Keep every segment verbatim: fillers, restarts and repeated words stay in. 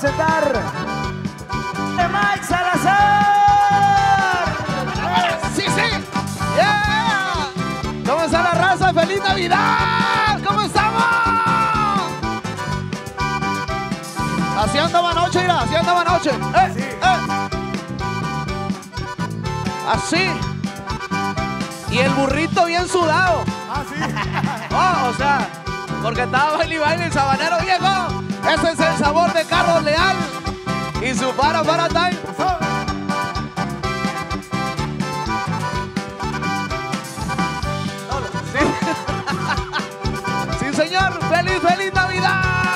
presentar de Mike Salazar. ¡Sí, sí! ¡Yeah! ¿Cómo está la raza? ¡Feliz Navidad! ¿Cómo estamos? Así andaba anoche, mira, así andaba anoche. ¡Eh! Sí. ¡Eh! Así. Y el burrito bien sudado. Ah, sí. Oh, o sea, porque estaba baile y baile el sabanero viejo. Ese es el sabor de Carlos Leal y su para para time. Sí. Sí, señor. ¡Feliz, feliz Navidad!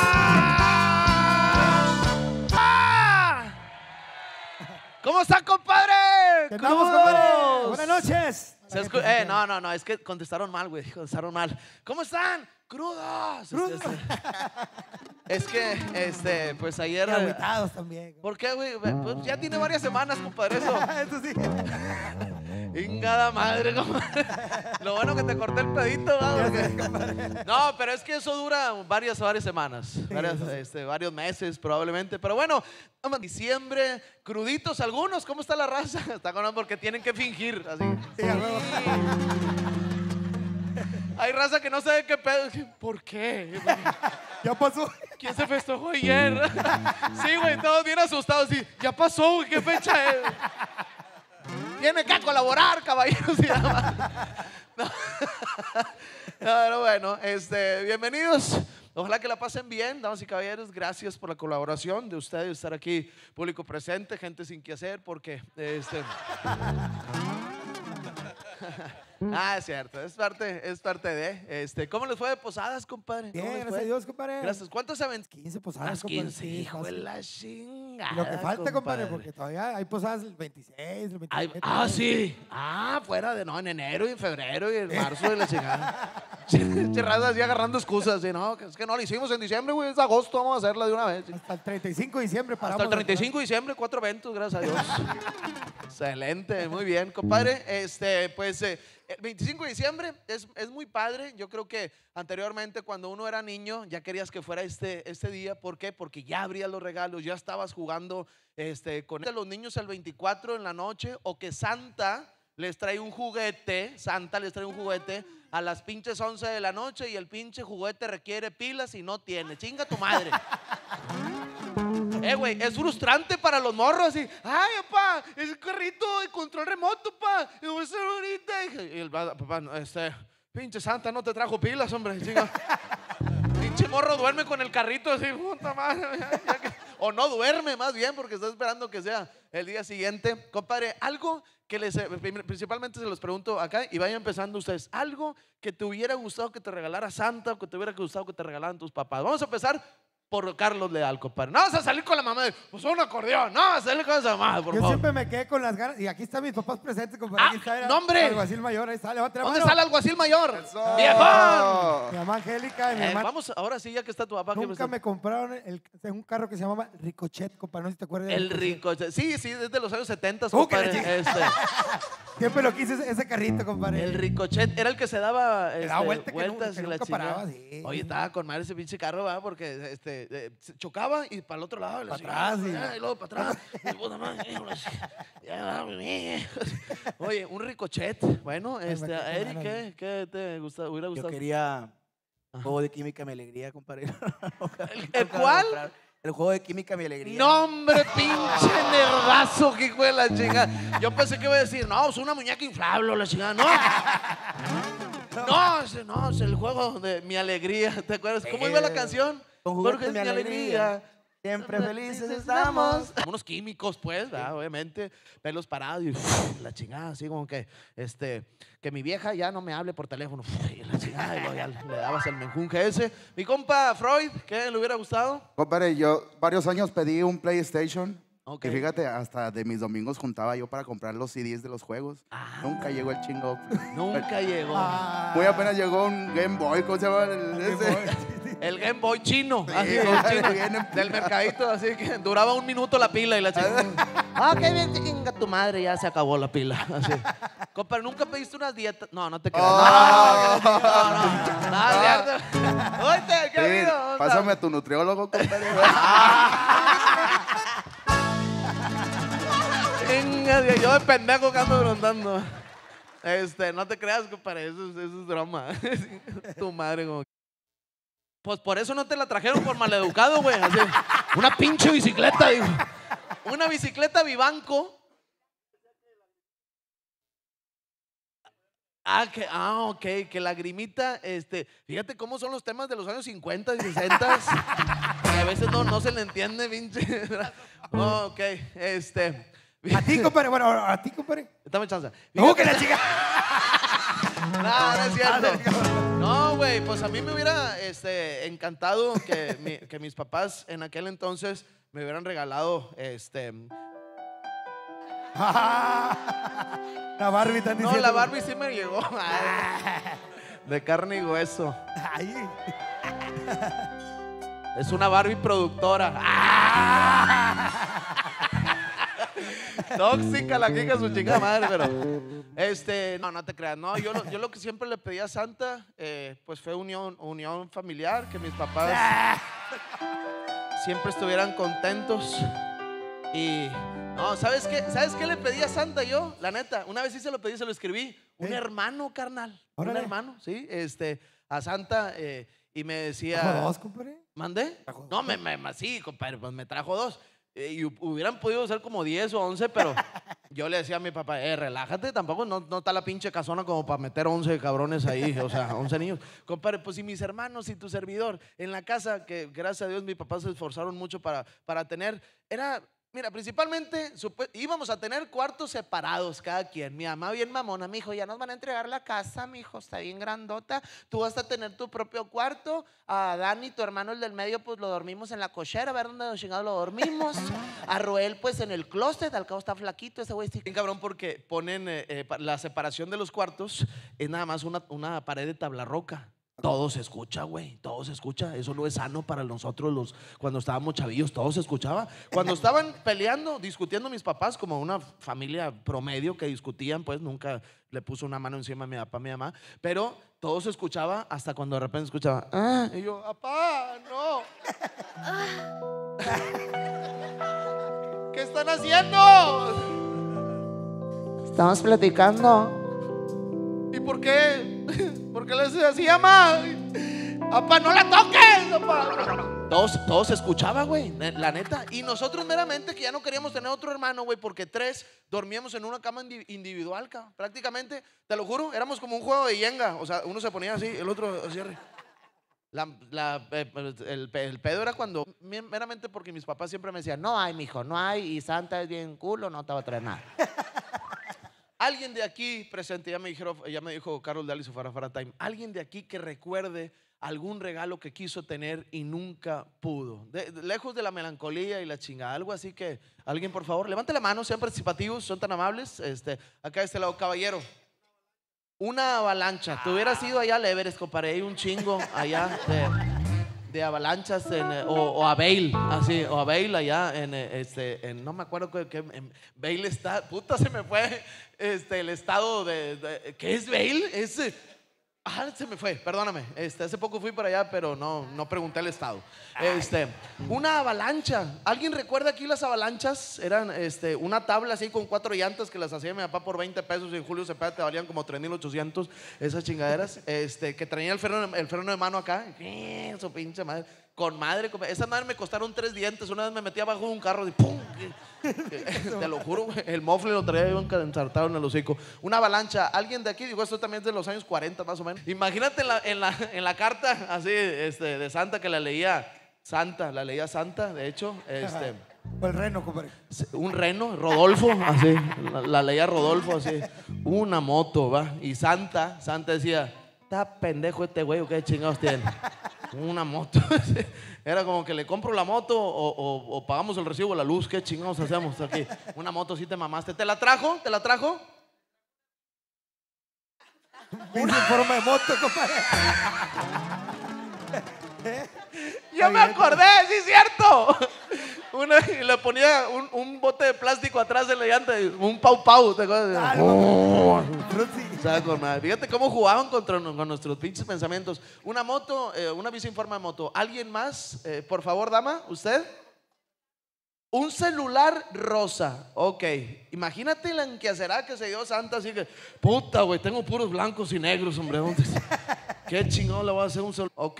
¡Ah! ¿Cómo están, compadre? ¿Qué tal, ¡Crudos! compadre? Buenas noches. Se escu- eh, no, no, no, es que contestaron mal, güey, contestaron mal. ¿Cómo están? ¡Crudos! Crudos. Este, este, es que, este, pues ayer... Y agüitados también. ¿Por qué, güey? Pues ya tiene varias semanas, compadre, eso. Eso sí. Ingada madre, compadre. Lo bueno que te corté el pedito, ¿no? Porque... No, pero es que eso dura varias, varias semanas, varias, este, varios meses probablemente. Pero bueno, diciembre, cruditos algunos, ¿cómo está la raza? Está con porque tienen que fingir, así. Sí, a huevo. Hay raza que no sabe qué pedo. ¿Por qué? Ya pasó. ¿Quién se festejó ayer? Sí, güey, todos bien asustados. Sí, ya pasó, güey, ¿qué fecha es? Tiene que colaborar, caballeros. No. No, pero bueno, este, bienvenidos. Ojalá que la pasen bien, damas y caballeros. Gracias por la colaboración de ustedes, estar aquí, público presente, gente sin que hacer, porque este. Ah, es cierto, es parte, es parte de. Este, ¿cómo les fue de posadas, compadre? Bien, ¿Cómo les gracias fue? a Dios, compadre. Gracias. ¿Cuántos se ven? quince posadas, Las compadre. quince, Sí, hijo de fácil. la chingada. Y lo que falta, compadre, porque todavía hay posadas el veintiséis, el Ay, veintisiete. ah, sí. Ah, fuera de, no, en enero y en febrero y en marzo de la chingada. Cerradas así agarrando excusas. ¿Sí? No, es que no la hicimos en diciembre, güey, es agosto, vamos a hacerla de una vez. ¿Sí? Hasta el treinta y cinco de diciembre paramos. Hasta el treinta y cinco de diciembre, cuatro eventos, gracias a Dios. Excelente, muy bien, compadre. Este, pues, eh, el veinticinco de diciembre es, es muy padre. Yo creo que anteriormente, cuando uno era niño, ya querías que fuera este, este día. ¿Por qué? Porque ya abrías los regalos, ya estabas jugando este, con los niños el veinticuatro en la noche, o que Santa les trae un juguete, Santa les trae un juguete a las pinches once de la noche y el pinche juguete requiere pilas y no tiene. Chinga tu madre. Eh, güey, es frustrante para los morros así. Ay, papá, es un carrito de control remoto, papá. Y voy a hacer ahorita. Y el papá, este, pinche Santa, no te trajo pilas, hombre. Chinga. Pinche morro duerme con el carrito así, puta madre. Ya, ya que, o no duerme, más bien, porque está esperando que sea el día siguiente. Compadre, algo que les, principalmente se los pregunto acá y vayan empezando ustedes. Algo que te hubiera gustado que te regalara Santa o que te hubiera gustado que te regalaran tus papás. Vamos a empezar por Carlos Leal, compadre. No vas a salir con la mamá de, pues un acordeón. No vas a salir con esa mamá, por Yo favor. siempre me quedé con las ganas. Y aquí están mis papás presentes, compadre. Ah, Aquí está el ¡no, hombre! alguacil mayor. Ahí está, levanta la ¿Dónde mano. está el alguacil mayor? Eso. ¡Viejón! Mi mamá Angélica y mi Eh, hermano. vamos, ahora sí, ya que está tu papá. que Nunca me compraron el, un carro que se llamaba Ricochet, compadre. No sé si te acuerdas. El del Ricochet. Sí, sí, desde los años setenta, Uh, que la compadre. chica. Este, Siempre lo quise ese, ese carrito, compadre. el Ricochet era el que se daba este, daba vuelta, que vueltas nunca- que y la nunca chingada. paraba, sí. Oye, estaba con madre ese pinche carro, ¿verdad? Porque este, eh, se chocaba y para el otro lado. y la Pa' chingada, atrás, sí. ah, y luego para atrás. Y puta madre, hijo, ya va, mi- Oye, un Ricochet. Bueno, Ay, este, me a quedé Eric, con ¿qué, ganas. qué te gusta, hubiera Yo gustado? quería un juego de química mi alegría, compadre. ¿El, el cuál? El juego de química mi alegría. No, hombre, pinche nerdazo, que hijo de la chingada. Yo pensé que iba a decir, no, es una muñeca inflable, la chingada. No. No, ese no, es el juego de mi alegría. ¿Te acuerdas? ¿Cómo iba la canción? Con juguetes mi alegría. Siempre felices estamos. Unos químicos, pues, ¿verdad? Obviamente, pelos parados y uf, la chingada, así como que, este, que mi vieja ya no me hable por teléfono. Uf, y la chingada, y luego ya le dabas el menjunje ese. Mi compa Freud, ¿qué le hubiera gustado? Compadre, yo varios años pedí un PlayStation. Ok. Y fíjate, hasta de mis domingos juntaba yo para comprar los C Ds de los juegos. Ah. Nunca llegó el chingo. Nunca llegó. Ah, Muy apenas llegó un Game Boy, ¿cómo se llama? El, ese? El Game Boy chino, así, Sí, el chino, viene- del mercadito, así que duraba un minuto la pila y la chingada. Ah, qué bien, chinga tu madre, ya se acabó la pila. Así. Compa, ¿nunca pediste unas dietas? No, no te creas. Oh. No, no, no, no, no, cierto. Oíste, ¿qué ha Sí, habido? pásame a tu nutriólogo, compadre. Ah, Venga, yo de pendejo que ando preguntando. Este, no te creas, compadre, eso, es- eso es drama. Tu madre, como. Pues por eso no te la trajeron por maleducado, güey. Así, una pinche bicicleta, digo. Una bicicleta Vivanco. Ah, que, ah, ok, que lagrimita, este, fíjate cómo son los temas de los años cincuenta y sesenta. A veces no, no se le entiende, pinche. Oh, ok, este. A ti, compadre. Bueno, a ti, compadre. Dame chance. ¿Cómo que la chica? No, no es cierto. No, güey, pues a mí me hubiera este, encantado que, mi- que mis papás en aquel entonces me hubieran regalado, este. La Barbie están No, diciendo. la Barbie sí me llegó. Ay, de carne y hueso. Ay. Es una Barbie productora. Tóxica la Kika, su chica madre, pero. Este, no, no te creas. No, yo lo, yo lo que siempre le pedí a Santa, eh, pues fue unión, unión familiar, que mis papás siempre estuvieran contentos. Y. No, ¿sabes qué? ¿Sabes qué le pedí a Santa yo? La neta, una vez sí se lo pedí, se lo escribí. Un ¿Eh? hermano, carnal. Órale. Un hermano, sí. Este, a Santa, eh, y me decía. ¿Trajo dos, compadre? ¿Mandé? ¿Trajo No, dos? me, me, me- sí, compadre, pues me trajo dos. Eh, y hu- hubieran podido ser como diez o once, pero yo le decía a mi papá, eh, relájate, tampoco no, no está la pinche casona como para meter once cabrones ahí, o sea, once niños. Compadre, pues y mis hermanos y tu servidor en la casa, que gracias a Dios mis papás se esforzaron mucho para, para tener, era... Mira, principalmente supe- íbamos a tener cuartos separados cada quien. Mi mamá bien mamona, mi hijo, ya nos van a entregar la casa, mi hijo, está bien grandota. Tú vas a tener tu propio cuarto. A Dani, tu hermano, el del medio, pues lo dormimos en la cochera, a ver dónde nos chingados lo dormimos. A Roel, pues en el closet, al cabo está flaquito, ese güey sí. Bien cabrón, porque ponen eh, eh, pa- la separación de los cuartos, es nada más una, una pared de tabla roca. Todo se escucha, güey, todo se escucha. Eso no es sano para nosotros los, cuando estábamos chavillos, todo se escuchaba. Cuando estaban peleando, discutiendo mis papás, como una familia promedio que discutían, pues nunca le puso una mano encima a mi papá, a mi mamá, pero todo se escuchaba hasta cuando de repente escuchaba, ah, y yo, papá, no. ¿Qué están haciendo? Estamos platicando. ¿Y por qué? ¿Por qué le decía así, mamá? ¡Papá, no la toques! Papá. Todo, todo se escuchaba, güey, ne- la neta. Y nosotros meramente que ya no queríamos tener otro hermano, güey, porque tres dormíamos en una cama indi- individual, cabrón. Prácticamente, te lo juro, éramos como un juego de yenga. O sea, uno se ponía así, el otro así arriba. La, la- eh, el, el pedo era cuando, meramente porque mis papás siempre me decían, no hay, mijo, no hay, y Santa es bien culo, no te va a traer nada. Alguien de aquí presente, ya me dijeron, ya me dijo Carol Daly su Fara Fara Time, alguien de aquí que recuerde algún regalo que quiso tener y nunca pudo, De- de- lejos de la melancolía y la chingada, algo así que, alguien por favor, levante la mano, sean participativos, son tan amables, este, acá de este lado, caballero. Una avalancha, tú hubieras ido allá al Everest, compadre, hay un chingo allá de, de avalanchas en, eh, o, o a Vail, así, o a Vail allá en, eh, este, en, no me acuerdo que, que en Vail está, puta se me fue, este, el estado de, de- ¿qué es Vail? Es, eh, ah, se me fue, perdóname, este, hace poco fui para allá, pero no, no pregunté el estado. Este, una avalancha, ¿alguien recuerda aquí las avalanchas? Eran, este, una tabla así con cuatro llantas que las hacía mi papá por veinte pesos y en Julio Cepeda te valían como tres mil ochocientos, esas chingaderas, este, que traía el freno, el freno de mano acá, su pinche madre. Con madre, con- esas madres me costaron tres dientes. Una vez me metí abajo de un carro y ¡pum! Te lo juro, güey, el mofle lo traía yo ensartado en el hocico. Una avalancha, alguien de aquí, digo, esto también es de los años cuarenta más o menos. Imagínate en la, en la, en la carta así este, de Santa que la leía Santa, la leía Santa, de hecho, este, O el reno, compadre. un reno, Rodolfo, así, la, la leía Rodolfo, así, una moto, va. Y Santa, Santa decía, está pendejo este güey, ¿o qué chingados tiene? Una moto. Era como que le compro la moto o, o- o pagamos el recibo de la luz. ¿Qué chingados hacemos aquí? Una moto sí te mamaste. ¿Te la trajo? ¿Te la trajo? Dice en forma de moto, compadre. Yo me acordé, sí es cierto. Una, y le ponía un, un bote de plástico atrás de la llanta, y un pau pau. ¿Te acuerdas? Ah, Oh. Pero sí. O sea, con madre. Fíjate cómo jugaban contra, con nuestros pinches pensamientos. Una moto, eh, una bici en forma de moto. ¿Alguien más? Eh, por favor, dama, ¿usted? Un celular rosa, ok. Imagínate la enqueacerada que se dio Santa, así que, puta, güey, tengo puros blancos y negros, hombre. ¿Qué chingón le voy a hacer un celular? Ok.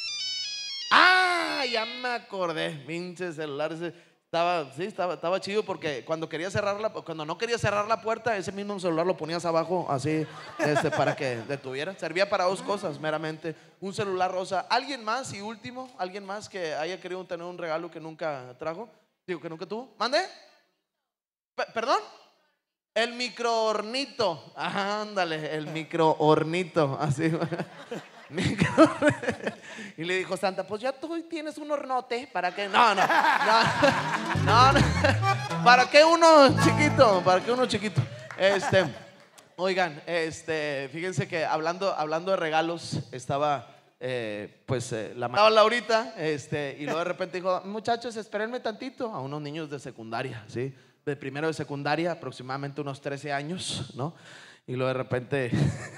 Ah, ya me acordé, pinche celular ese. Estaba, sí, estaba, estaba chido porque cuando quería cerrar la, cuando no quería cerrar la puerta, ese mismo celular lo ponías abajo así, este, para que detuviera. Servía para dos cosas meramente. Un celular rosa. ¿Alguien más y último? ¿Alguien más que haya querido tener un regalo que nunca trajo? Digo, que nunca tuvo. ¿Mande? P- ¿Perdón? El microhornito. Ajá, ándale, el microhornito. Así. Micro- Y le dijo Santa, pues ya tú tienes un hornote. ¿Para qué? No, no, no, no, no. ¿Para qué uno chiquito? ¿Para qué uno chiquito? Este, oigan, este, fíjense que hablando, hablando de regalos, estaba eh, pues eh, la estaba Laurita, este, y luego de repente dijo, muchachos, espérenme tantito, a unos niños de secundaria, ¿sí? De primero de secundaria, aproximadamente unos trece años, ¿no? Y luego de repente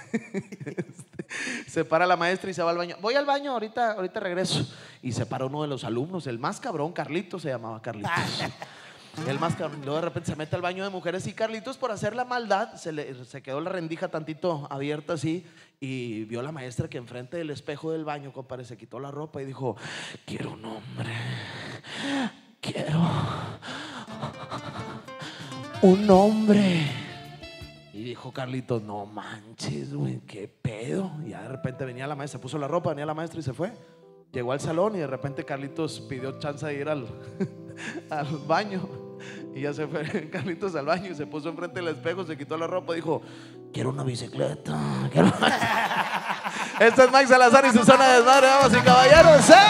este, se para la maestra y se va al baño. Voy al baño, ahorita, ahorita regreso. Y se para uno de los alumnos, el más cabrón, Carlitos se llamaba Carlitos. El más cabrón. Luego de repente se mete al baño de mujeres y Carlitos, por hacer la maldad, se, le, se quedó la rendija tantito abierta así y vio a la maestra que enfrente del espejo del baño, compadre, se quitó la ropa y dijo, quiero un hombre, quiero un hombre. Y dijo Carlitos, no manches, güey, qué pedo. Y ya de repente venía la maestra, puso la ropa, venía la maestra y se fue. Llegó al salón y de repente Carlitos pidió chance de ir al, al baño. Y ya se fue Carlitos al baño y se puso enfrente del espejo, se quitó la ropa y dijo, quiero una bicicleta, quiero una... Este es Mike Salazar y su zona de desmadre, damas y caballeros, ¿eh?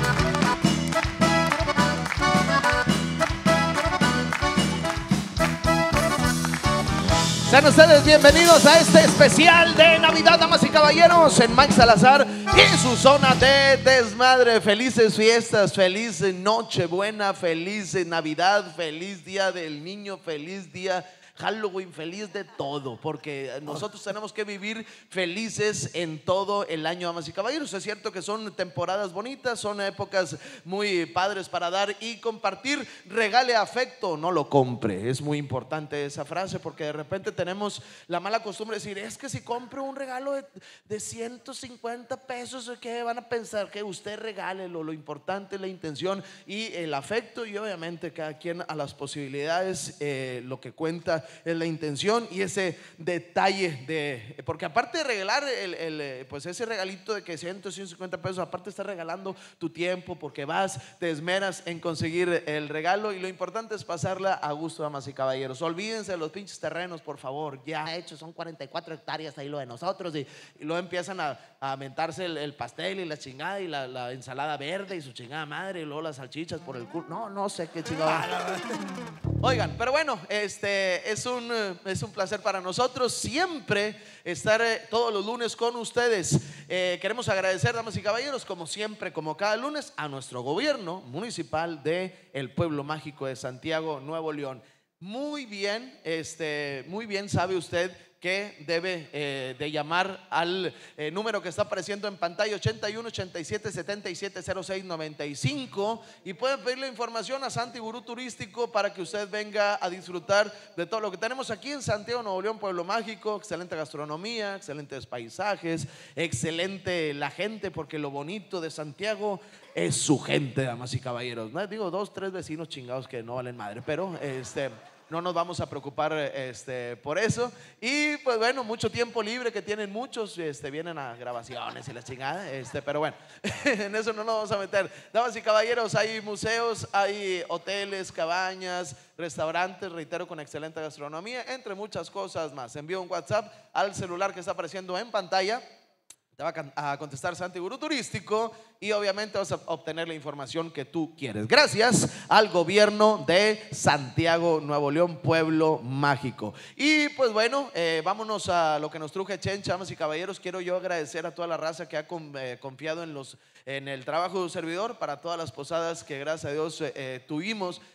Sean ustedes bienvenidos a este especial de Navidad, damas y caballeros, en Mike Salazar y su zona de desmadre. Felices fiestas, feliz noche buena, feliz Navidad, feliz día del niño, feliz día Halloween, feliz de todo, porque nosotros tenemos que vivir felices en todo el año, damas y caballeros. Es cierto que son temporadas bonitas, son épocas muy padres para dar y compartir. Regale afecto, no lo compre. Es muy importante esa frase, porque de repente tenemos la mala costumbre de decir, es que si compro un regalo de, de ciento cincuenta pesos, ¿qué van a pensar? Que usted regálelo. Lo importante es la intención y el afecto, y obviamente cada quien a las posibilidades. Eh, lo que cuenta es la intención y ese detalle de, porque aparte de regalar el, el, pues ese regalito de que ciento, ciento cincuenta pesos, aparte estás regalando tu tiempo, porque vas, te esmeras en conseguir el regalo, y lo importante es pasarla a gusto, damas y caballeros. Olvídense de los pinches terrenos, por favor. Ya de hecho son cuarenta y cuatro hectáreas ahí lo de nosotros, y, y luego empiezan a, a aventarse el, el pastel y la chingada y la, la ensalada verde y su chingada madre, y luego las salchichas por el culo. No, no sé qué chingada. Oigan, pero bueno, este es un, es un placer para nosotros siempre estar eh, todos los lunes con ustedes. Eh, queremos agradecer, damas y caballeros, como siempre, como cada lunes, a nuestro gobierno municipal de el Pueblo Mágico de Santiago, Nuevo León. Muy bien, este, muy bien sabe usted que debe eh, de llamar al eh, número que está apareciendo en pantalla, ochenta y uno, ochenta y siete, setenta y siete, cero seis, noventa y cinco, y pueden pedirle información a Santi Gurú Turístico para que usted venga a disfrutar de todo lo que tenemos aquí en Santiago, Nuevo León, Pueblo Mágico. Excelente gastronomía, excelentes paisajes, excelente la gente, porque lo bonito de Santiago es su gente, damas y caballeros. No digo dos, tres vecinos chingados que no valen madre, pero este... no nos vamos a preocupar este, por eso. Y pues bueno, mucho tiempo libre que tienen muchos, este, vienen a grabaciones y la chingada, este, pero bueno, en eso no nos vamos a meter. Damas y caballeros, hay museos, hay hoteles, cabañas, restaurantes, reitero, con excelente gastronomía, entre muchas cosas más. Envío un WhatsApp al celular que está apareciendo en pantalla. Te va a contestar Santi Gurú Turístico y obviamente vas a obtener la información que tú quieres. Gracias al gobierno de Santiago, Nuevo León, Pueblo Mágico. Y pues bueno, eh, vámonos a lo que nos truje Chencha, damas y caballeros. Quiero yo agradecer a toda la raza que ha con, eh, confiado en, los, en el trabajo de un servidor, para todas las posadas que gracias a Dios eh, tuvimos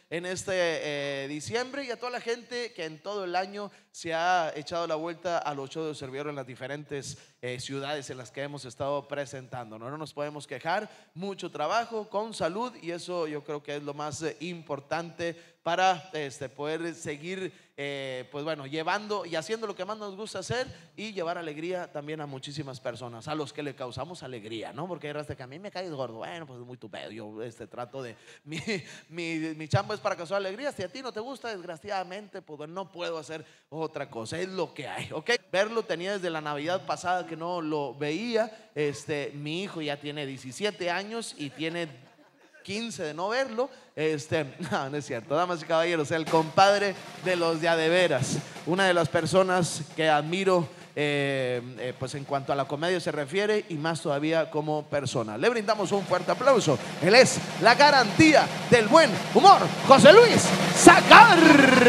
en este eh, diciembre, y a toda la gente que en todo el año se ha echado la vuelta a los shows de Servidor en las diferentes eh, ciudades en las que hemos estado presentando. No, no nos podemos quejar, mucho trabajo, con salud, y eso yo creo que es lo más eh, importante para este, poder seguir eh, pues bueno, llevando y haciendo lo que más nos gusta hacer y llevar alegría también a muchísimas personas, a los que le causamos alegría, ¿no? Porque hay raza que a mí me caes gordo, bueno, pues es muy tu pedo, yo este, trato de, mi, mi, mi chamba es para causar alegría, si a ti no te gusta, desgraciadamente, pues bueno, no puedo hacer otra cosa, es lo que hay, ¿ok? Verlo tenía desde la Navidad pasada que no lo veía, este, mi hijo ya tiene diecisiete años y tiene quince de no verlo, este, no, no es cierto, damas y caballeros, el compadre de los de a de veras, una de las personas que admiro eh, eh, pues en cuanto a la comedia se refiere y más todavía como persona. Le brindamos un fuerte aplauso, él es la garantía del buen humor, José Luis Sacar.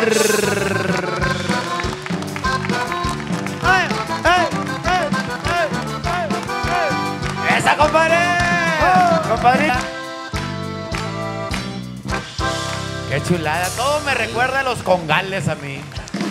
¡Ay, ay, ay, ay, ay, ay! ¡Esa, compadre! Oh. ¡Compadre! ¡Qué chulada! Todo me recuerda a los congales a mí.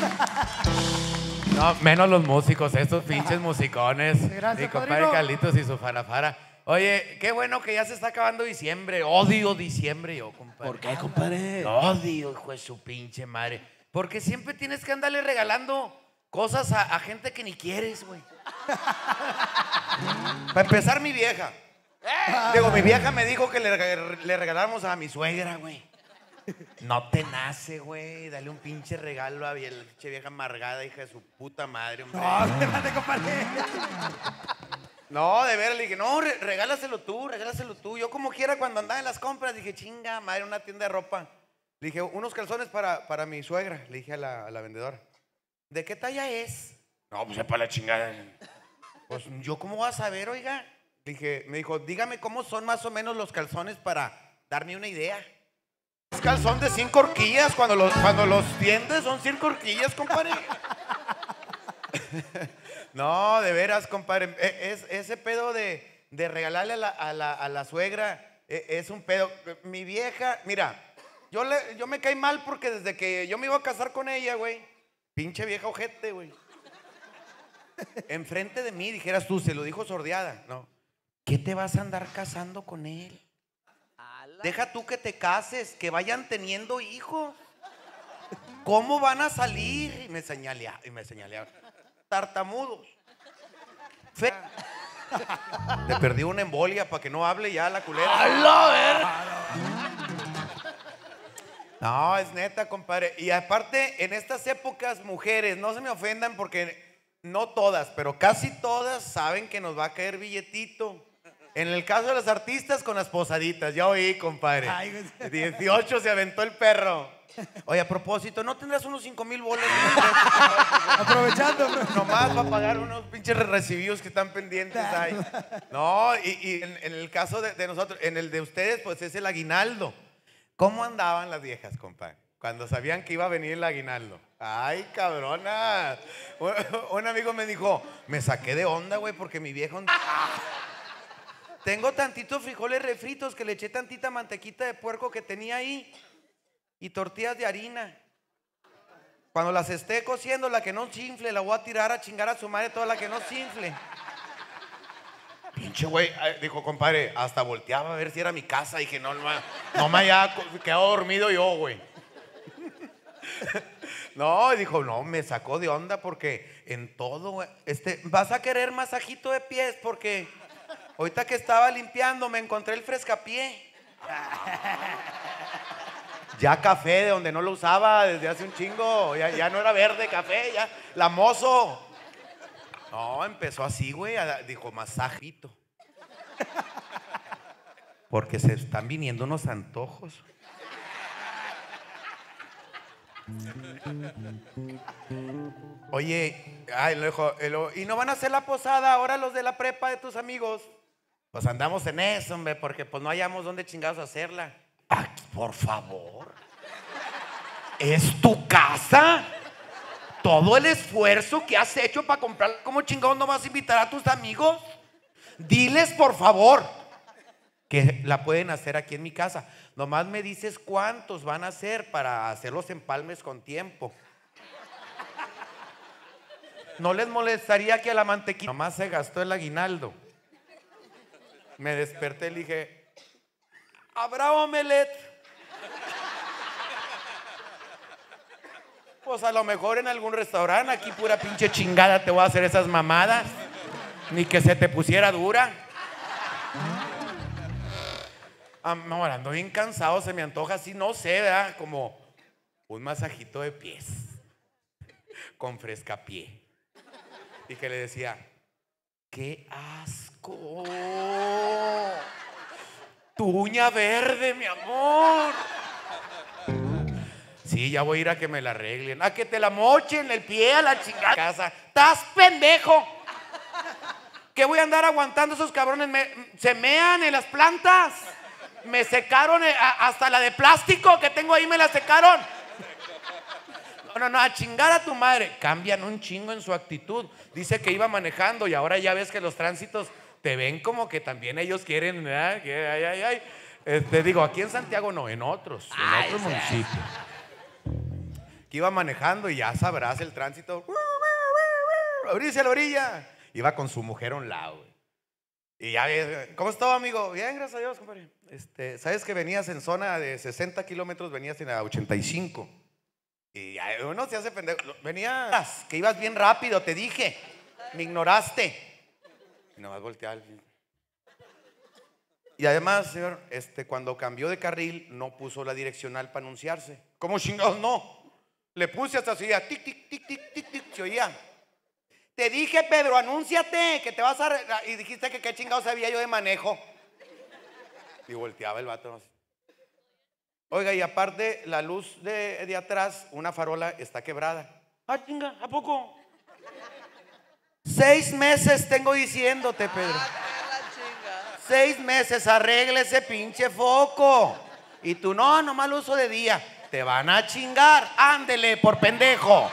No, menos los músicos, estos pinches musicones. Gracias, mi compadre padrino. Carlitos y su farafara. Oye, qué bueno que ya se está acabando diciembre. Odio diciembre yo, compadre. ¿Por qué, compadre? Lo odio, hijo de su pinche madre. Porque siempre tienes que andarle regalando cosas a, a gente que ni quieres, güey. Para empezar, mi vieja. Digo, mi vieja me dijo que le, le regaláramos a mi suegra, güey. No te nace, güey. Dale un pinche regalo a la pinche vieja amargada, hija de su puta madre, hombre. No, espérate, compadre. No, de veras, le dije, no, re- regálaselo tú, regálaselo tú. Yo como quiera cuando andaba en las compras, dije, chinga, madre, una tienda de ropa. Le dije, unos calzones para, para mi suegra, le dije a la, a la vendedora. ¿De qué talla es? No, pues es para la chingada. Pues yo cómo voy a saber, oiga. Le dije, me dijo, dígame cómo son más o menos los calzones para darme una idea. Es calzón de cinco horquillas, cuando los, cuando los tiendes son cinco horquillas, compadre. No, de veras, compadre. Es, ese pedo de, de regalarle a la, a, la, a la suegra es un pedo. Mi vieja, mira, yo, le, yo me caí mal porque desde que yo me iba a casar con ella, güey, pinche vieja ojete, güey. Enfrente de mí, dijeras tú, se lo dijo sordeada. No. ¿Qué te vas a andar casando con él? Deja tú que te cases, que vayan teniendo hijos. ¿Cómo van a salir? Y me señalé, y me señalé. Tartamudos. Fe. Le perdí una embolia para que no hable ya la culera. ¡Hala, ver! No, es neta, compadre. Y aparte, en estas épocas, mujeres, no se me ofendan porque no todas, pero casi todas saben que nos va a caer billetito. En el caso de los artistas, con las posaditas. Ya oí, compadre. Ay, güey. dieciocho se aventó el perro. Oye, a propósito, ¿no tendrás unos cinco mil bolas? Aprovechando, bro. Nomás para pagar unos pinches recibidos que están pendientes ahí. No, y, y en, en el caso de, de nosotros, en el de ustedes, pues es el aguinaldo. ¿Cómo andaban las viejas, compadre? Cuando sabían que iba a venir el aguinaldo. Ay, cabrona. Un, un amigo me dijo, me saqué de onda, güey, porque mi vieja... Tengo tantitos frijoles refritos que le eché tantita mantequita de puerco que tenía ahí y tortillas de harina. Cuando las esté cociendo, la que no chinfle, la voy a tirar a chingar a su madre toda la que no chinfle. Pinche güey, dijo, compadre, hasta volteaba a ver si era mi casa. Dije, no, no, no me haya quedado dormido yo, güey. No, dijo, no, me sacó de onda porque en todo, güey, este, vas a querer masajito de pies porque... Ahorita que estaba limpiando me encontré el frescapié. Ya café de donde no lo usaba desde hace un chingo. Ya, ya no era verde café, ya. La mozo. No, empezó así, güey. Dijo, masajito. Porque se están viniendo unos antojos. Oye, ay, lo dejo, lo, ¿y no van a hacer la posada ahora los de la prepa de tus amigos? Pues andamos en eso, hombre, porque pues no hallamos dónde chingados hacerla. Ay, por favor. ¿Es tu casa? Todo el esfuerzo que has hecho para comprar, ¿cómo chingados no vas a invitar a tus amigos? Diles, por favor. que la pueden hacer aquí en mi casa. Nomás me dices cuántos van a hacer para hacer los empalmes con tiempo. No les molestaría que a la mantequilla nomás se gastó el aguinaldo. Me desperté y le dije, ¿habrá omelette? Pues a lo mejor en algún restaurante, aquí pura pinche chingada te voy a hacer esas mamadas. Ni que se te pusiera dura. Amor, ando bien cansado, se me antoja así, no sé, ¿verdad? Como un masajito de pies con frescapié. Y que le decía, ¡qué asco! Tu uña verde, mi amor. Sí, ya voy a ir a que me la arreglen. A que te la mochen el pie a la chingada casa. ¡Estás pendejo! ¿Qué voy a andar aguantando esos cabrones? Me, se mean en las plantas. Me secaron eh, hasta la de plástico que tengo ahí, me la secaron. No, no, no, a chingar a tu madre. Cambian un chingo en su actitud. Dice que iba manejando y ahora ya ves que los tránsitos te ven como que también ellos quieren, ¿verdad? Que, ay, ay, ay. Eh, te digo, aquí en Santiago no, en otros, en Ay, otros sí. municipios. Que iba manejando y ya sabrás el tránsito. Abrirse a la orilla. Iba con su mujer a un lado, güey. Y ya, ¿cómo estaba, amigo? Bien, gracias a Dios, compadre. Este, ¿sabes que venías en zona de sesenta kilómetros, venías en la ochenta y cinco? Y ya, uno se hace pendejo. Venías, que ibas bien rápido, te dije. Me ignoraste. Y nomás volteaba. Y además, señor, este, cuando cambió de carril, no puso la direccional para anunciarse. ¿Cómo chingados no? Le puse hasta así, tic, tic, tic, tic, tic, tic, se oía. Te dije, Pedro, anúnciate, que te vas a... Y dijiste que qué chingados sabía yo de manejo. Y volteaba el vato así. Oiga, y aparte, la luz de, de atrás, una farola está quebrada. Ah, chinga, ¿a poco? Seis meses tengo diciéndote, Pedro. Seis meses, arregle ese pinche foco. Y tú, no, nomás lo uso de día. Te van a chingar, ándele, por pendejo.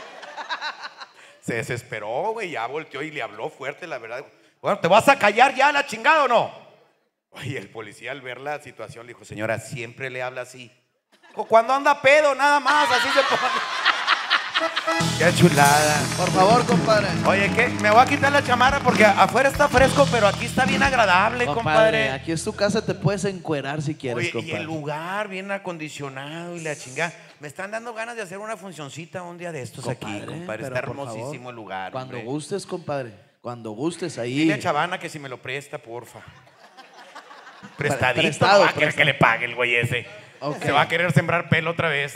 Se desesperó, güey, ya volteó y le habló fuerte, la verdad. Bueno, ¿te vas a callar ya la chingada o no? Oye, el policía al ver la situación le dijo, señora, siempre le habla así. Cuando anda pedo, nada más, así se pone. Qué chulada. Por favor, compadre. Oye, ¿qué? Me voy a quitar la chamarra porque afuera está fresco, pero aquí está bien agradable, compadre. Compadre, aquí es tu casa, te puedes encuerar si quieres, Oye, compadre. y el lugar bien acondicionado y la chingada. Me están dando ganas de hacer una funcioncita un día de estos Compadre, aquí, compadre. pero Está por hermosísimo favor, el lugar. Cuando hombre. gustes, compadre. Cuando gustes ahí. Dile a Chavana que si me lo presta, porfa. Prestadito, prestado, no va a querer prestado. que le pague el güey ese. Ok. Se va a querer sembrar pelo otra vez.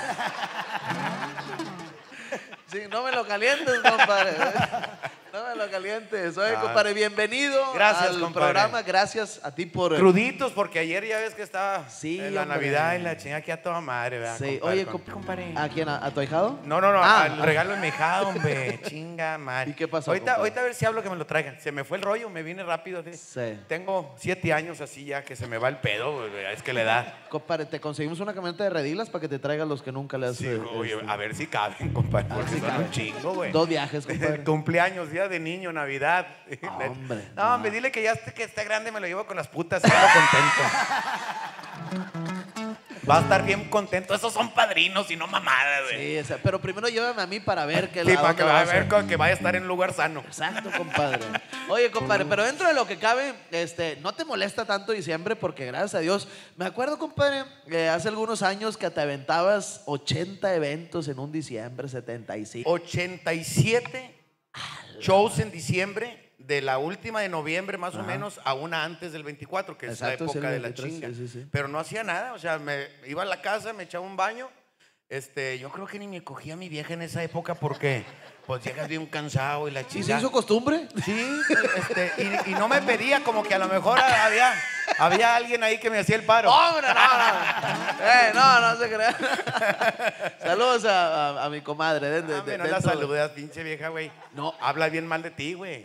Sí, no me lo calientes, compadre. No me lo calientes. Oye, Ah. compadre, bienvenido Gracias, al compadre. programa. Gracias a ti por... Cruditos, porque ayer ya ves que estaba Sí, en la hombre. Navidad y la chinga aquí a toda madre, ¿verdad? Sí, compadre? oye, Con- comp- compadre. ¿A quién? ¿A, a tu ahijado? No, no, no, Ah, al ah. regalo de mi hija, hombre. Chinga madre. ¿Y qué pasó, Ahorita, compadre? ahorita a ver si hablo que me lo traigan. Se me fue el rollo, me vine rápido. ¿sí? Sí. Tengo siete años así ya que se me va el pedo, güey, es que le da. Compadre, te conseguimos una camioneta de redilas para que te traigas los que nunca le has... Sí, eh, oye, este, a ver si caben, compadre, a ver porque si son caben. un chingo, güey. Dos viajes, compadre. Cumpleaños, día de niño, Navidad. Hombre, No, no. hombre, dile que ya esté, que esté grande me lo llevo con las putas y ando contento. Va a estar bien contento. Esos son padrinos y no mamadas, güey. Sí, o sea, pero primero llévame a mí para ver que Sí, la para que dónde vaya a vas ver con- que vaya a estar en un lugar sano. Exacto, compadre. Oye, compadre, pero dentro de lo que cabe, este, no te molesta tanto diciembre porque gracias a Dios, me acuerdo, compadre, eh, hace algunos años que te aventabas ochenta eventos en un diciembre, setenta y cinco. ochenta y siete shows en diciembre, de la última de noviembre más o Ajá. menos a una antes del veinticuatro, que Exacto, es sí, la época el de la veintitrés, chinga. sí, sí, sí. Pero no hacía nada, o sea, me iba a la casa, me echaba un baño. Este, yo creo que ni me cogía a mi vieja en esa época porque pues llegas bien cansado y la ¿Y chinga. se hizo costumbre? Sí, este, y, y no me pedía, como que a lo mejor había, había alguien ahí que me hacía el paro. ¡Hombre, no, no! Eh, no, no se crean. Saludos a, a- a mi comadre. de- de- Ah, de- no la dentro de- saludas, pinche vieja, güey. No. Habla bien mal de ti, güey.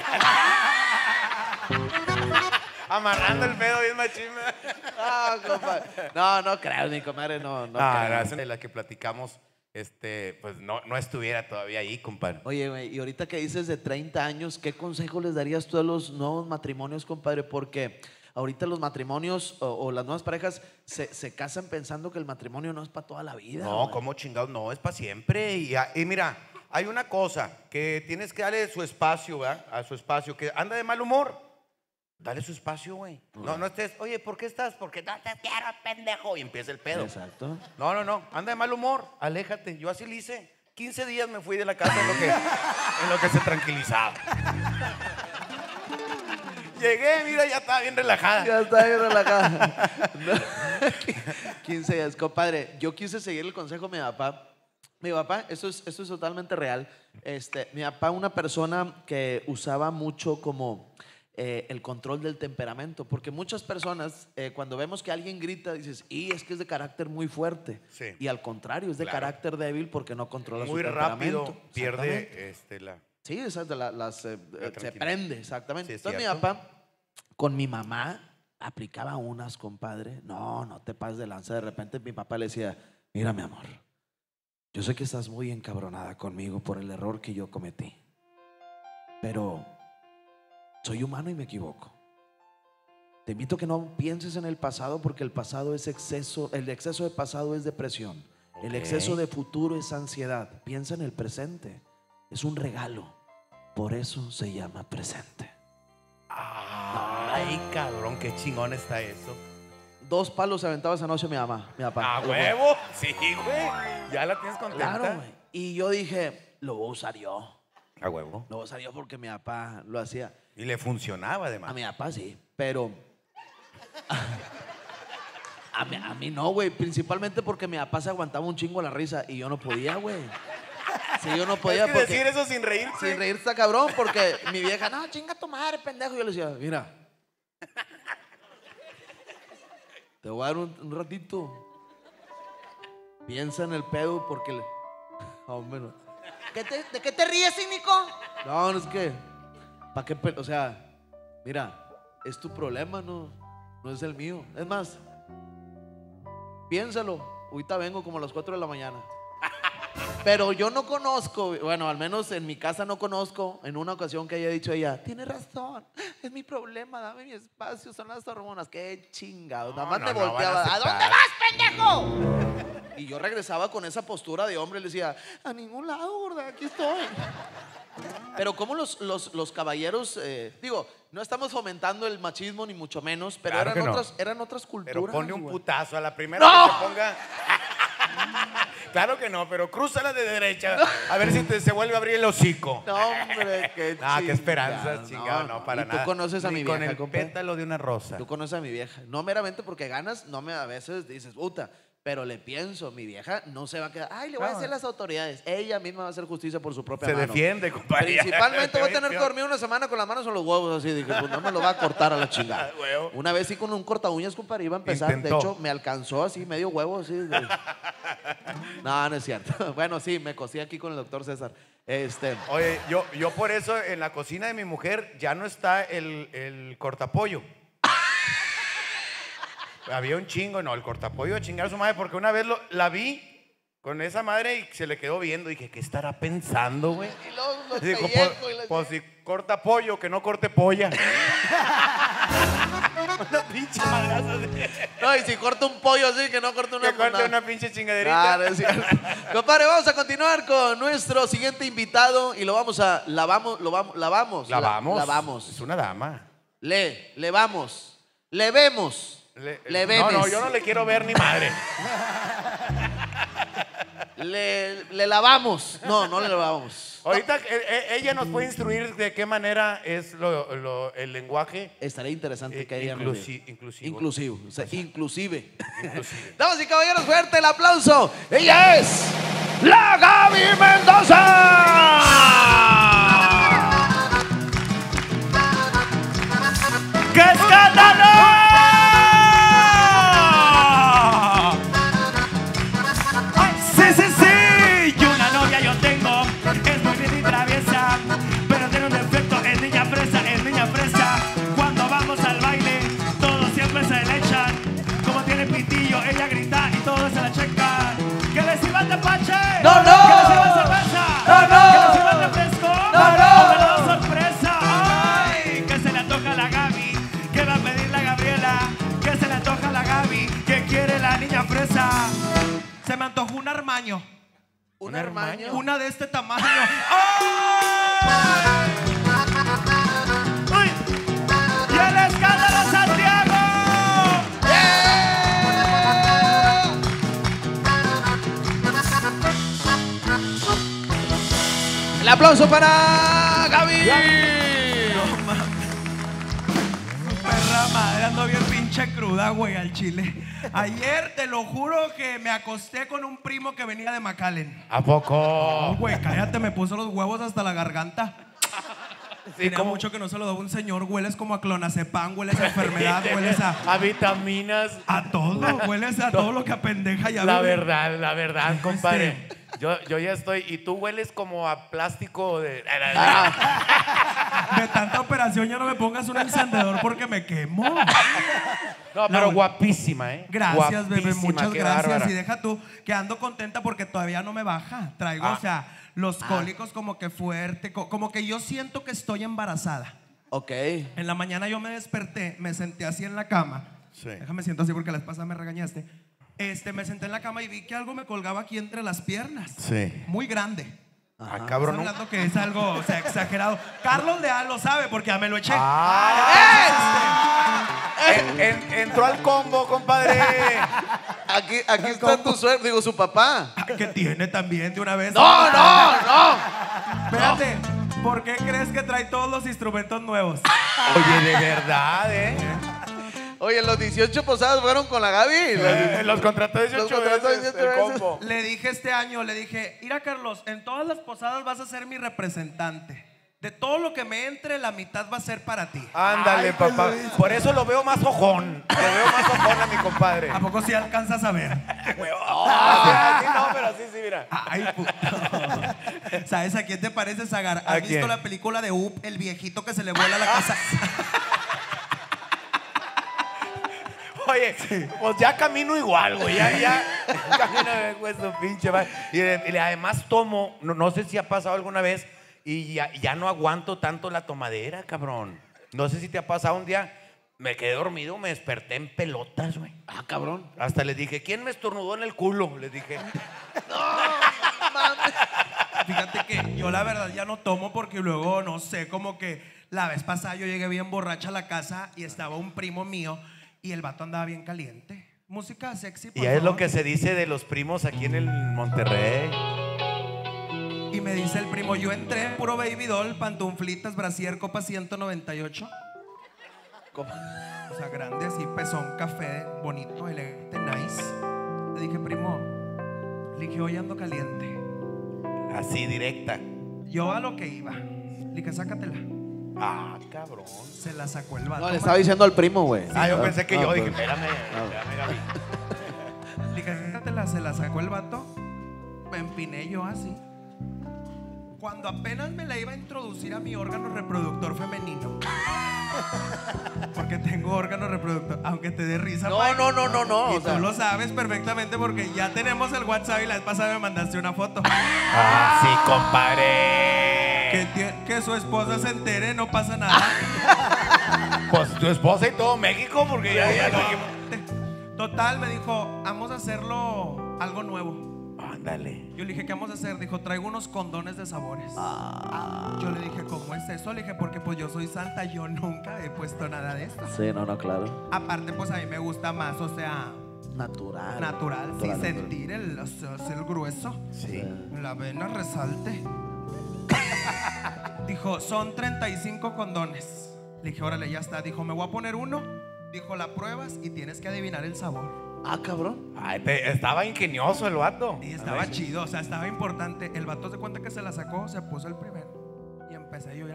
Amarrando el pedo bien machín. No, compadre. No, no creo, mi comadre, no, no Ah, creo. esa de la que platicamos, este, pues no, no estuviera todavía ahí, compadre. Oye, güey, y ahorita que dices de treinta años, ¿qué consejo les darías tú a los nuevos matrimonios, compadre? Porque ahorita los matrimonios o, o las nuevas parejas se, se casan pensando que el matrimonio no es para toda la vida. No, güey. como chingados, no, es para siempre. Y, y mira, hay una cosa que tienes que darle su espacio, ¿verdad? A su espacio, que anda de mal humor. Dale su espacio, güey. No, no estés, oye, ¿por qué estás? Porque no te quiero, pendejo. Y empieza el pedo. Exacto. No, no, no, anda de mal humor, aléjate. Yo así le hice. quince días me fui de la casa en lo que, en lo que se tranquilizaba. Llegué, mira, ya estaba bien relajada. Ya está bien relajada. No. quince días, compadre. Yo quise seguir el consejo de mi papá. Mi papá, esto es, esto es totalmente real. Este, mi papá, una persona que usaba mucho como eh, el control del temperamento. Porque muchas personas, eh, cuando vemos que alguien grita, dices, y es que es de carácter muy fuerte. Sí. Y al contrario, es de Claro. carácter débil porque no controla Muy su temperamento. rápido pierde este, la... Sí, exacto, la- las, eh, La se tranquilidad. prende, exactamente. Sí, es Entonces mi cierto. papá, con mi mamá, aplicaba unas, compadre. No, no te pases de lanza. De repente mi papá le decía, mira mi amor, yo sé que estás muy encabronada conmigo por el error que yo cometí. Pero soy humano y me equivoco. Te invito a que no pienses en el pasado porque el pasado es exceso, el exceso de pasado es depresión. El Ok. exceso de futuro es ansiedad. Piensa en el presente. Es un regalo. Por eso se llama presente. Ay, cabrón, qué chingón está eso. Dos palos se aventaba esa noche mi mamá, mi papá. ¿A huevo? Sí, güey. Ya la tienes contenta. Claro, güey. Y yo dije, lo voy a usar yo. A huevo. Lo voy a usar yo porque mi papá lo hacía. Y le funcionaba además. A mi papá sí, pero a mí, a mí no, güey. Principalmente porque mi papá se aguantaba un chingo la risa y yo no podía, güey. Sí, yo no podía Es que porque decir eso sin reírse. sin reír está cabrón porque mi vieja, no, chinga tu madre, pendejo. Y yo le decía, mira, te voy a dar un, un ratito. Piensa en el pedo porque le... Hombre, no. ¿Qué te- ¿De qué te ríes, cínico? No, no es que... ¿Para qué? pe- O sea, mira, es tu problema, no, no es el mío. Es más, piénsalo. Ahorita vengo como a las cuatro de la mañana. Pero yo no conozco, bueno, al menos en mi casa no conozco en una ocasión que haya dicho ella, tiene razón, es mi problema, dame mi espacio, son las hormonas. Qué chingado. Nada más no, me no van a volteaba, ¿a, aceptar. dónde vas, pendejo? Y yo regresaba con esa postura de hombre y le decía, a ningún lado, gorda, aquí estoy. Pero como los, los, los caballeros, eh, digo, no estamos fomentando el machismo ni mucho menos, pero Claro eran, que no. otras, eran otras culturas. Pero pone un güey. putazo a la primera ¡No! que se ponga. Claro que no, pero crúzala de derecha. A ver si te, se vuelve a abrir el hocico. No, hombre, qué Ah, qué chingado, esperanzas, chingado, no, para ¿Y nada. tú conoces a Ni mi con vieja, el compa? pétalo de una rosa. Tú conoces a mi vieja. No meramente porque ganas, no me a veces dices, puta, pero le pienso, mi vieja no se va a quedar, ay, le voy a No. hacer las autoridades. Ella misma va a hacer justicia por su propia Se mano. defiende, compadre. Principalmente voy a tener que Defiende. dormir una semana con las manos en los huevos, así. Dije, pues no me lo va a cortar a la chingada. Huevo. Una vez sí con un corta uñas, compadre, iba a empezar. Intentó. De hecho, me alcanzó así, medio huevo, así. de- No, no es cierto. Bueno, sí, me cosí aquí con el doctor César. Este, Oye, yo, yo por eso en la cocina de mi mujer ya no está el, el cortapollo. Había un chingo, no, el cortapollo de chingar a su madre, porque una vez lo- la vi con esa madre y se le quedó viendo. Dije, ¿qué estará pensando, güey? y luego los Dijo, pellejos pues, y la- pues si corta pollo, que no corte polla. Una pinche madraza así. No, y si corta un pollo así, que no corta una Que corte nada. una pinche chingaderita. Claro, es cierto. Compadre, vamos a continuar con nuestro siguiente invitado y lo vamos a lavamos, lo vamos, lavamos, la- Lavamos. lavamos. Es una dama. Le, le vamos, le vemos, le, Le- vemes, No, no, yo no le quiero ver ni madre. le, le lavamos. No, no le lavamos. Ahorita eh, eh, ella nos puede instruir de qué manera es lo- lo- el lenguaje Estaría interesante eh, que ella nos inclusi- diga. inclusivo. Inclusivo, o sea, inclusive. Inclusive. Damas y caballeros, fuerte el aplauso. Ella es la Gaby Mendoza. ¡Qué escándalo! Sí, sí, sí, y una novia yo tengo, es muy bien y traviesa, pero tiene un defecto, es niña fresa, es niña fresa. Cuando vamos al baile, todos siempre se le echan, como tiene pitillo, ella grita y todos se la checan. ¡Que le sirvan tepache! ¡No, no! ¡Que le sirvan cerveza! ¡No, no! ¡Que le sirvan fresa. ¿Qué se le antoja a la Gaby? ¿Qué quiere la niña fresa? Se me antojó un armaño. Un hermano. Una de este tamaño. ¡Ay! ¡Uy! ¡Y el escándalo Santiago! El aplauso para Gaby. No mames. Perra madre, ando bien pinche cruda, güey, al chile. Ayer te lo juro que me acosté con un primo que venía de McAllen. ¿A poco? No, güey, cállate, me puso los huevos hasta la garganta. Sí, Tenía ¿cómo? mucho que no se lo daba un señor. Hueles como a clonazepam, hueles a enfermedad, hueles a... A vitaminas. A todo, hueles a todo lo que apendeja ya. La güey. verdad, la verdad, Este- compadre. Yo, yo ya estoy. Y tú hueles como a plástico de. De tanta operación ya no me pongas un encendedor porque me quemo. No, pero La- guapísima, ¿eh? Gracias, bebé, Guapísima, muchas qué gracias. bárbara. Y deja tú que ando contenta porque todavía no me baja. Traigo, Ah. o sea, los cólicos como que fuerte, co- como que yo siento que estoy embarazada. Ok. En la mañana yo me desperté, me senté así en la cama. Sí. Déjame siento así porque la vez pasada me regañaste. Este, me senté en la cama y vi que algo me colgaba aquí entre las piernas. Sí. Muy grande. Ah, Estás cabrón. ¿no? hablando que es algo, o sea, exagerado. Carlos Leal lo sabe porque ya me lo eché. Ah. En- en- entró al combo, compadre. Aquí, aquí está tu suegro, digo, su papá. Ay, que tiene también de una vez. No, no, no. Espérate, ¿por qué crees que trae todos los instrumentos nuevos? Oye, de verdad, ¿eh? Oye, los dieciocho posadas fueron con la Gaby. Eh, los contrató dieciocho Los contrató veces dieciocho el veces. combo. Le dije este año, le dije, mira Carlos, en todas las posadas vas a ser mi representante. De todo lo que me entre, la mitad va a ser para ti. Ándale, Ay, pues, papá. lo hizo. Por eso lo veo más ojón. Lo veo más ojón a mi compadre. ¿A poco sí alcanzas a ver? Ah, sí, no, pero sí, sí, mira. Ay, puto. ¿Sabes a quién te parece, Zagar? ¿A ¿Has visto quién? la película de Up, el viejito que se le vuela la casa? Oye, pues ya camino igual, güey. Ya, ya. Camino con su pinche madre. Y, de- y además tomo, no, no sé si ha pasado alguna vez, y ya, ya no aguanto tanto la tomadera, cabrón. No sé si te ha pasado un día, me quedé dormido, me desperté en pelotas, güey. Ah, cabrón. Hasta les dije, ¿quién me estornudó en el culo? Les dije. Fíjate que yo la verdad ya no tomo porque luego, no sé, como que la vez pasada yo llegué bien borracha a la casa y estaba un primo mío y el vato andaba bien caliente. Música sexy, por Y es lo favor. que se dice de los primos aquí en el Monterrey. Y me dice el primo, yo entré puro baby doll, pantuflitas, brasier, copa ciento noventa y ocho. O sea, grande así, pezón, café, bonito, elegante, nice. Le dije, primo, le dije, hoy ando caliente. Así, directa. Yo a lo que iba. Le dije, sácatela. Ah, cabrón. Se la sacó el vato. No, le estaba diciendo al primo, güey. Ah, yo pensé que No, yo dije, pues. espérame, espérame, Gaby. Le dije, sácatela, se la sacó el vato. Me empiné yo así. Cuando apenas me la iba a introducir a mi órgano reproductor femenino. Porque tengo órgano reproductor, aunque te dé risa. No, Mike. no, no, no, no. Y o tú sea, lo sabes perfectamente porque ya tenemos el WhatsApp y la vez pasada me mandaste una foto. Ah, sí, compadre. Que, tie- que su esposa se entere, no pasa nada. Pues tu esposa y todo México, porque ya, ya lo dijimos. Total, me dijo, vamos a hacerlo algo nuevo. Ándale. Yo le dije, ¿qué vamos a hacer? Dijo, traigo unos condones de sabores. Yo le dije, ¿cómo es eso? Le dije, porque pues yo soy santa, yo nunca he puesto nada de esto. sí, no, no, claro. Aparte, pues a mí me gusta más, o sea, Natural. natural, sí, natural. sentir el, o sea, el grueso. Sí. La vena resalte. Dijo, son treinta y cinco condones. Le dije, órale, ya está. Dijo, me voy a poner uno. Dijo, la pruebas y tienes que adivinar el sabor. Ah, cabrón. Ay, te- estaba ingenioso el vato. Y estaba chido, o sea, estaba importante. El vato se cuenta que se la sacó, se puso el primero. Y empecé yo ya.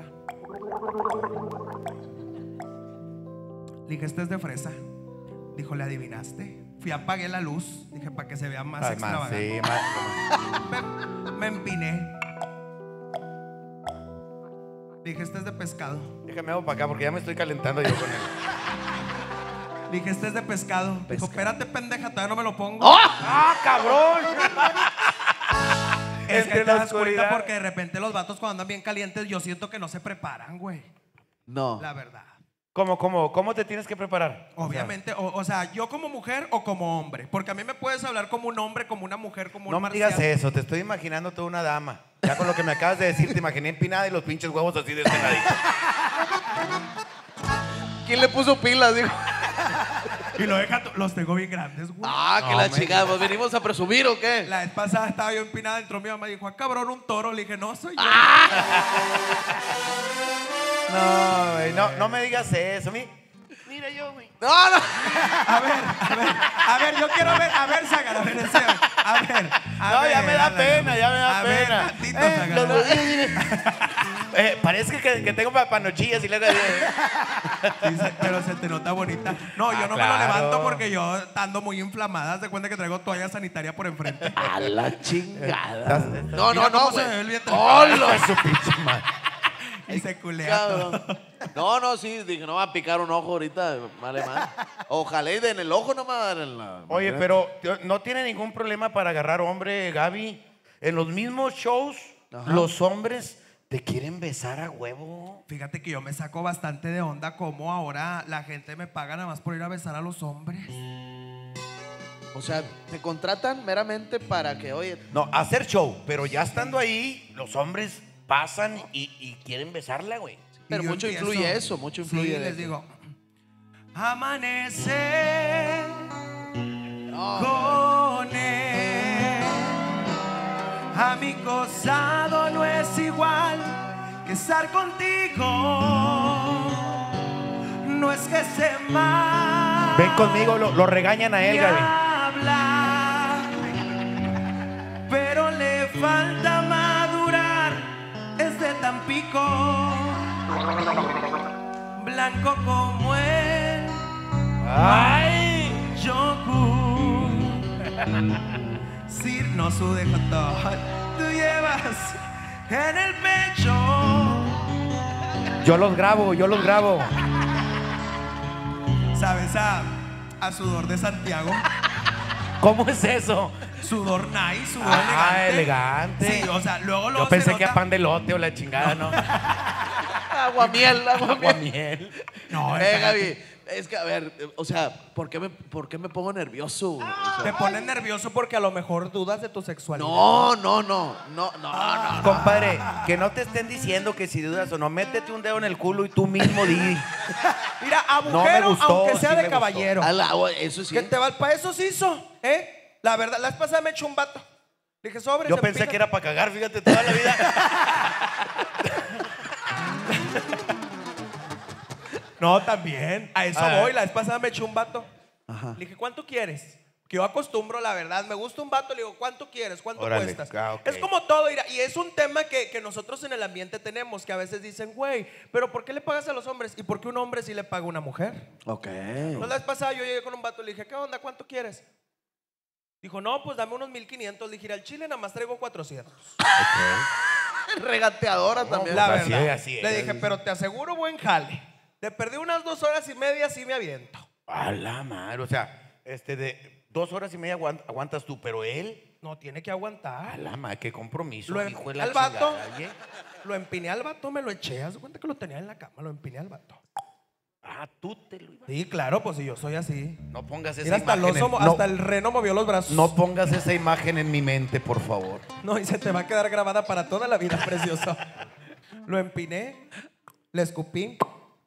Le dije, este es de fresa. Dijo, ¿le adivinaste? Fui, apagué la luz. Dije, para que se vea más Ay, más, extravagante. sí, más. Me, me empiné. Dije, este es de pescado. Déjame hago para acá porque ya me estoy calentando yo con él. Dije, este es de pescado. Dijo, espérate, pendeja, todavía no me lo pongo. ¡Ah, cabrón! Es que Entre te la das cuenta oscuridad. porque de repente los vatos cuando andan bien calientes, yo siento que no se preparan, güey. No. La verdad. ¿Cómo, cómo, cómo te tienes que preparar? Obviamente, o, o sea, yo como mujer o como hombre. Porque a mí me puedes hablar como un hombre, como una mujer, como No un me marcial. digas eso, te estoy imaginando toda una dama. Ya con lo que me acabas de decir, te imaginé empinada y los pinches huevos así de este ladito. ¿Quién le puso pilas? Digo. Y lo deja, los tengo bien grandes, güey. Ah, que No, la me chingada. ¿Pues venimos a presumir o qué? La vez pasada estaba yo empinada, entró mi mamá y dijo, ah, cabrón, un toro. Le dije, no, soy yo. No, güey, no, no me digas eso. Mi- Mira yo, güey. No, no. A ver, a ver, a ver, yo quiero ver, a ver, Zágara, a ver, en serio. A ver, a No, ver, ya me da a ver, pena, ya me da a ver, pena. tantito, Eh, Zágara. los- eh, parece que, que tengo pa- panochillas y luego... Sí, se- pero se te nota bonita. No, yo Ah, no me claro. lo levanto porque yo ando muy inflamada. Haz de cuenta que traigo toalla sanitaria por enfrente. A la chingada. No, Mira no, no, cómo se güey. ve el vientre. ¡Hola! Su pinche madre. Y se culea todo. Cabrón. No, no, sí, dije, no va a picar un ojo ahorita, vale más. Ojalá y de en el ojo no me va a dar en la... Oye, pero tío, no tiene ningún problema para agarrar hombre, Gaby. En los mismos shows, Ajá. los hombres te quieren besar a huevo. Fíjate que yo me saco bastante de onda como ahora la gente me paga nada más por ir a besar a los hombres. O sea, te contratan meramente para que, oye, No, hacer show, pero ya estando ahí, los hombres pasan y, y quieren besarla, güey. pero Y yo mucho empiezo- influye eso, mucho influye. Sí, de les que- digo, amanece No, con él. A mi costado no es igual que estar contigo. No es que se mal. Ven conmigo, lo, lo regañan a él, y Gaby. habla, pero le falta madurar. Es de Tampico, blanco como el ¡Ay! yogur. Si no su dejo todo, tú llevas en el pecho. Yo los grabo, yo los grabo. ¿Sabes a, a sudor de Santiago? ¿Cómo es eso? Sudor nice, sudor Ah, elegante. elegante. Sí, o sea, luego luego Yo pensé se que a nota- pan de lote o la chingada, ¿no? aguamiel, aguamiel. Aguamiel. No, Eh, espérate. Gaby, es que, a ver, o sea, ¿por qué me, por qué me pongo nervioso? güey? O Te sea, pones nervioso porque a lo mejor dudas de tu sexualidad. no, no, no, no, no, no. Compadre, que no te estén diciendo que si dudas o no, métete un dedo en el culo y tú mismo di. Mira, No me agujero, gustó, aunque sea sí de me caballero. A la- eso sí. Que te va para eso se hizo, ¿eh? La verdad, la vez pasada me echó un vato. Dije, sobre. Yo pensé que era para cagar, fíjate, toda la vida. No, también. A eso Ah. voy. La vez pasada me echó un vato. Ajá. Le dije, ¿cuánto quieres? Que yo acostumbro, la verdad. Me gusta un vato. Le digo, ¿cuánto quieres? ¿Cuánto Órale, cuestas? ah, ok. Es como todo. Mira, y es un tema que, que nosotros en el ambiente tenemos. Que a veces dicen, güey, ¿pero por qué le pagas a los hombres? ¿Y por qué un hombre sí le paga a una mujer? Ok. Entonces, la vez pasada yo llegué con un vato y le dije, ¿qué onda? ¿Cuánto quieres? Dijo, no, pues dame unos mil quinientos. Le dije, al chile nada más traigo cuatrocientos. Regateadora también. La Así verdad. es, así es. Le dije, pero te aseguro buen jale. Te perdí unas dos horas y media, sí me aviento. A la madre, o sea, este de dos horas y media aguant- aguantas tú, pero él, No tiene que a aguantar. la madre, qué compromiso, Lo hijo de empiné la al vato. chingada, oye. Lo empiné al vato, me lo eché. Haz de cuenta que lo tenía en la cama, lo empiné al vato. Ah, tú te lo ibas. Sí, claro, pues si yo soy así. No pongas esa Mira, hasta el, imagen. oso mo- en, no, hasta el reno movió los brazos. no pongas esa imagen en mi mente, por favor. No, y se te va a quedar grabada para toda la vida, precioso. Lo empiné, le escupí.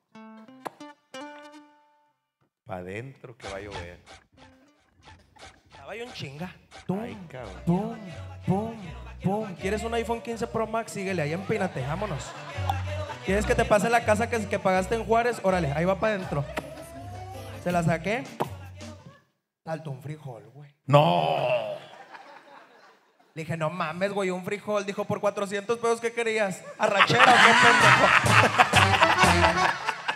Pa' adentro que va a llover. Estaba yo en chinga. Pum, Ay, cabrón. pum, pum, pum. ¿Quieres un iPhone quince Pro Max? Síguele, ahí empínate, vámonos. ¿Quieres que te pase la casa que, que pagaste en Juárez? Órale, ahí va para adentro. Se la saqué. Saltó un frijol, güey. No. Le dije, no mames, güey, un frijol. Dijo, por cuatrocientos pesos, ¿qué querías? ¿Arrachera o qué pendejo?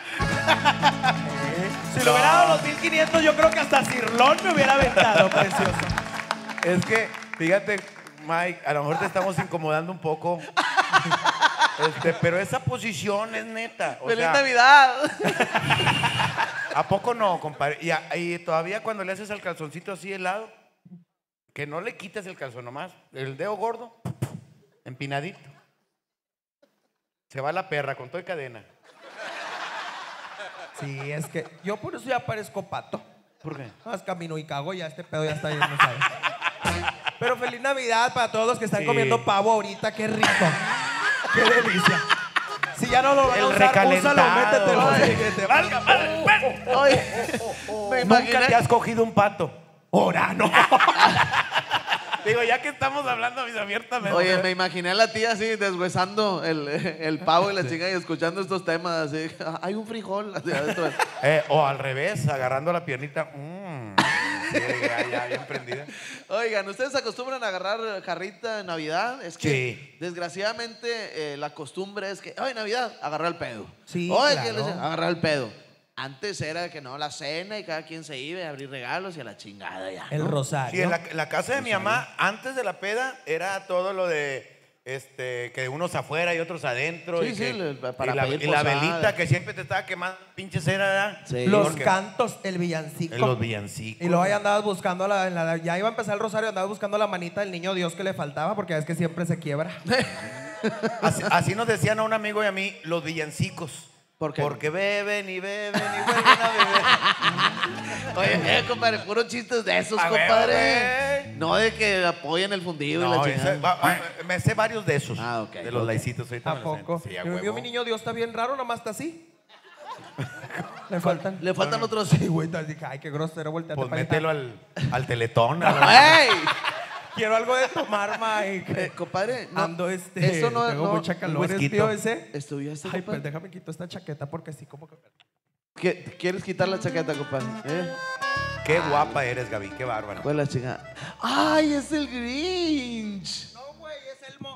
Si le hubiera dado los mil quinientos, yo creo que hasta Cirlón me hubiera aventado, precioso. Es que, fíjate, Mike, a lo mejor te estamos incomodando un poco. Este, pero esa posición es neta. O ¡Feliz sea, Navidad! ¿a poco no, compadre? Y, a- y todavía cuando le haces al calzoncito así helado, que no le quites el calzón nomás, el dedo gordo, empinadito. Se va la perra con todo y cadena. Sí, es que yo por eso ya parezco pato. ¿Por qué? Más camino y cago, ya este pedo ya está bien, no sabes. Pero feliz Navidad para todos los que están Sí. comiendo pavo ahorita, qué rico. Qué delicia. Si ya no lo van a El usar, recalentado. úsalo, métetelo. Ay. así que te valga madre, ven. Oye, me Nunca imaginé. te has cogido un pato. Ahora no. Digo, ya que estamos hablando abiertamente. Oye, me imaginé a la tía así deshuesando el, el pavo y la chica y escuchando estos temas así. Hay un frijol. Así, adentro. Eh, o al revés, agarrando la piernita. Mm, sí, ya, ya, bien prendida. Oigan, ¿ustedes acostumbran a agarrar jarrita en Navidad? Es que Sí. desgraciadamente eh, la costumbre es que, ay, Navidad, agarrar el pedo. Sí, Oye, claro. ¿qué les- agarrar el pedo. Antes era que no, la cena y cada quien se iba a abrir regalos y a la chingada ya. El ¿no? rosario. Sí, en la, en la casa de mi mamá, antes de la peda, era todo lo de este, que unos afuera y otros adentro. Sí, y sí, que- le- para y la, pedir y la posada. velita que siempre te estaba quemando pinche cera, ¿verdad? Sí. Los Porque- cantos, el villancico. En los villancicos. Y luego ahí andabas buscando, la, en la- ya iba a empezar el rosario, andabas buscando la manita del niño Dios que le faltaba, porque es que siempre se quiebra. Así, así nos decían a un amigo y a mí los villancicos. ¿Por qué? Porque beben y beben y vuelven a beber. Oye, eh, compadre, puros chistes de esos, A huevo, compadre. güey. No de que apoyen el fundido y No, la ese- chingada. va- va- me sé varios de esos. Ah, ok, De los ok. laicitos. ahorita ¿A me los sé. poco? Sí, a Yo, huevo. mi niño Dios está bien raro, nomás está así. Le faltan. Le faltan otros. Sí, güey, entonces dije, ay, qué grosero, volteate Pues para allá. mételo al, al teletón. a la- ¡Ey! Quiero algo de tomar, Mike. Eh, compadre, no, Ando este. eso no, tengo no- mucha calor, whisky. tío, ese. ¿Estuviste, Ay, compadre? pues déjame quito esta chaqueta porque así como que. ¿Qué- ¿Quieres quitar la chaqueta, compadre? ¿Eh? Qué guapa eres, Gaby. Qué bárbara. Pues la chingada. ¡Ay, es el Grinch! No, güey, es Elmo.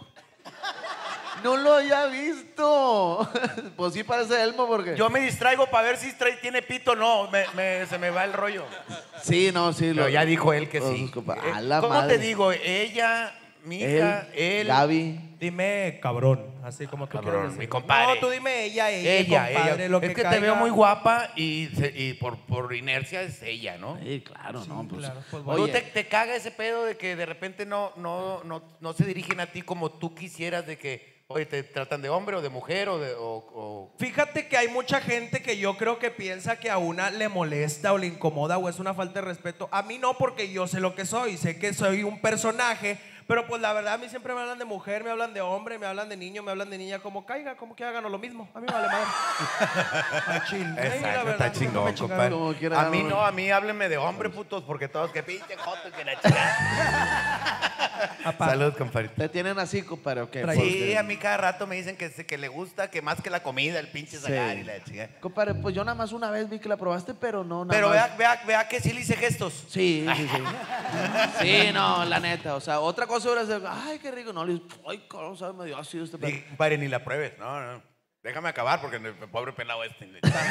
No lo había visto. Pues sí parece Elmo porque... Yo me distraigo para ver si trae- tiene pito o no. Me- me- se me va el rollo. Sí, no, sí. Pero lo- ya dijo él que los- sí. compa- Eh, a la ¿Cómo madre. te digo? Ella, mi hija, Él, él. Gaby. Dime cabrón, así como tú Cabrón, quieres decir. mi compadre. No, tú dime ella, ella, Ella, compadre, ella. lo que es que te caiga. veo muy guapa y, se- y por, por inercia es ella, ¿no? Sí, claro, no, pues... claro, pues, ¿Tú Oye, te, te caga ese pedo de que de repente no, no, no, no se dirigen a ti como tú quisieras de que, oye, te tratan de hombre o de mujer o de... O, o- Fíjate que hay mucha gente que yo creo que piensa que a una le molesta o le incomoda o es una falta de respeto. A mí no, porque yo sé lo que soy, sé que soy un personaje, pero pues la verdad a mí siempre me hablan de mujer, me hablan de hombre, me hablan de niño, me hablan de niña, como caiga, como que hagan lo mismo. A mí me vale madre. Al chile. Ay, la Exacto, verdad, está no me chingón, chingaron. compadre. Como quiera, A mí no. no, a mí háblenme de hombre, putos, porque todos que pinche joto que la chingada. Apá. Salud, compadre. ¿te tienen así, compadre, o qué? Trae- Sí, Porque- a mí cada rato me dicen que, se- que le gusta, que más que la comida, el pinche sagar y la chingada. Compadre, pues yo nada más una vez vi que la probaste, pero no nada Pero más. vea, vea, vea que sí le hice gestos. Sí, sí, sí. Sí, no, la neta. O sea, otra cosa hubiera sido, ay, qué rico. No, le dices, ay, cabrón, sabe medio ácido este pedo. Dije, compadre, ni la pruebes. No, no. Déjame acabar porque el pobre pelado este.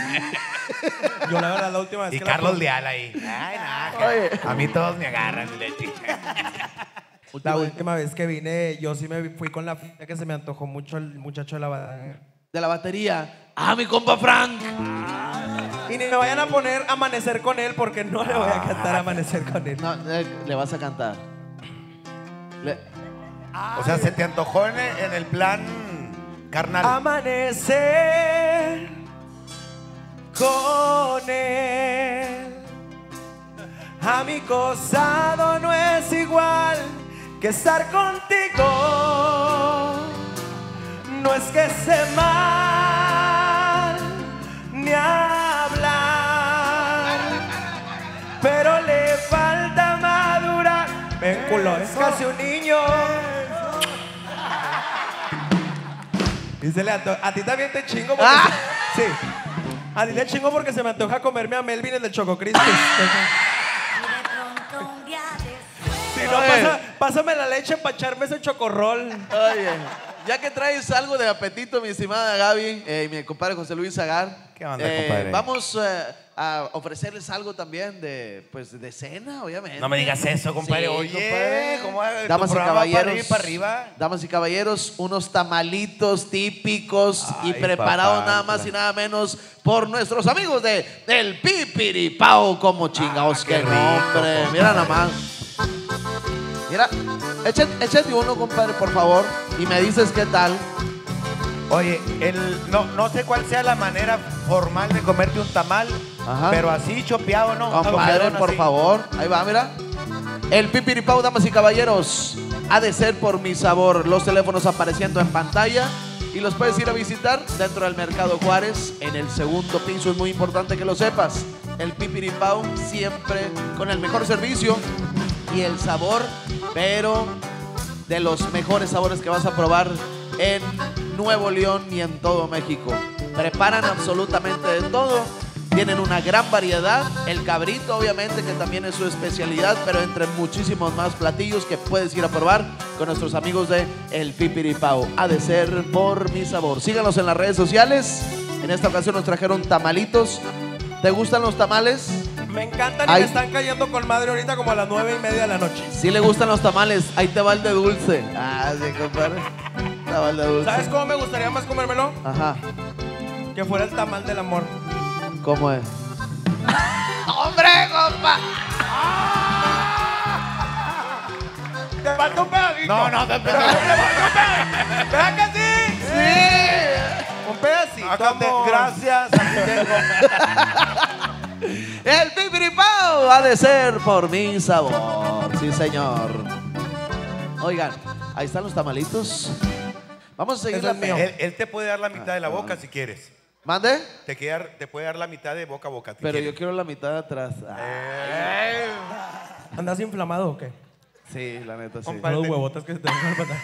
Yo la verdad la última vez Y que la Carlos probé- Leal ahí. Ay, no, Oye. a mí todos me agarran. y la chingada. La última vez que vine, yo sí me fui con la fiesta que se me antojó mucho el muchacho de la banda. De la batería. Ah, mi compa Frank. Y ni me vayan a poner Amanecer con él porque no le voy a cantar Amanecer con él. No, eh, le vas a cantar. Le- O sea, se te antojó en el, en el plan carnal. Amanecer con él. A mi costado no es igual que estar contigo. No es que esté mal ni hablar, pero le falta madurar. Ven, culo, es casi un niño. Y se le anto- a ti también te chingo porque Ah. se- sí. A ti te chingo porque se me antoja comerme a Melvin el del Choco Crispy. Si no, Oye. pasa- pásame la leche para echarme ese chocorrol. Oye, ya que traes algo de apetito, mi estimada Gaby, eh, mi compadre José Luis Zagar. ¿Qué onda, eh, compadre? Vamos eh, a ofrecerles algo también de, pues, de cena, obviamente. No me digas eso, compadre. Sí, Oye, compadre. ¿cómo va tu Damas y programa para caballeros, arriba y para arriba? damas y caballeros, unos tamalitos típicos y Ay, preparados papá, nada más claro. y nada menos por nuestros amigos de del Pipiripao, como chingados Ah, que qué no, rico, hombre. compadre. Mira nada más. Mira, échate, échate uno, compadre, por favor, y me dices qué tal. Oye, el, no, no sé cuál sea la manera formal de comerte un tamal, Ajá. pero así chopeado, ¿no? Compadre, Chopeadón por así. favor. Ahí va, mira. El Pipiripao, damas y caballeros, ha de ser por mi sabor. Los teléfonos apareciendo en pantalla y los puedes ir a visitar dentro del Mercado Juárez en el segundo piso. Es muy importante que lo sepas. El Pipiripao siempre con el mejor servicio y el sabor, pero de los mejores sabores que vas a probar en Nuevo León y en todo México. Preparan absolutamente de todo. Tienen una gran variedad. El cabrito, obviamente, que también es su especialidad, pero entre muchísimos más platillos que puedes ir a probar con nuestros amigos de El Pipiripao. Ha de ser por mi sabor. Síganos en las redes sociales. En esta ocasión nos trajeron tamalitos. ¿Te gustan los tamales? Me encantan y Ay. me están cayendo con madre ahorita como a las nueve y media de la noche. Si le gustan los tamales, ahí te va el de dulce. Ah, sí, compadre. Te va el de dulce. ¿Sabes cómo me gustaría más comérmelo? Ajá. Que fuera el tamal del amor. ¿Cómo es? ¡Hombre, compa! ¡Te falta un pedacito! No, no, te ¿Verdad que sí? ¡Sí! Un pedacito, Bájate, amor. gracias, aquí tengo. El Pipiripao ha de ser por mi sabor. Sí, señor. Oigan, ahí están los tamalitos. Vamos a seguir Ese la es mío. Él, él te puede dar la mitad de la boca si quieres. ¿Mande? Te, queda- te puede dar la mitad de boca a boca. si Pero yo quieres. quiero la mitad de atrás. Eh, ¿Andas inflamado o qué? Sí, la neta, sí. Compadre. Los huevotas que se te van a matar.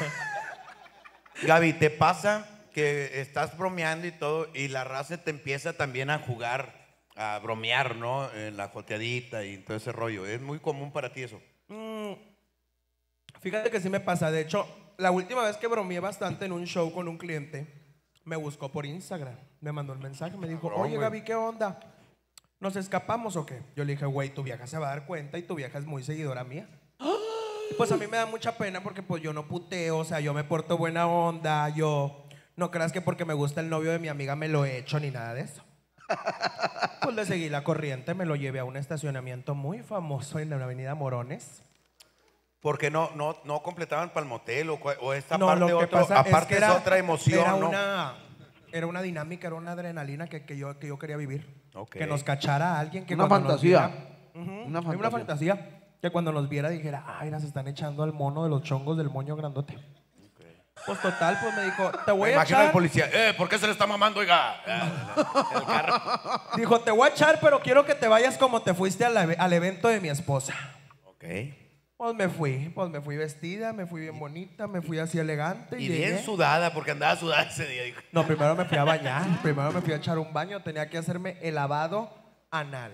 Gaby, ¿te pasa que estás bromeando y todo y la raza te empieza también a jugar, a bromear, ¿no? En la joteadita y todo ese rollo. ¿Es muy común para ti eso? Mm, Fíjate que sí me pasa. De hecho, la última vez que bromeé bastante en un show con un cliente, me buscó por Instagram. Me mandó el mensaje, me dijo, Cabrón, oye güey. Gaby, ¿qué onda? ¿Nos escapamos o qué? Yo le dije, güey, tu vieja se va a dar cuenta y tu vieja es muy seguidora mía. Y pues a mí me da mucha pena porque pues yo no puteo, o sea, yo me porto buena onda, yo no creas que porque me gusta el novio de mi amiga me lo he hecho ni nada de eso. Pues le seguí la corriente, me lo llevé a un estacionamiento muy famoso en la avenida Morones. Porque no, no, no completaban para el motel o, cua- o esta No, parte, lo que otro- pasa aparte es que es era, otra emoción, era ¿no? una, era una dinámica, era una adrenalina que, que, yo, que yo quería vivir. Ok. Que nos cachara alguien que Una cuando nos fantasía. viera- Ujú, Una hay fantasía. una fantasía que cuando nos viera dijera, ay, nos están echando al mono de los chongos del moño grandote. Pues total, pues me dijo, te voy Me a imagino al echar. policía, eh, ¿por qué se le está mamando, oiga? Ah, el carro. Dijo, te voy a echar, pero quiero que te vayas como te fuiste al, eve- al evento de mi esposa. Ok. Pues me fui, pues me fui vestida, me fui bien bonita, me fui así elegante. Y llegué. bien sudada, porque andaba sudada ese día. dijo. No, primero me fui a bañar, primero me fui a echar un baño, tenía que hacerme el lavado anal.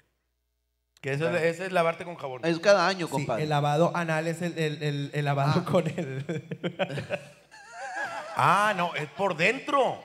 Que eso es, ese es lavarte con jabón. Es cada año, Sí, compadre. el lavado anal es el, el- el- el lavado con el... Ah, no, es por dentro.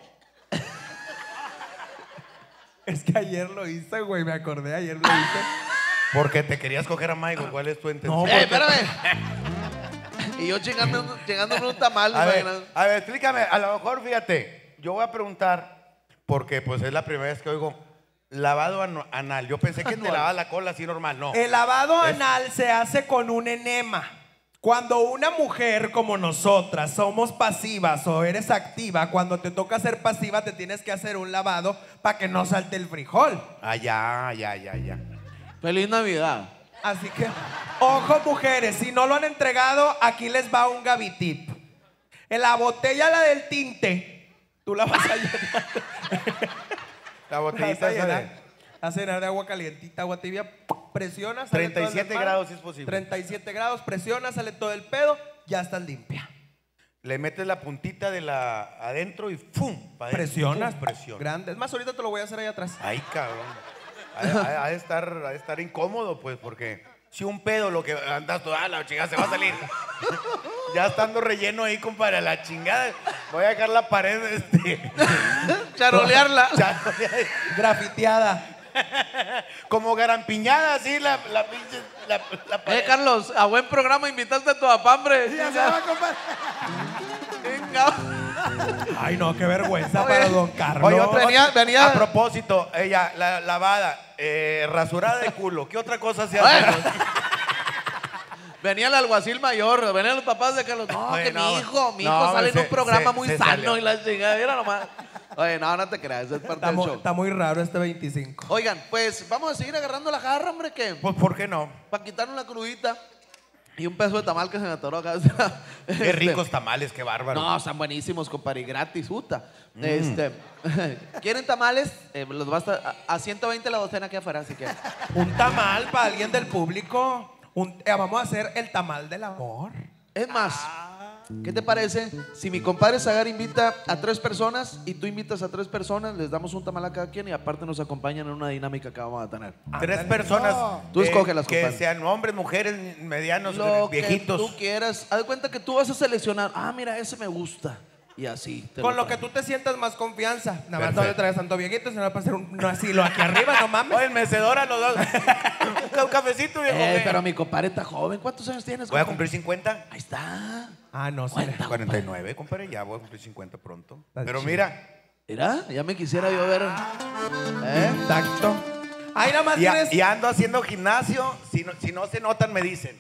Es que ayer lo hice, güey, me acordé, ayer lo hice. Porque te querías coger a Michael. ¿Cuál es tu intención? No, ¡Eh, espérame! Y yo chingando, chingándome un tamal. A ver, imagínate. a ver, explícame. A lo mejor, fíjate, yo voy a preguntar, porque pues es la primera vez que oigo lavado ano- anal. Yo pensé que te lavabas la cola así normal, no. El lavado Es- anal se hace con un enema. Cuando una mujer como nosotras somos pasivas o eres activa, cuando te toca ser pasiva te tienes que hacer un lavado para que no salte el frijol. Ah, ya, ya, ya, ya. Feliz Navidad. Así que, ojo mujeres, si no lo han entregado, aquí les va un Gavitip. En la botella, la del tinte, tú la vas a llenar. La La vas botellita a esa llenar, de vas a llenar de agua calientita, agua tibia, presionas. sale treinta y todo el siete desmadre. grados si es posible. treinta y siete grados, presionas, sale todo el pedo, ya estás limpia. Le metes la puntita de la adentro y ¡fum! Pa' adentro. Presionas, Pum, presión. Grande. Es más, ahorita te lo voy a hacer ahí atrás. Ay, cabrón. Ha, ha- ha de estar, ha de estar incómodo, pues, porque si un pedo lo que andas toda ah, la chingada se va a salir. Ya estando relleno ahí, compadre, a la chingada. Voy a dejar la pared, este. Charolearla. charoleada, Grafiteada. como garampiñada, así, la, la pinche. La, la pared. Eh, Carlos, a buen programa invitaste a tu papá, hombre. Ya se va, compadre. Venga. Ay, no, qué vergüenza Oye, para don Carlos. Oye, otra- Venía- venía- A propósito, ella, la lavada, eh, rasurada de culo. ¿Qué otra cosa se Oye. hace? venía el alguacil mayor, venían los papás de Carlos. No, Oye, que no, mi hijo, mi no, hijo sale en se- un programa se- muy se sano salió. y la chingada. Mira nomás. Oye, no, no te creas, es parte Está, del mu- show. está muy raro este veinticinco. Oigan, pues vamos a seguir agarrando la jarra, hombre, que Pues, ¿por qué no? para quitarnos la crudita y un peso de tamal que se me atoró acá. Qué ricos tamales, qué bárbaro. No, están buenísimos, compadre, y gratis, puta. Mm. Este, ¿quieren tamales? Eh, los basta a, a ciento veinte la docena aquí afuera, si quieren. Un tamal para alguien del público. Un- eh, vamos a hacer el tamal del amor. Es más, ¿qué te parece si mi compadre Zagar invita a tres personas y tú invitas a tres personas, les damos un tamal a cada quien y aparte nos acompañan en una dinámica que vamos a tener? Tres personas. No. Tú eh, escógelas, Que compadre. sean hombres, mujeres, medianos, Lo viejitos. que tú quieras. Haz de cuenta que tú vas a seleccionar, ah, mira, ese me gusta. Y así. te Con lo que traes. tú te sientas más confianza. Nada más Perfecto. no le traes tanto viejito, sino para hacer un, un asilo aquí arriba, no mames. Oye, el mecedor a los dos. Un cafecito, viejo. Eh, ¿qué? pero mi compadre está joven. ¿Cuántos años tienes, Voy a compadre? cumplir cincuenta. Ahí está. Ah, no, sí. Cuenta, cuarenta y nueve, compadre. Ya voy a cumplir cincuenta pronto. Está Pero chido. mira. Mira, ya me quisiera yo ver. ¿Eh? Tacto. Ahí nada más Y, a- tienes. y ando haciendo gimnasio. Si no, si no se notan, me dicen.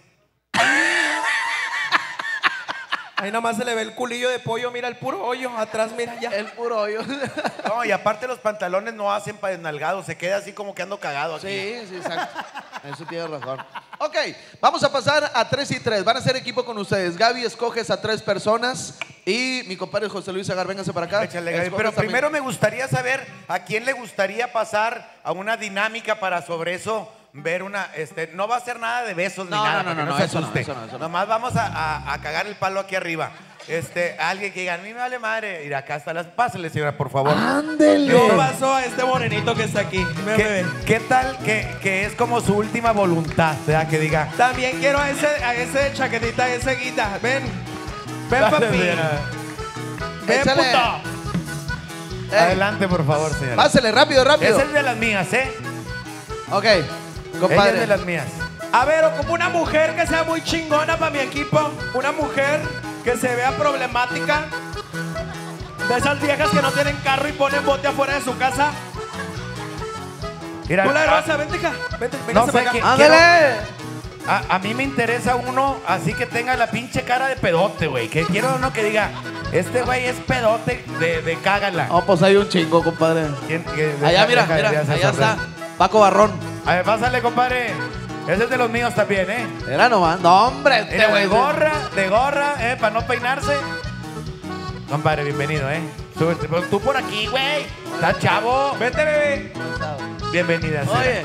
Ahí nada más se le ve el culillo de pollo, mira el puro hoyo. Atrás, mira ya. El puro hoyo. No, y aparte los pantalones no hacen para desnalgado. Se queda así como que ando cagado aquí. Sí, sí, exacto. Eso tienes razón. Ok, vamos a pasar a tres y tres. Van a ser equipo con ustedes. Gaby, escoges a tres personas. Y mi compadre José Luis Agar, véngase para acá. Échale, Gaby. Escoges Pero también. primero me gustaría saber a quién le gustaría pasar a una dinámica para sobre eso ver una, este, no va a ser nada de besos No, ni nada, no, no, para que no, no, no, se eso no, asuste. eso no, eso no. Nomás vamos a, a- a cagar el palo aquí arriba. Este, alguien que diga, a mí me vale madre. Y acá está las, pásale, señora, por favor. ¡Ándele! Yo paso a este morenito que está aquí. Ven, ¿Qué, bebé. qué tal que, que es como su última voluntad? ¿Verdad? Que diga. También quiero a ese, a ese chaquetita, a ese guita. Ven. Ven, Dale, papi. señora. Ven, Échale. puto. Ey, Adelante, por favor, señora. Pásale, rápido, rápido. Esa es de las mías, ¿eh? Ok, Ella es de compadre. las mías. A ver, ocupo una mujer que sea muy chingona para mi equipo. Una mujer que se vea problemática. De esas viejas que no tienen carro y ponen bote afuera de su casa. Mira, Hola, a- Rosa, vente acá. Vente, No véngase sé para qué- acá. ¡Ándale! A, a mí me interesa uno así que tenga la pinche cara de pedote, güey. Que quiero uno que diga, este güey es pedote de, de cágala. Oh, pues hay un chingo, compadre. ¿Quién- que- Allá, deja- mira, deja- mira, deja- allá deja- está. Paco Barrón. A ver, pásale, compadre. Ese es de los míos también, ¿eh? Era nomás. No, hombre, este Mira, güey. de gorra, de gorra, ¿eh? Para no peinarse. Compadre, bienvenido, ¿eh? Súbete, pero tú por aquí, güey. Está chavo. Vete, bebé. Bienvenida, señora. Oye.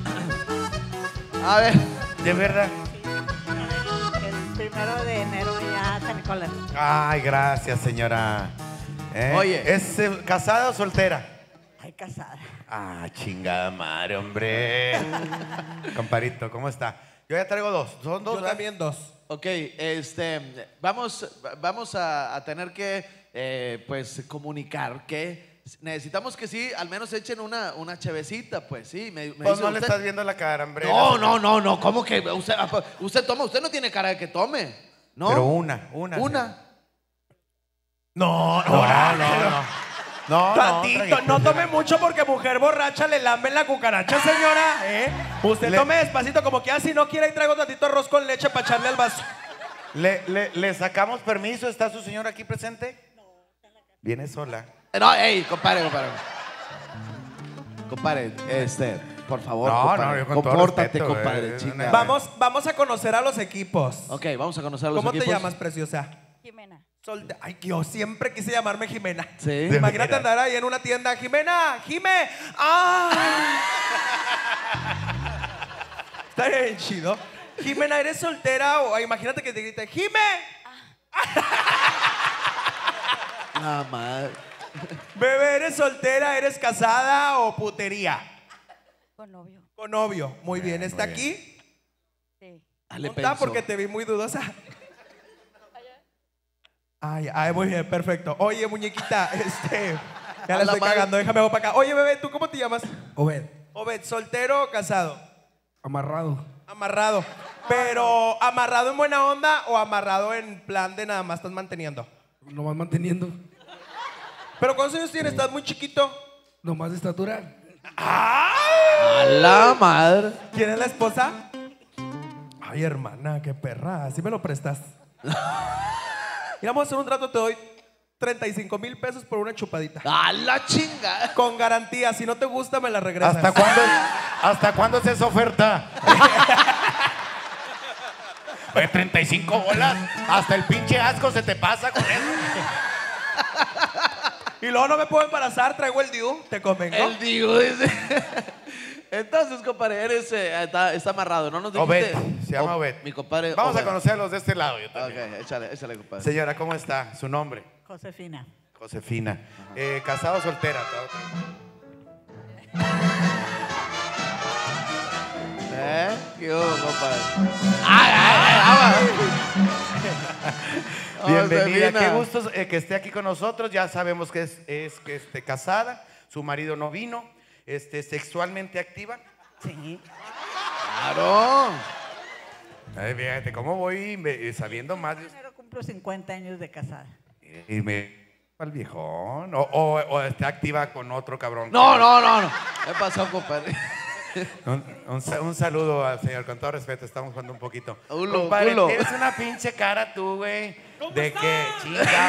A ver. De verdad. El primero de enero ya San Nicolás. Ay, gracias, señora. ¿Eh? Oye. ¿Es eh, casada o soltera? Ay, casada. Ah, chingada madre, hombre. Comparito, ¿cómo está? Yo ya traigo dos. Son dos. Yo ¿verdad? también dos. Ok, este, vamos, vamos a, a tener que, eh, pues, comunicar que necesitamos que sí, al menos echen una, una chevecita, pues, sí. Me, me Pues dice no le usted- estás viendo la cara, hombre. No, no, no, no, ¿cómo que usted, usted toma? Usted no tiene cara de que tome, ¿no? Pero una, una. Una. No, No, no, no. No, no, Tantito, traguito. no tome mucho porque mujer borracha le lamben la cucaracha, señora. ¿eh? Usted Le- tome despacito, como que así no quiere y traigo tantito arroz con leche para echarle al vaso. ¿Le, le, le sacamos permiso? ¿Está su señora aquí presente? Viene sola. No, ey, compadre, compadre. Compadre, este, por favor, No, compadre, no, yo con todo compórtate, respeto, compadre, eh, chinga. no, Vamos, vamos a conocer a los equipos. Ok, vamos a conocer a los ¿Cómo equipos. te llamas, preciosa? Jimena. Solte- Ay, yo siempre quise llamarme Jimena. Sí. De Imagínate veras. andar ahí en una tienda. Jimena, Jime. ¡Ah! Está bien chido. Jimena, ¿eres soltera? O ay, imagínate que te grite, Jime. La madre. Bebé, ¿eres soltera? ¿Eres casada o putería? Con novio. Con novio. Muy bien. ¿Está muy aquí? Sí. Dale, ¿Dónde está? Porque te vi muy dudosa. Ay, ay, muy bien, perfecto. Oye, muñequita, este. Ya A la la estoy madre. cagando, déjame voy para acá. Oye, bebé, ¿tú cómo te llamas? Obed. Obed, ¿soltero o casado? Amarrado. Amarrado. Pero, ¿amarrado en buena onda o amarrado en plan de nada más estás manteniendo? Nomás manteniendo. ¿Pero cuántos años tienes? ¿Estás muy chiquito? Nomás de estatura. A la madre. ¿Quién es la esposa? Ay, hermana, qué perra. Así me lo prestas. Y vamos a hacer un trato, te doy treinta y cinco mil pesos por una chupadita. ¡A la chinga! Con garantía, si no te gusta me la regresas. ¿Hasta cuándo, ¿Hasta cuándo es esa oferta? Oye, treinta y cinco bolas. Hasta el pinche asco se te pasa con eso. Y luego no me puedo embarazar, traigo el Diu, te convengo. El digo, dice. Entonces, compadre, eres, eh, está, está amarrado, ¿no? Nos dijiste. Obed, se llama Oh, Obed. Mi compadre. Vamos Obed. a conocerlos de este lado. Yo también. Ok, échale, échale, compadre. Señora, ¿cómo está? ¿Su nombre? Josefina. Josefina. Eh, ¿Casada o soltera? ¿Eh? ¿Qué hubo, compadre? ¡Ay, ay, ay! ay. Bienvenida. Josefina. Qué gusto eh, que esté aquí con nosotros. Ya sabemos que es, es que esté casada. Su marido no vino. Este, sexualmente activa. Sí. ¡Claro! Ay, fíjate, ¿cómo voy me- sabiendo más? de- Primero cumplo cincuenta años de casada. Y me... al viejón. O, o, o está activa con otro cabrón. No, no, no, no. ¿Qué pasó, compadre? Un, un sa- un saludo al señor, con todo respeto, estamos jugando un poquito. Ulo, Compadre, ulo. tienes una pinche cara tú, güey. De que, chinga.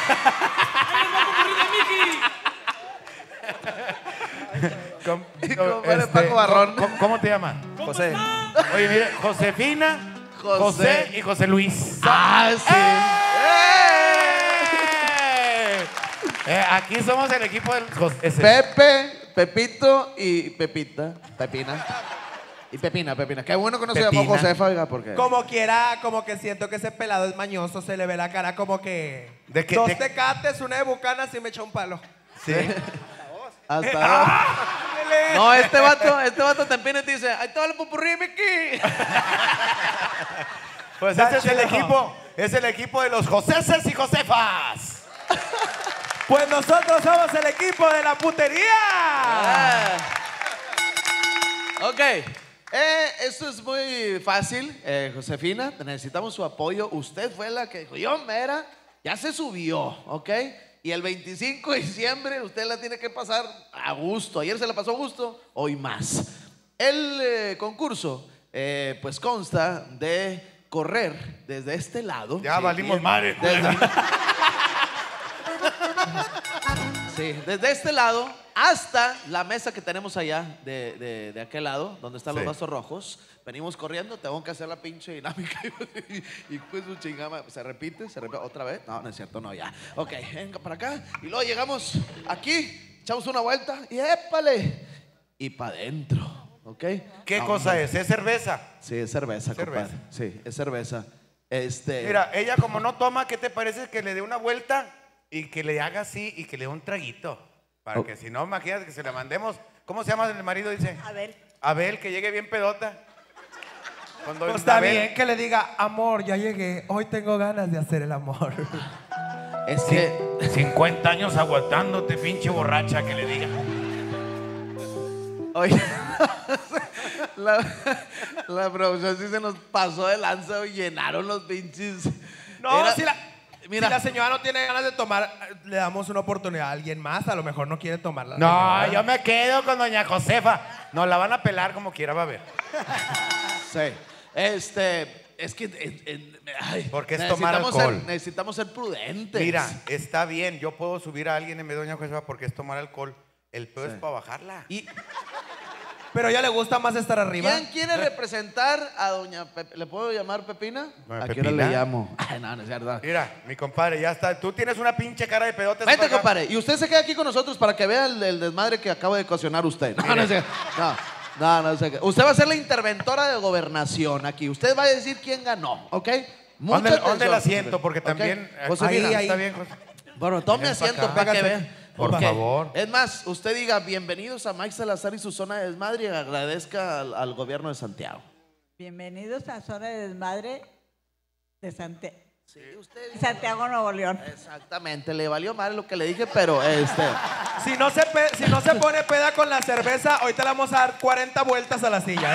Com- Compadre Paco Barrón. ¿cómo, cómo te llamas? José. Oye, mire, Josefina, José. José, y José Luis. ¡Ah, sí! ¡Eh! Eh, aquí somos el equipo del Jos- ese. Pepe, Pepito y Pepita. Pepina. Y Pepina, Pepina. Qué bueno que no se llamó Pepina. Josefa, oiga, porque... Como quiera, como que siento que ese pelado es mañoso, se le ve la cara como que... ¿De qué- Dos de- tecates, una de bucanas y me echa un palo. Sí. Hasta... ¡Ándale! No, este vato, este vato te empina y te dice, ahí te va el popurrí, Mickey. Pues Está este es el chido. equipo, es el equipo de los Joseses y Josefas. Pues nosotros somos el equipo de la putería. Ah. Ok. Eh, esto es muy fácil, eh, Josefina. Necesitamos su apoyo. Usted fue la que dijo, yo mera, ya se subió, ¿ok? Y el veinticinco de diciembre usted la tiene que pasar a gusto. Ayer se la pasó a gusto, hoy más. El eh, concurso, eh, pues consta de correr desde este lado. Ya Sí, valimos bien. madre. Desde- Sí, desde este lado hasta la mesa que tenemos allá, de, de- de aquel lado, donde están los Sí. vasos rojos. Venimos corriendo, tengo que hacer la pinche dinámica. Y, y pues su chingama, ¿se repite? ¿Se repite otra vez? No, no es cierto, no, ya. Ok, venga para acá. Y luego llegamos aquí, echamos una vuelta y épale. Y para adentro, ¿ok? ¿Qué No, cosa hombre. es? ¿Es cerveza? Sí, es cerveza, Cerveza. compadre. Sí, es cerveza. Este... Mira, ella como no toma, ¿qué te parece que le dé una vuelta y que le haga así y que le dé un traguito? Para Oh. que si no, imagínate que se la mandemos. ¿Cómo se llama el marido? Dice. A ver. Abel, que llegue bien pedota. Cuando Pues está Abel- bien que le diga, amor, ya llegué, hoy tengo ganas de hacer el amor. Es que... cincuenta años aguantándote, pinche borracha, que le diga. Oye, la, la producción sí se nos pasó de lanza y llenaron los pinches. No, Era- si, la, mira. si la señora no tiene ganas de tomar, le damos una oportunidad a alguien más, a lo mejor no quiere tomarla. No, yo me quedo con doña Josefa. Nos la van a pelar como quiera, va a ver. Sí. Este, es que. eh, eh, ay, Porque es tomar necesitamos alcohol. Ser, necesitamos ser prudentes. Mira, está bien, yo puedo subir a alguien en vez de doña Josefa porque es tomar alcohol. El pedo es para bajarla. Y, Pero a ella le gusta más estar arriba. ¿quién quiere representar a doña Pepe? ¿Le puedo llamar Pepina? Doña ¿A qué hora Pepina. le llamo? Ay, no, no es verdad. Mira, mi compadre, ya está. Tú tienes una pinche cara de pedote. Vente, compadre. Y usted se queda aquí con nosotros para que vea el, el desmadre que acaba de ocasionar usted. No, no, sé. no, no, no sé. Usted va a ser la interventora de gobernación aquí. Usted va a decir quién ganó, ¿ok? Mucha ¿Dónde, ¿Dónde atención. el asiento? Porque ¿Ok? también. Josefina, Ahí, ahí. Está bien, José. bueno, tome Ven pa' asiento acá. para que Véngase. vea. Por Ok. favor. Es más, usted diga bienvenidos a Mike Salazar y su zona de desmadre y agradezca al, al gobierno de Santiago. Bienvenidos a Zona de Desmadre de Sante- Sí, usted Santiago, Nuevo León. exactamente, le valió mal lo que le dije, pero este. Si no, se pe- si no se pone peda con la cerveza, ahorita le vamos a dar cuarenta vueltas a la silla, ¿eh?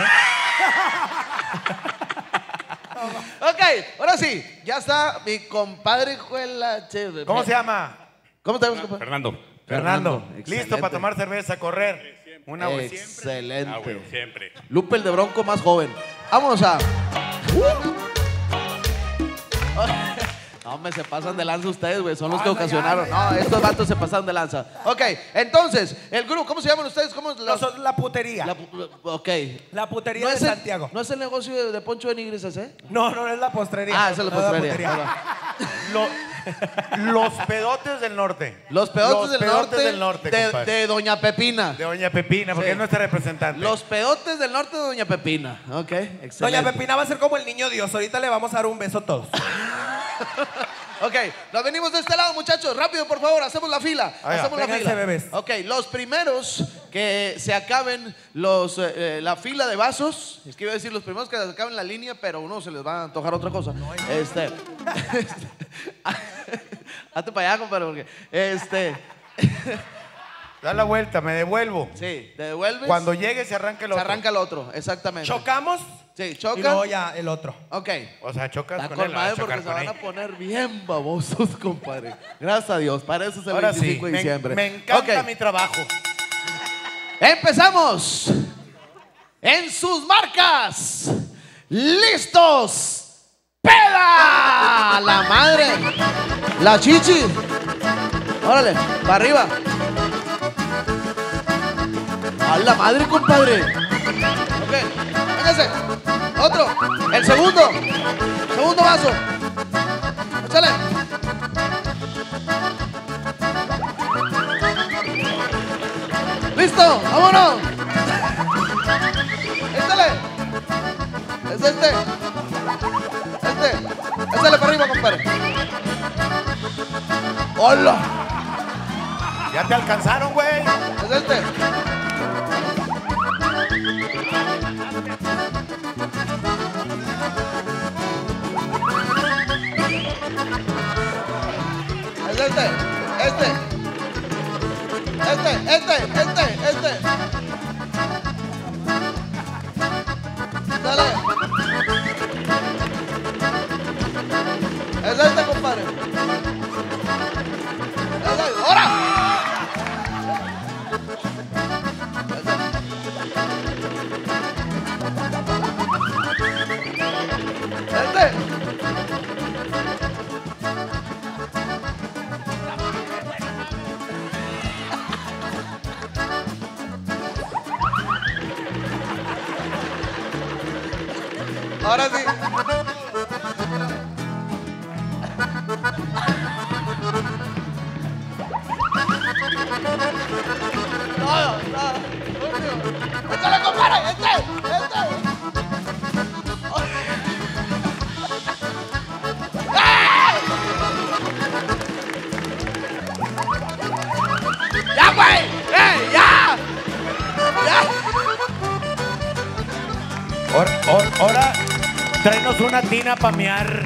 Ok, ahora sí, ya está mi compadre Juela. che, ¿Cómo me- se llama? ¿Cómo te llamas, compadre? Fernando. Fernando. Excelente. Listo para tomar cerveza, correr. Una Excelente. Ah, bueno, siempre. Lupe el de Bronco más joven. Vámonos a. No, me se pasan de lanza ustedes, güey. Son los que Anda, ocasionaron. ya, ya, No, estos vatos se pasaron de lanza. Ok, entonces, el grupo, ¿cómo se llaman ustedes? ¿Cómo es la, Nosotros, la putería. la La, pu- ok. putería ¿No de es, el, Santiago. ¿No es el negocio de, de Poncho de Nigris ese? No, no, no es la postrería. Ah, esa es la No postrería. Ahora. Lo- los pedotes del norte. Los pedotes, Los del, pedotes norte del norte, de, compadre. de Doña Pepina. De Doña Pepina, porque Sí. es nuestra representante. Los pedotes del norte de Doña Pepina. Ok, excelente. Doña Pepina va a ser como el niño Dios. Ahorita le vamos a dar un beso a todos. Ok, nos venimos de este lado, muchachos. Rápido, por favor, hacemos la fila. Allá. Hacemos la Vénganse, fila. bebés. Ok, los primeros que se acaben los, eh, eh, la fila de vasos. Es que iba a decir los primeros que se acaben la línea, pero a uno se les va a antojar otra cosa. Este. este hazte para allá, compadre, porque. Este. Da la vuelta, me devuelvo. Sí, te devuelves. Cuando llegue se arranca el se otro. arranca el otro, exactamente. Chocamos Sí, y chocan. luego ya el otro. Ok. O sea, chocas Está con con él. madre vas a porque chocar se con van a él. poner bien babosos, compadre. Gracias a Dios, para eso es el Ahora sí, veinticinco de me, diciembre. me encanta Ok. mi trabajo. Empezamos. En sus marcas. ¡Listos! ¡Peda! La madre. La chichi. Órale, para arriba. A la madre, compadre. Ok, véngase. Otro. El segundo. Segundo vaso. Échale. ¡Listo! ¡Vámonos! ¡Échale! Es este. Este. Échale para arriba, compadre. ¡Hola! Ya te alcanzaron, güey. Es este. Es este. Este. Este, este, este, este. Dale. Es este, compadre. Es este. ¡Ahora! Este. Ahora sí. No, no. Último. ¡Échale, compadre! ¡Este! ¡Este! ¡Ay! ¡Ya, güey! ¡Eh, ya! ¡Ya! Ahora, ahora, ahora tráenos una tina para mear.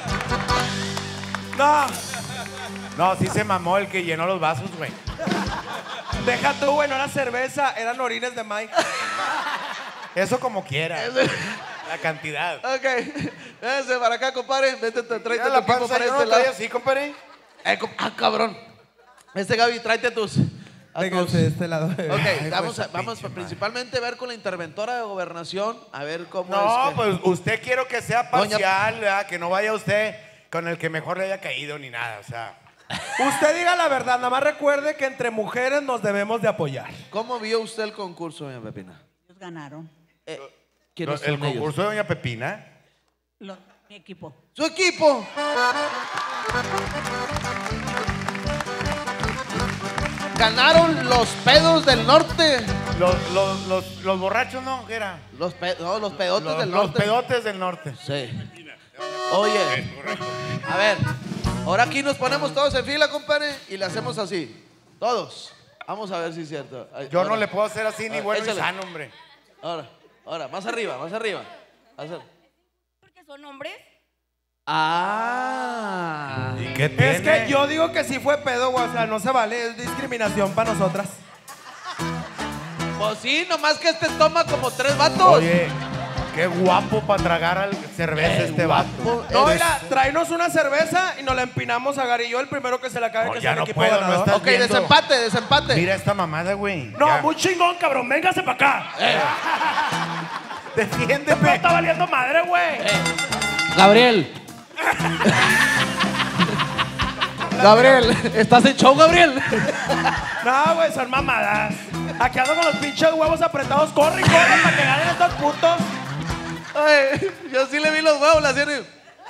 No, No, sí se mamó el que llenó los vasos, güey. deja tú, güey, no era cerveza, eran orines de Mike. Eso como quiera. La cantidad. Ok, véngase para acá, compadre. Vete, te- tráete Mira tu la equipo panza, para yo este no lado. traía así, compadre. Eh, com- ah, cabrón. Este Gaby, tráete a tus. a tus- Vénganse de este lado. Ok, Ay, vamos, pues, a, vamos pinche principalmente a ver con la interventora de gobernación, a ver cómo No, es que- pues usted quiero que sea Doña- parcial, ¿verdad? Que no vaya usted con el que mejor le haya caído ni nada, o sea. Usted diga la verdad, nada más recuerde que entre mujeres nos debemos de apoyar. ¿Cómo vio usted el concurso, doña Pepina? Ellos ganaron. Eh, ¿quiénes El son ellos? concurso de Doña Pepina. Lo- mi equipo. ¡Su equipo! Ganaron los pedos del norte. Los, los, los, los borrachos, ¿no? ¿Qué era? Los, pe- no, los pedotes Los, del los norte. pedotes del norte. Sí. Oye, a ver, ahora aquí nos ponemos todos en fila, compadre, y le hacemos así. Todos. Vamos a ver si es cierto. Ay, Yo no ahora. le puedo hacer así ni Ah, bueno ni échale. sano, hombre. Ahora, ahora, más arriba, más arriba. Hacer. Porque son hombres. Ah. ¿Y qué tiene? Es que yo digo que sí fue pedo, güey, o sea, no se vale, es discriminación para nosotras. Pues sí, nomás que este toma como tres vatos. Oye, qué guapo para tragar al cerveza Qué este guapo vato. No, eres. mira, tráenos una cerveza y nos la empinamos a Gary y yo, el primero que se la acabe No, que ya sea el no equipo puedo, no ganador. estás Ok, viendo. desempate, desempate. Mira esta mamada, güey. No, Ya. muy chingón, cabrón. Véngase para acá. Defiéndeme. Pero está valiendo madre, güey. Eh, Gabriel. Gabriel, ¿estás en show, Gabriel? No, güey, son mamadas. Aquí ando con los pinches huevos apretados. Corre y corre para que ganen estos putos. Ay, yo sí le vi los huevos, la hacían.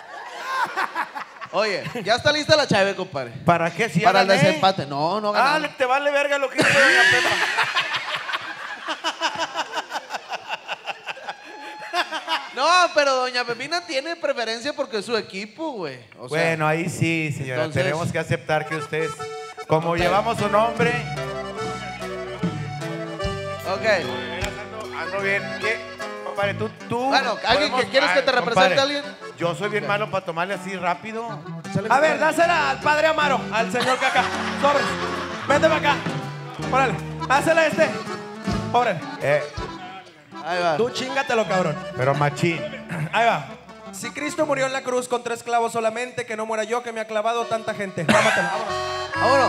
Oye, ya está lista la chave, compadre. ¿Para qué? Si ya Para el gané. desempate. No, no Ah, ganamos. te vale verga lo que hizo doña Pepa. No, pero doña Pepina tiene preferencia porque es su equipo, güey. O sea, Bueno, ahí sí, señora. entonces- Tenemos que aceptar que ustedes, como llevamos su nombre, ok. ando, ando bien. ¿Qué? Compadre, tú, tú. Bueno, ¿alguien podemos- que quieres que te Ay, represente compadre, a alguien? Yo soy bien malo para tomarle así rápido. A ver, dásela al padre Amaro, al señor Caca. Sobres. Vente para acá. Órale. Házela a este. Órale. Eh, Ahí va. Tú chingatelo, cabrón. pero machín. Ahí va. Si Cristo murió en la cruz con tres clavos solamente, que no muera yo que me ha clavado tanta gente. Mámatela. Vámonos.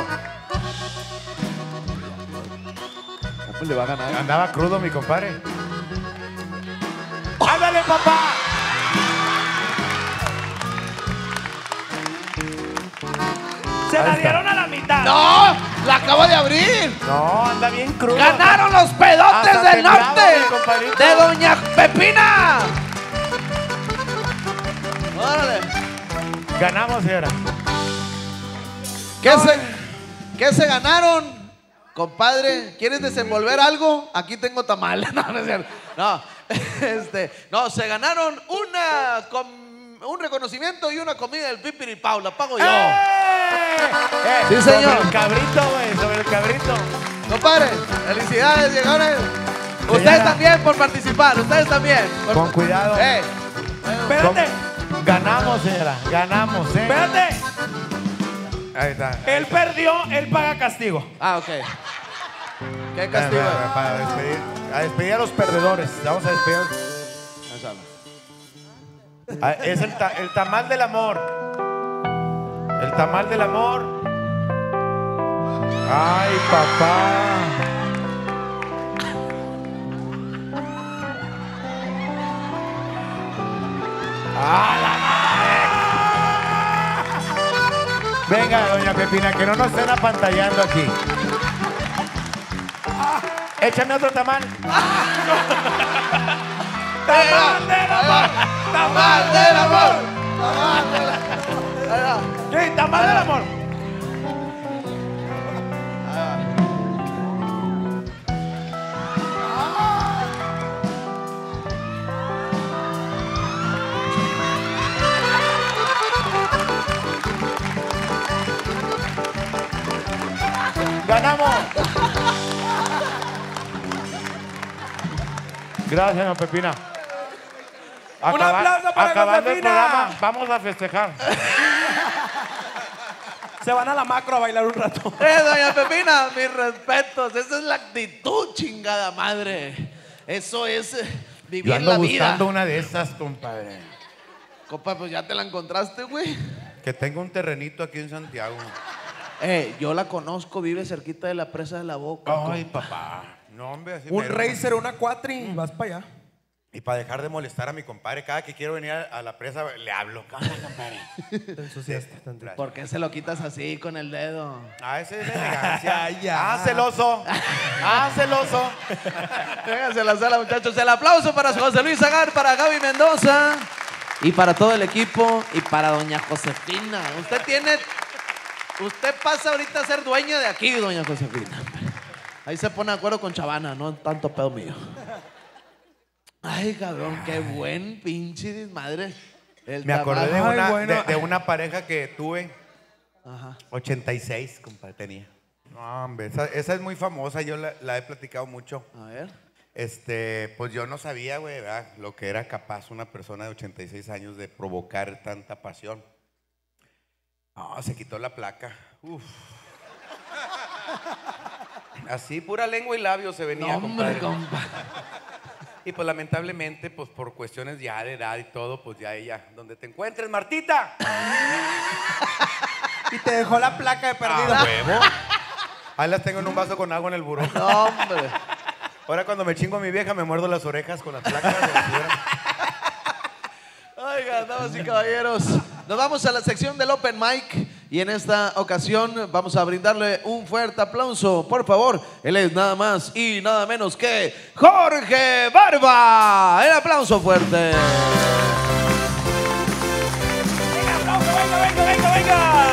¿Cómo le va a ganar? Andaba crudo mi compadre. ¡Ándale, papá! Se Ahí la está. dieron a la mitad. ¡No! ¡La acabo de abrir! No, anda bien crudo. ¡Ganaron los pedotes Hasta del temblaba, norte! mi compadrito. ¡De Doña Pepina! ¡Órale! Ganamos, señora. ¿Qué se, ¿Qué se ganaron? Compadre, ¿quieres desenvolver algo? Aquí tengo tamal. No, no es cierto. No, este, no, se ganaron una, com- un reconocimiento y una comida del Pipiripao. La pago yo. ¡Eh! Eh, Sí, señor. Sobre el cabrito, güey, sobre el cabrito. Compadre, felicidades, llegaron. Ustedes Señora. también por participar. Ustedes también. Por- Con cuidado. Eh, Espérate. Ganamos, señora. Ganamos, ¿eh? Espérate. Ahí está. Él perdió, él paga castigo. Ah, ok. ¿Qué castigo? Para, para- para despedir, a despedir a los perdedores. Vamos a despedir. Ah, Es el, ta- el tamal del amor. El tamal del amor. Ay, papá. ¡Ah, la madre! Venga, doña Pepina, que no nos estén apantallando aquí. Échame otro tamal. ¡Tamal del amor! ¡Tamal del amor! ¿Qué? ¡Tamal del amor! ¡Ganamos! Gracias, don Pepina. Un aplauso para acabando el Josefina. programa, vamos a festejar. Se van a la macro a bailar un rato. Eh, doña Pepina, mis respetos. Esa es la actitud, chingada madre. Eso es eh, Yo vivir ando la vida. buscando una de esas, compadre. Compa, pues ya te la encontraste, güey. Que tenga un terrenito aquí en Santiago. Eh, yo la conozco, vive cerquita de la presa de la Boca. Ay, papá. No, hombre, así Un mero. racer, una cuatri, vas para allá. Y para dejar de molestar a mi compadre, cada que quiero venir a, a la presa, le hablo. ¿Qué onda, compadre? Te ensuciaste tantito. ¿Por qué se lo quitas así con el dedo? Ah, ese es la elegancia. Ya. Ah, celoso. Ah, celoso. Vénganse a la sala, muchachos. El aplauso para José Luis Agar, para Gaby Mendoza y para todo el equipo y para doña Josefina. Usted tiene, usted pasa ahorita a ser dueña de aquí, doña Josefina. Ahí se pone de acuerdo con Chavana, no tanto pedo mío. Ay, cabrón, qué buen pinche desmadre. El Me acordé de tamal. una, Ay, bueno. de, de una pareja que tuve. Ajá. ochenta y seis, compadre, tenía. No, hombre, esa, esa es muy famosa, yo la, la he platicado mucho. A ver. Este, pues yo no sabía, güey, ¿verdad? Lo que era capaz una persona de ochenta y seis años de provocar tanta pasión. No, se quitó la placa. Uf. Así, pura lengua y labios se venía, No, hombre, compadre. compa. Y pues lamentablemente, pues por cuestiones ya de edad y todo, pues ya ella, donde te encuentres, Martita. Y te dejó la placa de perdido. ¡A huevo! Ahí las tengo en un vaso con agua en el buró. No, hombre. Ahora cuando me chingo a mi vieja me muerdo las orejas con las placas de la señora. Oiga, damas Damas y caballeros, nos vamos a la sección del Open Mic y en esta ocasión vamos a brindarle un fuerte aplauso. Por favor, él es nada más y nada menos que Jorge Barba. El aplauso fuerte. Venga, aplauso, venga, venga, venga, venga.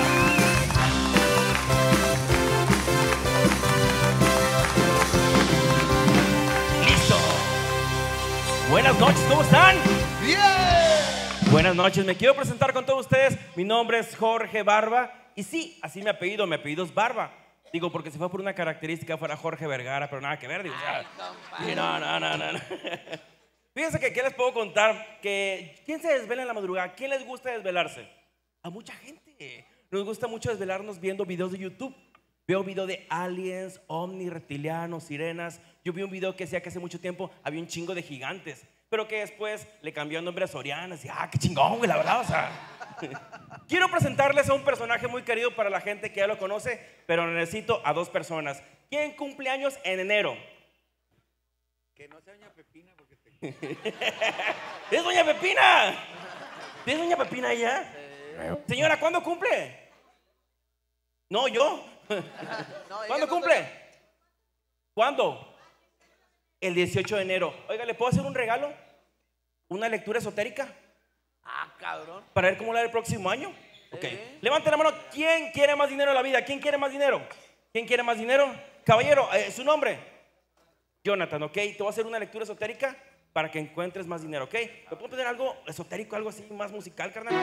Listo. Buenas noches, ¿cómo están? ¡Bien! Buenas noches, me quiero presentar con todos ustedes. Mi nombre es Jorge Barba y sí, así mi apellido, mi apellido es Barba. Digo, porque si fue por una característica fuera Jorge Vergara, pero nada que ver, digo, o sea, sí, no, no, no, no, no. Fíjense que, ¿qué les puedo contar? Que, ¿quién se desvela en la madrugada? ¿Quién les gusta desvelarse? A mucha gente. Nos gusta mucho desvelarnos viendo videos de YouTube. Veo videos de aliens, ovnis, reptilianos, sirenas. Yo vi un video que decía que hace mucho tiempo había un chingo de gigantes, pero que después le cambió el nombre a Sorianas. Y ah, qué chingón, güey, la verdad, o sea. Quiero presentarles a un personaje muy querido para la gente que ya lo conoce, pero necesito a dos personas. ¿Quién cumple años en enero? Que no sea doña Pepina porque te... ¿Es doña Pepina? ¿Es doña Pepina ella? Señora, ¿cuándo cumple? No, yo. ¿Cuándo cumple? ¿Cuándo? El dieciocho de enero. Oiga, ¿le puedo hacer un regalo? ¿Una lectura esotérica? Ah, cabrón. Para ver cómo la del próximo año. Ok. Levante la mano. ¿Quién quiere más dinero en la vida? ¿Quién quiere más dinero? ¿Quién quiere más dinero? Caballero, eh, ¿su nombre? Jonathan, ok. Te voy a hacer una lectura esotérica para que encuentres más dinero, ok. ¿Me puedo pedir algo esotérico, algo así más musical, carnal?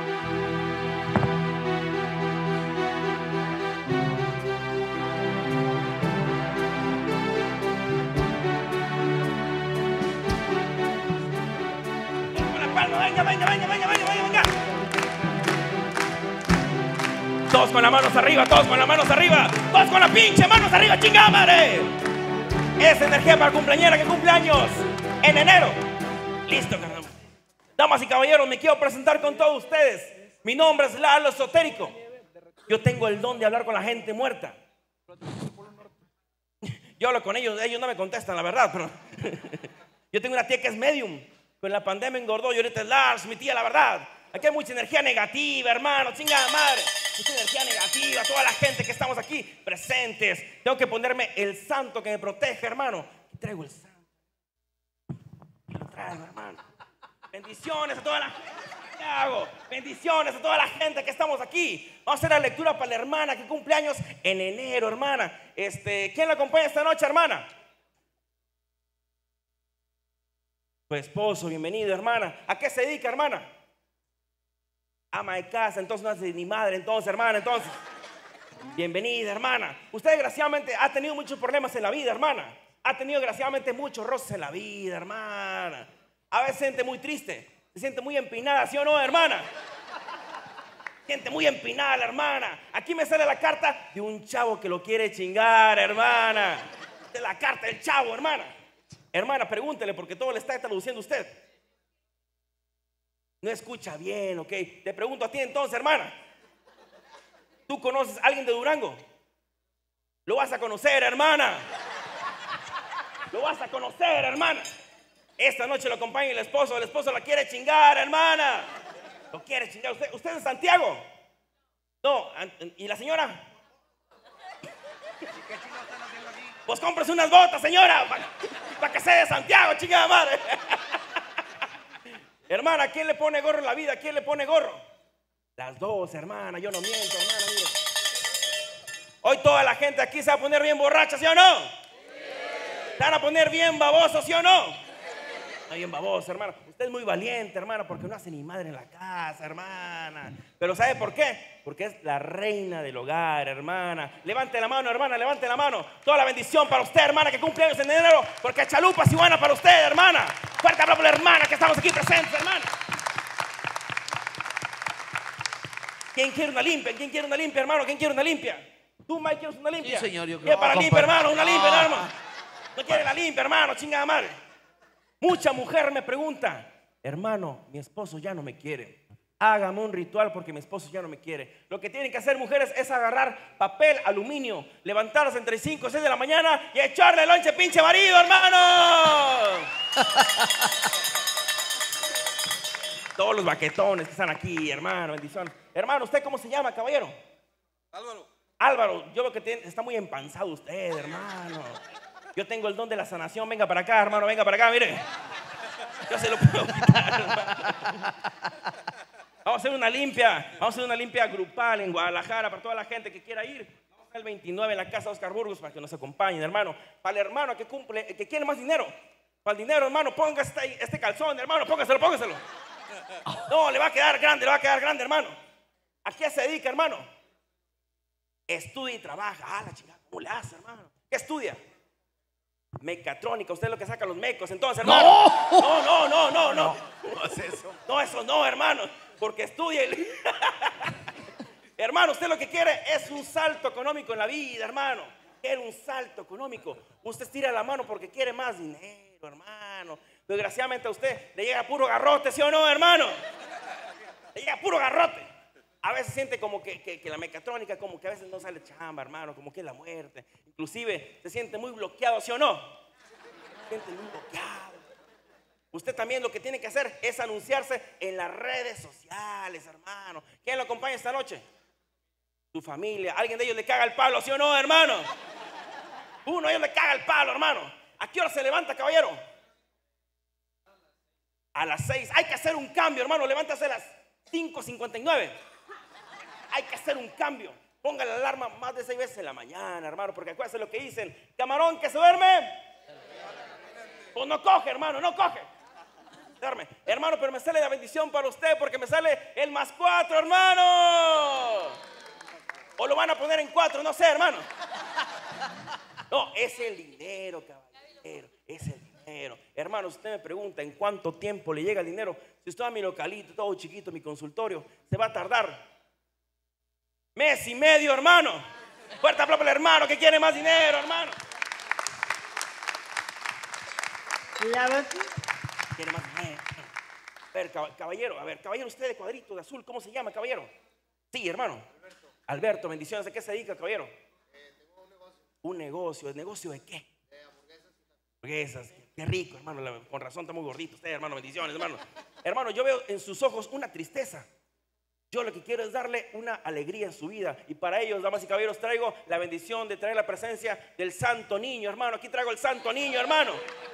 Venga, venga, venga, venga, venga, venga, venga. Todos con las manos arriba, todos con las manos arriba, todos con las pinche manos arriba, chingada madre. Esa energía para cumpleañera que cumple años en enero. Listo, carnal. Damas y caballeros, me quiero presentar con todos ustedes. Mi nombre es Lalo Esotérico. Yo tengo el don de hablar con la gente muerta. Yo hablo con ellos, ellos no me contestan, la verdad, pero yo tengo una tía que es medium. Con la pandemia engordó y ahorita es Lars, mi tía, la verdad. Aquí hay mucha energía negativa, hermano, chingada madre. Mucha energía negativa, toda la gente que estamos aquí presentes. Tengo que ponerme el santo que me protege, hermano. Y traigo el santo. Y lo traigo, hermano. Bendiciones a toda la gente. ¿Qué hago? Bendiciones a toda la gente que estamos aquí. Vamos a hacer la lectura para la hermana que cumple años en enero, hermana. Este, ¿quién la acompaña esta noche, hermana? Tu esposo, bienvenido, hermana. ¿A qué se dedica, hermana? Ama de casa, entonces no hace ni madre, entonces, hermana, entonces. Bienvenida, hermana. Usted, desgraciadamente, ha tenido muchos problemas en la vida, hermana. Ha tenido, desgraciadamente, muchos roces en la vida, hermana. A veces se siente muy triste, se siente muy empinada, ¿sí o no, hermana? Se siente muy empinada la hermana. Aquí me sale la carta de un chavo que lo quiere chingar, hermana. De la carta del chavo, hermana. Hermana, pregúntele porque todo le está traduciendo usted. No escucha bien, ok. Te pregunto a ti entonces, hermana. ¿Tú conoces a alguien de Durango? Lo vas a conocer, hermana. Lo vas a conocer, hermana. Esta noche lo acompaña el esposo. El esposo la quiere chingar, hermana. Lo quiere chingar. ¿Usted, usted es de Santiago? No. ¿Y la señora? Pues cómprese unas botas, señora, para pa que sea de Santiago, chingada madre. Hermana, ¿quién le pone gorro en la vida? ¿Quién le pone gorro? Las dos, hermana, yo no miento, hermana, mire. Hoy toda la gente aquí se va a poner bien borracha, ¿sí o no? Sí. ¿Se van a poner bien babosos, sí o no? Está bien baboso, hermana. Usted es muy valiente, hermana, porque no hace ni madre en la casa, hermana. Pero ¿sabe por qué? Porque es la reina del hogar, hermana. Levante la mano, hermana, levante la mano. Toda la bendición para usted, hermana, que cumple años en enero, porque chalupas y buena para usted, hermana. Fuerte aplauso para la hermana que estamos aquí presentes, hermana. ¿Quién quiere una limpia? ¿Quién quiere una limpia, hermano? ¿Quién quiere una limpia? ¿Tú, Mike, quieres una limpia? Sí, señor, yo ¿Qué creo. para No, limpia, compadre. hermano? Una limpia, No. hermano. No quiere la limpia, hermano, chingada madre. Mucha mujer me pregunta, hermano, mi esposo ya no me quiere. Hágame un ritual porque mi esposo ya no me quiere. Lo que tienen que hacer, mujeres, es agarrar papel aluminio, levantarse entre cinco y seis de la mañana y echarle lonche pinche marido, hermano. todos los baquetones que están aquí, hermano, bendiciones. Hermano, ¿usted cómo se llama, caballero? Álvaro. Álvaro, yo veo que tiene, está muy empanzado usted, hermano. Yo tengo el don de la sanación. Venga para acá, hermano, venga para acá, mire. Yo se lo puedo quitar, hermano. Vamos a hacer una limpia, vamos a hacer una limpia grupal en Guadalajara para toda la gente que quiera ir. Vamos a estar el veintinueve en la casa de Oscar Burgos para que nos acompañen, hermano. Para el hermano que cumple, que quiere más dinero. Para el dinero, hermano, ponga este, este calzón, hermano, póngaselo, póngaselo. No, le va a quedar grande, le va a quedar grande, hermano. ¿A qué se dedica, hermano? Estudia y trabaja. Ah, la chingada, ¿cómo le hace, hermano? ¿Qué estudia? Mecatrónica, usted es lo que saca los mecos, entonces, hermano. No, no, no, no, no. No, no es eso. No, eso no, hermano. Porque estudia y... Hermano, usted lo que quiere es un salto económico en la vida, hermano. Quiere un salto económico. Usted estira la mano porque quiere más dinero, hermano. Desgraciadamente a usted le llega puro garrote, ¿sí o no, hermano? Le llega puro garrote. A veces siente como que, que, que la mecatrónica, como que a veces no sale chamba, hermano, como que es la muerte. Inclusive se siente muy bloqueado, ¿sí o no? Se siente muy bloqueado. Usted también lo que tiene que hacer es anunciarse en las redes sociales, hermano. ¿Quién lo acompaña esta noche? Su familia. ¿Alguien de ellos le caga el palo, sí o no, hermano? Uno de ellos le caga el palo, hermano. ¿A qué hora se levanta, caballero? A las seis. Hay que hacer un cambio, hermano. Levántase a las cinco cincuenta y nueve. Hay que hacer un cambio. Ponga la alarma más de seis veces en la mañana, hermano, porque acuérdense lo que dicen. Camarón que se duerme, pues no coge, hermano, no coge. Duerme. Hermano, pero me sale la bendición para usted porque me sale el más cuatro, hermano. O lo van a poner en cuatro, no sé, hermano. No, es el dinero, caballero, es el dinero. Hermano, usted me pregunta en cuánto tiempo le llega el dinero. Si estoy a mi localito, todo chiquito, mi consultorio, se va a tardar mes y medio, hermano. Fuerte aplauso para el hermano que quiere más dinero, hermano. Quiere más dinero. A ver, caballero, a ver, caballero, usted de cuadrito, de azul, ¿cómo se llama, caballero? Sí, hermano. Alberto. Alberto, bendiciones. ¿De qué se dedica, caballero? Eh, tengo un negocio. ¿Un negocio? ¿El negocio de qué? De hamburguesas. Hamburguesas. Qué rico, hermano. Con razón está muy gordito usted, hermano. Bendiciones, hermano. Hermano, yo veo en sus ojos una tristeza. Yo lo que quiero es darle una alegría en su vida. Y para ellos, damas y caballeros, traigo la bendición de traer la presencia del Santo Niño, hermano. Aquí traigo el Santo Niño, hermano.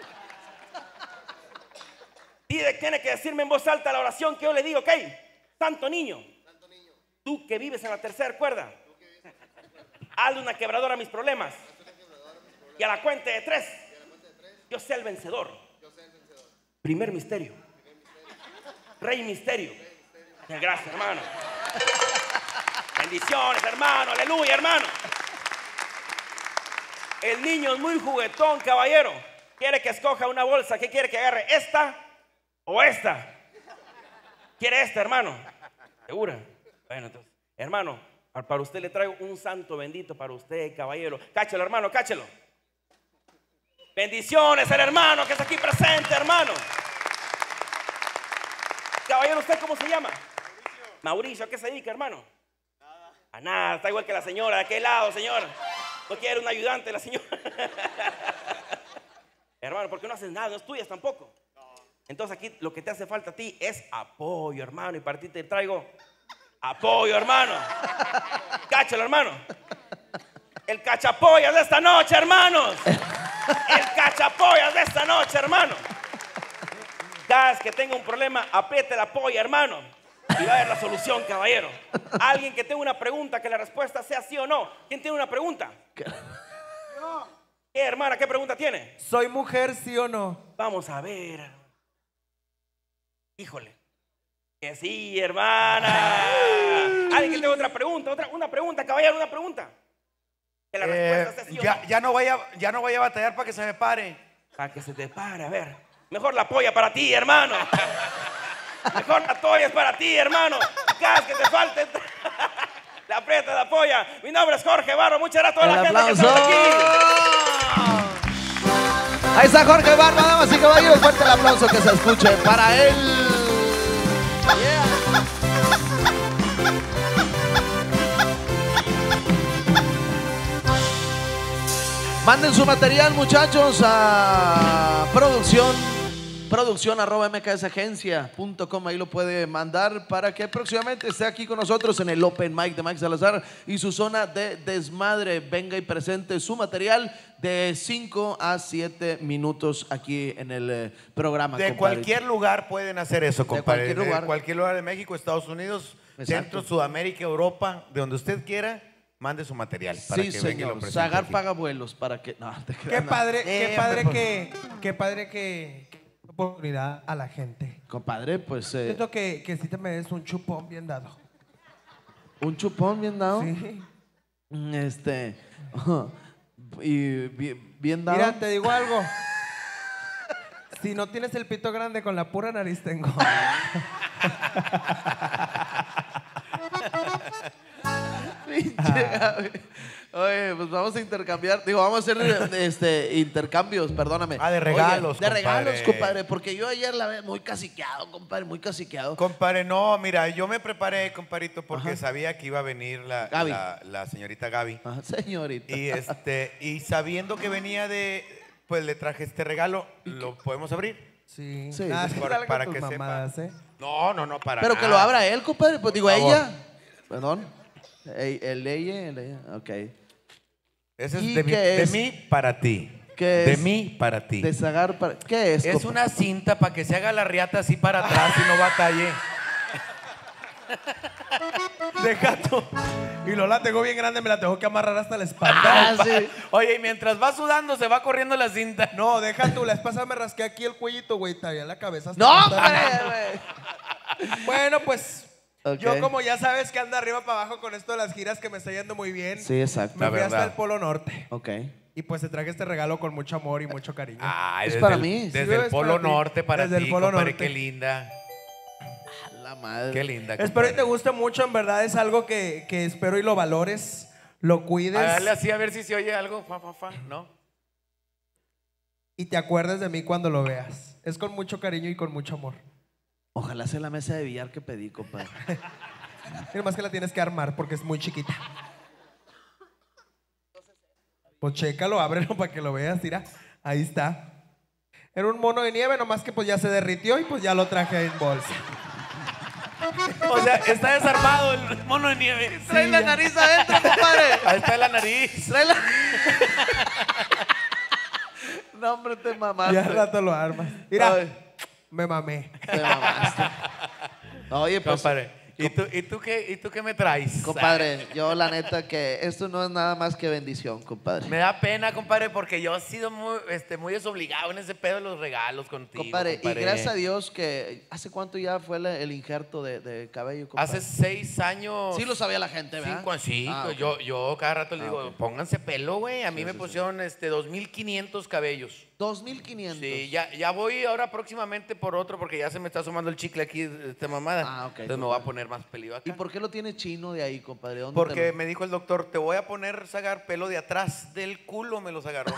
Y tiene que decirme en voz alta la oración que yo le digo, ¿ok? Santo Niño. Santo Niño. Tú que vives en la tercera cuerda. Hazle una quebradora a mis problemas. Y a la cuenta de tres, yo sé el vencedor. Primer misterio. Rey misterio. Gracias, hermano. Bendiciones, hermano. Aleluya, hermano. El niño es muy juguetón, caballero. Quiere que escoja una bolsa. ¿Qué quiere que agarre? ¿Esta o esta? ¿Quiere esta, hermano? ¿Segura? Bueno, entonces, hermano, para usted le traigo un santo bendito para usted, caballero. Cáchelo, hermano, cáchelo. Bendiciones, el hermano que está aquí presente, hermano. Caballero, ¿usted cómo se llama? Mauricio, ¿a qué se dedica, hermano? Nada. A nada, está igual que la señora. ¿De qué lado, señor? No quiere un ayudante la señora. Hermano, ¿por qué no haces nada? ¿No estudias tampoco? No. Entonces aquí lo que te hace falta a ti es apoyo, hermano. Y para ti te traigo apoyo, hermano. Cáchalo, hermano. El cachapollas de esta noche, hermanos. El cachapollas de esta noche, hermano. Cada vez que tenga un problema, apriete la polla, hermano. Y va a haber la solución, caballero. Alguien que tenga una pregunta, que la respuesta sea sí o no. ¿Quién tiene una pregunta? ¿Qué, hermana? ¿Qué pregunta tiene? ¿Soy mujer, sí o no? Vamos a ver. Híjole. Que sí, hermana. Alguien que tenga otra pregunta, otra, una pregunta, caballero, una pregunta. Que la eh, respuesta sea sí ya, o no. Ya no, vaya, ya no vaya a batallar para que se me pare. Para que se te pare, a ver. Mejor la polla para ti, hermano. Mejor la toalla es para ti, hermano. Cada vez que te falte, la aprieta la polla. Mi nombre es Jorge Barba. Muchas gracias a toda El la gente aplauso. que está aquí. Ahí está Jorge Barba, damas y caballeros. Fuerte el aplauso que se escuche para él. Yeah. Manden su material, muchachos, a producción producción arroba m k s agencia punto com. Ahí lo puede mandar para que próximamente esté aquí con nosotros en el Open Mic de Mike Salazar y su zona de desmadre. Venga y presente su material de cinco a siete minutos aquí en el eh, programa. De compadre. cualquier lugar pueden hacer eso, compadre. cualquier lugar. De cualquier lugar de México, Estados Unidos, Exacto. Centro, Sudamérica, Europa, de donde usted quiera, mande su material. Para Sí, que venga y lo señor. presente Zagar aquí. paga vuelos para que. No, te Qué creas, no. padre, qué Eh, padre pues, que, qué padre que, que oportunidad a la gente. Compadre, pues eh, Siento que, que sí te mereces un chupón bien dado. un chupón bien dado. Sí. Este. Y bien, bien dado. Mira, te digo algo. Si no tienes el pito grande, con la pura nariz tengo. Pinche Gaby. Oye, pues vamos a intercambiar, digo, vamos a hacer este, intercambios, perdóname. Ah, de regalos, Oye, de regalos, compadre. compadre, porque yo ayer la vi muy caciqueado, compadre, muy caciqueado. Compadre, no, mira, yo me preparé, compadrito, porque Ajá. sabía que iba a venir la, Gaby. la, la señorita Gaby. Ajá, señorita. Y, este, y sabiendo que venía de, pues le traje este regalo, ¿lo podemos abrir? Sí. Sí, Ah, sí, sí, para- salgan para tus que sepa. mamadas, ¿eh? No, no, no, para Pero que nada. lo abra él, compadre, pues digo, Por favor. ella. Perdón. El, el ella, el ella, ok. Ese es ¿Y de, mi, qué de es? mí para ti. ¿Qué de es? mí para ti. De Zagar para. ¿Qué es? Es compa? una cinta para que se haga la riata así para atrás y no batalle. Deja tú. Y lo la tengo bien grande, me la tengo que amarrar hasta la espalda. Ah, sí. Oye, y mientras va sudando se va corriendo la cinta. No, deja tú, la espalda me rasqué aquí el cuellito, güey, todavía la cabeza. hasta ¡No, la hombre, espalda. güey! Bueno, pues Ok. yo como ya sabes que anda arriba para abajo con esto de las giras que me está yendo muy bien. Sí, exacto. Me La fui hasta verdad. el Polo Norte. Ok. Y pues te traje este regalo con mucho amor y mucho cariño. Ay, Es desde para el- mí. Desde Sí, el es Polo para ti. Norte para Desde ti, el Polo compadre, Norte. qué linda. La madre. Qué linda, Espero y compadre. te guste mucho, en verdad es algo que, que espero y lo valores, lo cuides A darle así a ver si se oye algo. Fa, fa, fa, ¿no? y te acuerdes de mí cuando lo veas. Es con mucho cariño y con mucho amor. Ojalá sea la mesa de billar que pedí, compadre. Mira, más que la tienes que armar porque es muy chiquita. Pues chécalo, ábrelo para que lo veas, mira. Ahí está. Era un mono de nieve, nomás que pues ya se derritió y pues ya lo traje en bolsa. O sea, está desarmado el mono de nieve. Trae la ya. nariz adentro, compadre. Ahí está la nariz. Trae la. No, hombre, te mamaste. Ya al rato lo armas. Mira, Ay, me mamé. te mamaste. Oye, pues. Compadre, ¿y tú, y, tú qué, ¿y tú qué me traes? Compadre, yo la neta que esto no es nada más que bendición, compadre. Me da pena, compadre, porque yo he sido muy, este, muy desobligado en ese pedo de los regalos contigo. Compadre, y gracias a Dios que ¿hace cuánto ya fue la- el injerto de, de cabello, compadre? Hace seis años. Sí lo sabía la gente, ¿verdad? Cinco, sí, Ah, ok. yo, yo cada rato le Ah, digo, ok. pónganse pelo, güey. A mí Sí, me sí, pusieron este dos mil quinientos cabellos. dos mil quinientos. Sí, ya, ya voy ahora próximamente por otro porque ya se me está sumando el chicle aquí, esta mamada. Ah, ok, Entonces me voy a poner más pelillo acá. ¿Y por qué lo tiene chino de ahí, compadre? ¿Dónde Porque te lo- me dijo el doctor, te voy a poner, Zagar, pelo de atrás del culo, me los agarró.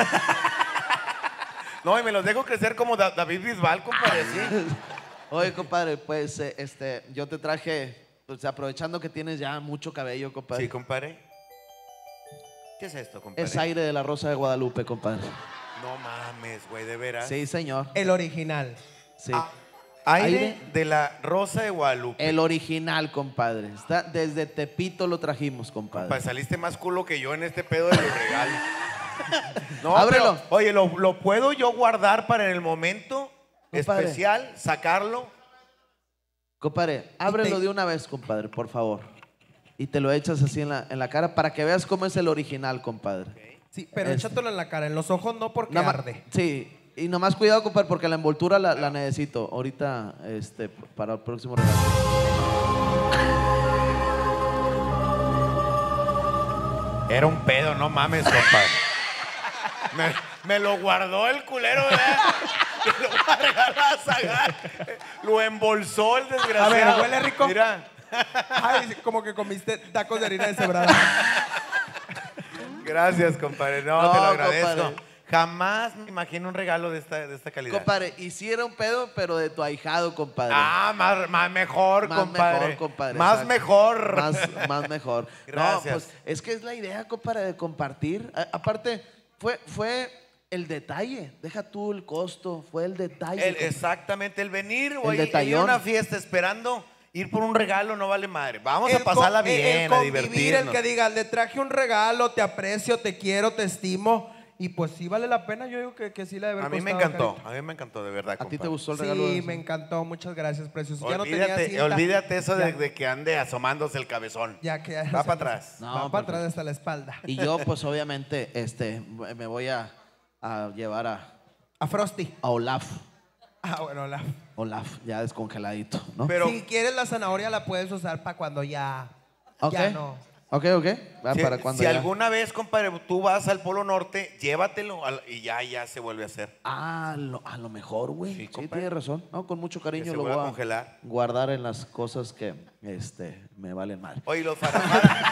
No, y me los dejo crecer como Da- David Bisbal, compadre, sí. Oye, compadre, pues eh, este, yo te traje, pues aprovechando que tienes ya mucho cabello, compadre. Sí, compadre. ¿Qué es esto, compadre? Es aire de la Rosa de Guadalupe, compadre. No mames, güey, de veras. Sí, señor. El original. Sí. Ah, aire, Aire. de la Rosa de Guadalupe. El original, compadre. Está, desde Tepito lo trajimos, compadre. Pa, saliste más culo que yo en este pedo de los regalos. No, Ábrelo. pero, oye, ¿lo, lo puedo yo guardar para en el momento Compadre. especial, sacarlo? Compadre, ábrelo te- de una vez, compadre, por favor. Y te lo echas así en la, en la cara para que veas cómo es el original, compadre. Sí, pero Este. échatelo en la cara, en los ojos no porque Nada ma- arde. Sí, y nomás cuidado, compadre, porque la envoltura la, la necesito ahorita este, para el próximo regalo. Era un pedo, no mames, compadre. me, me lo guardó el culero, ¿verdad? Me lo va a regalar a Zagar. Lo embolsó el desgraciado. A ver, ¿huele rico? Mira, Ay, como que comiste tacos de harina deshebrada. gracias, compadre. No, No, te lo agradezco. compadre. Jamás me imagino un regalo de esta, de esta calidad. Compadre, hiciera un pedo, pero de tu ahijado, compadre. Ah, más, más mejor, Más compadre. mejor, compadre, Más exacto. mejor. Más, más mejor. No, Gracias. pues es que es la idea, compadre, de compartir. A- aparte, fue, fue el detalle, deja tú el costo, fue el detalle. El- exactamente, el venir, El güey, ir a detallón. una fiesta esperando ir por un regalo no vale madre. Vamos a El pasarla co- el- bien, el a convivir, divertirnos. el que diga, le traje un regalo, te aprecio, te quiero, te estimo. Y pues sí vale la pena, yo digo que, que sí la debe A haber mí me costado, encantó, carito. a mí me encantó, de verdad. ¿A ti te compadre. gustó el regalo? Sí, de- me encantó, muchas gracias, precioso. Ya no tenía Olvídate, cinta. olvídate eso de, Ya. de que ande asomándose el cabezón. Ya que Va para atrás. No, Va para perfecto. atrás hasta la espalda. Y yo, pues obviamente, este, me voy a, a llevar a, A Frosty. a Olaf. Ah, bueno, la... Olaf, ya descongeladito, ¿no? Pero si quieres la zanahoria la puedes usar para cuando ya, Ok. ya no. Ok, ok. Va, si, para cuando si ya- alguna vez, compadre, tú vas al Polo Norte, llévatelo al- y ya, ya se vuelve a hacer. Ah, lo- a lo mejor, güey. Sí, Sí, compadre. tienes razón. No, con mucho cariño Que se lo voy vuelva a a congelar. guardar en las cosas que este, me valen mal. Oye, los farajadas.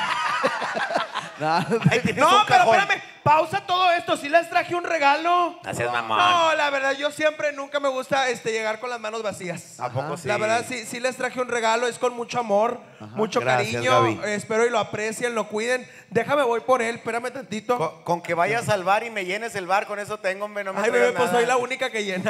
Ahí tienes No, un pero cajón. espérame, pausa todo esto. ¿Sí les traje un regalo? Así es, mamón. No, la verdad, yo siempre nunca me gusta este, llegar con las manos vacías. ¿A poco sí? La verdad, sí, sí les traje un regalo, es con mucho amor, mucho Gracias, cariño. Gaby. eh, espero y lo aprecien, lo cuiden. Déjame, voy por él, espérame tantito. Con, con que vayas al bar y me llenes el bar, con eso tengo, hombre, no me Ay, traigas bebé, pues nada. soy la única que llena.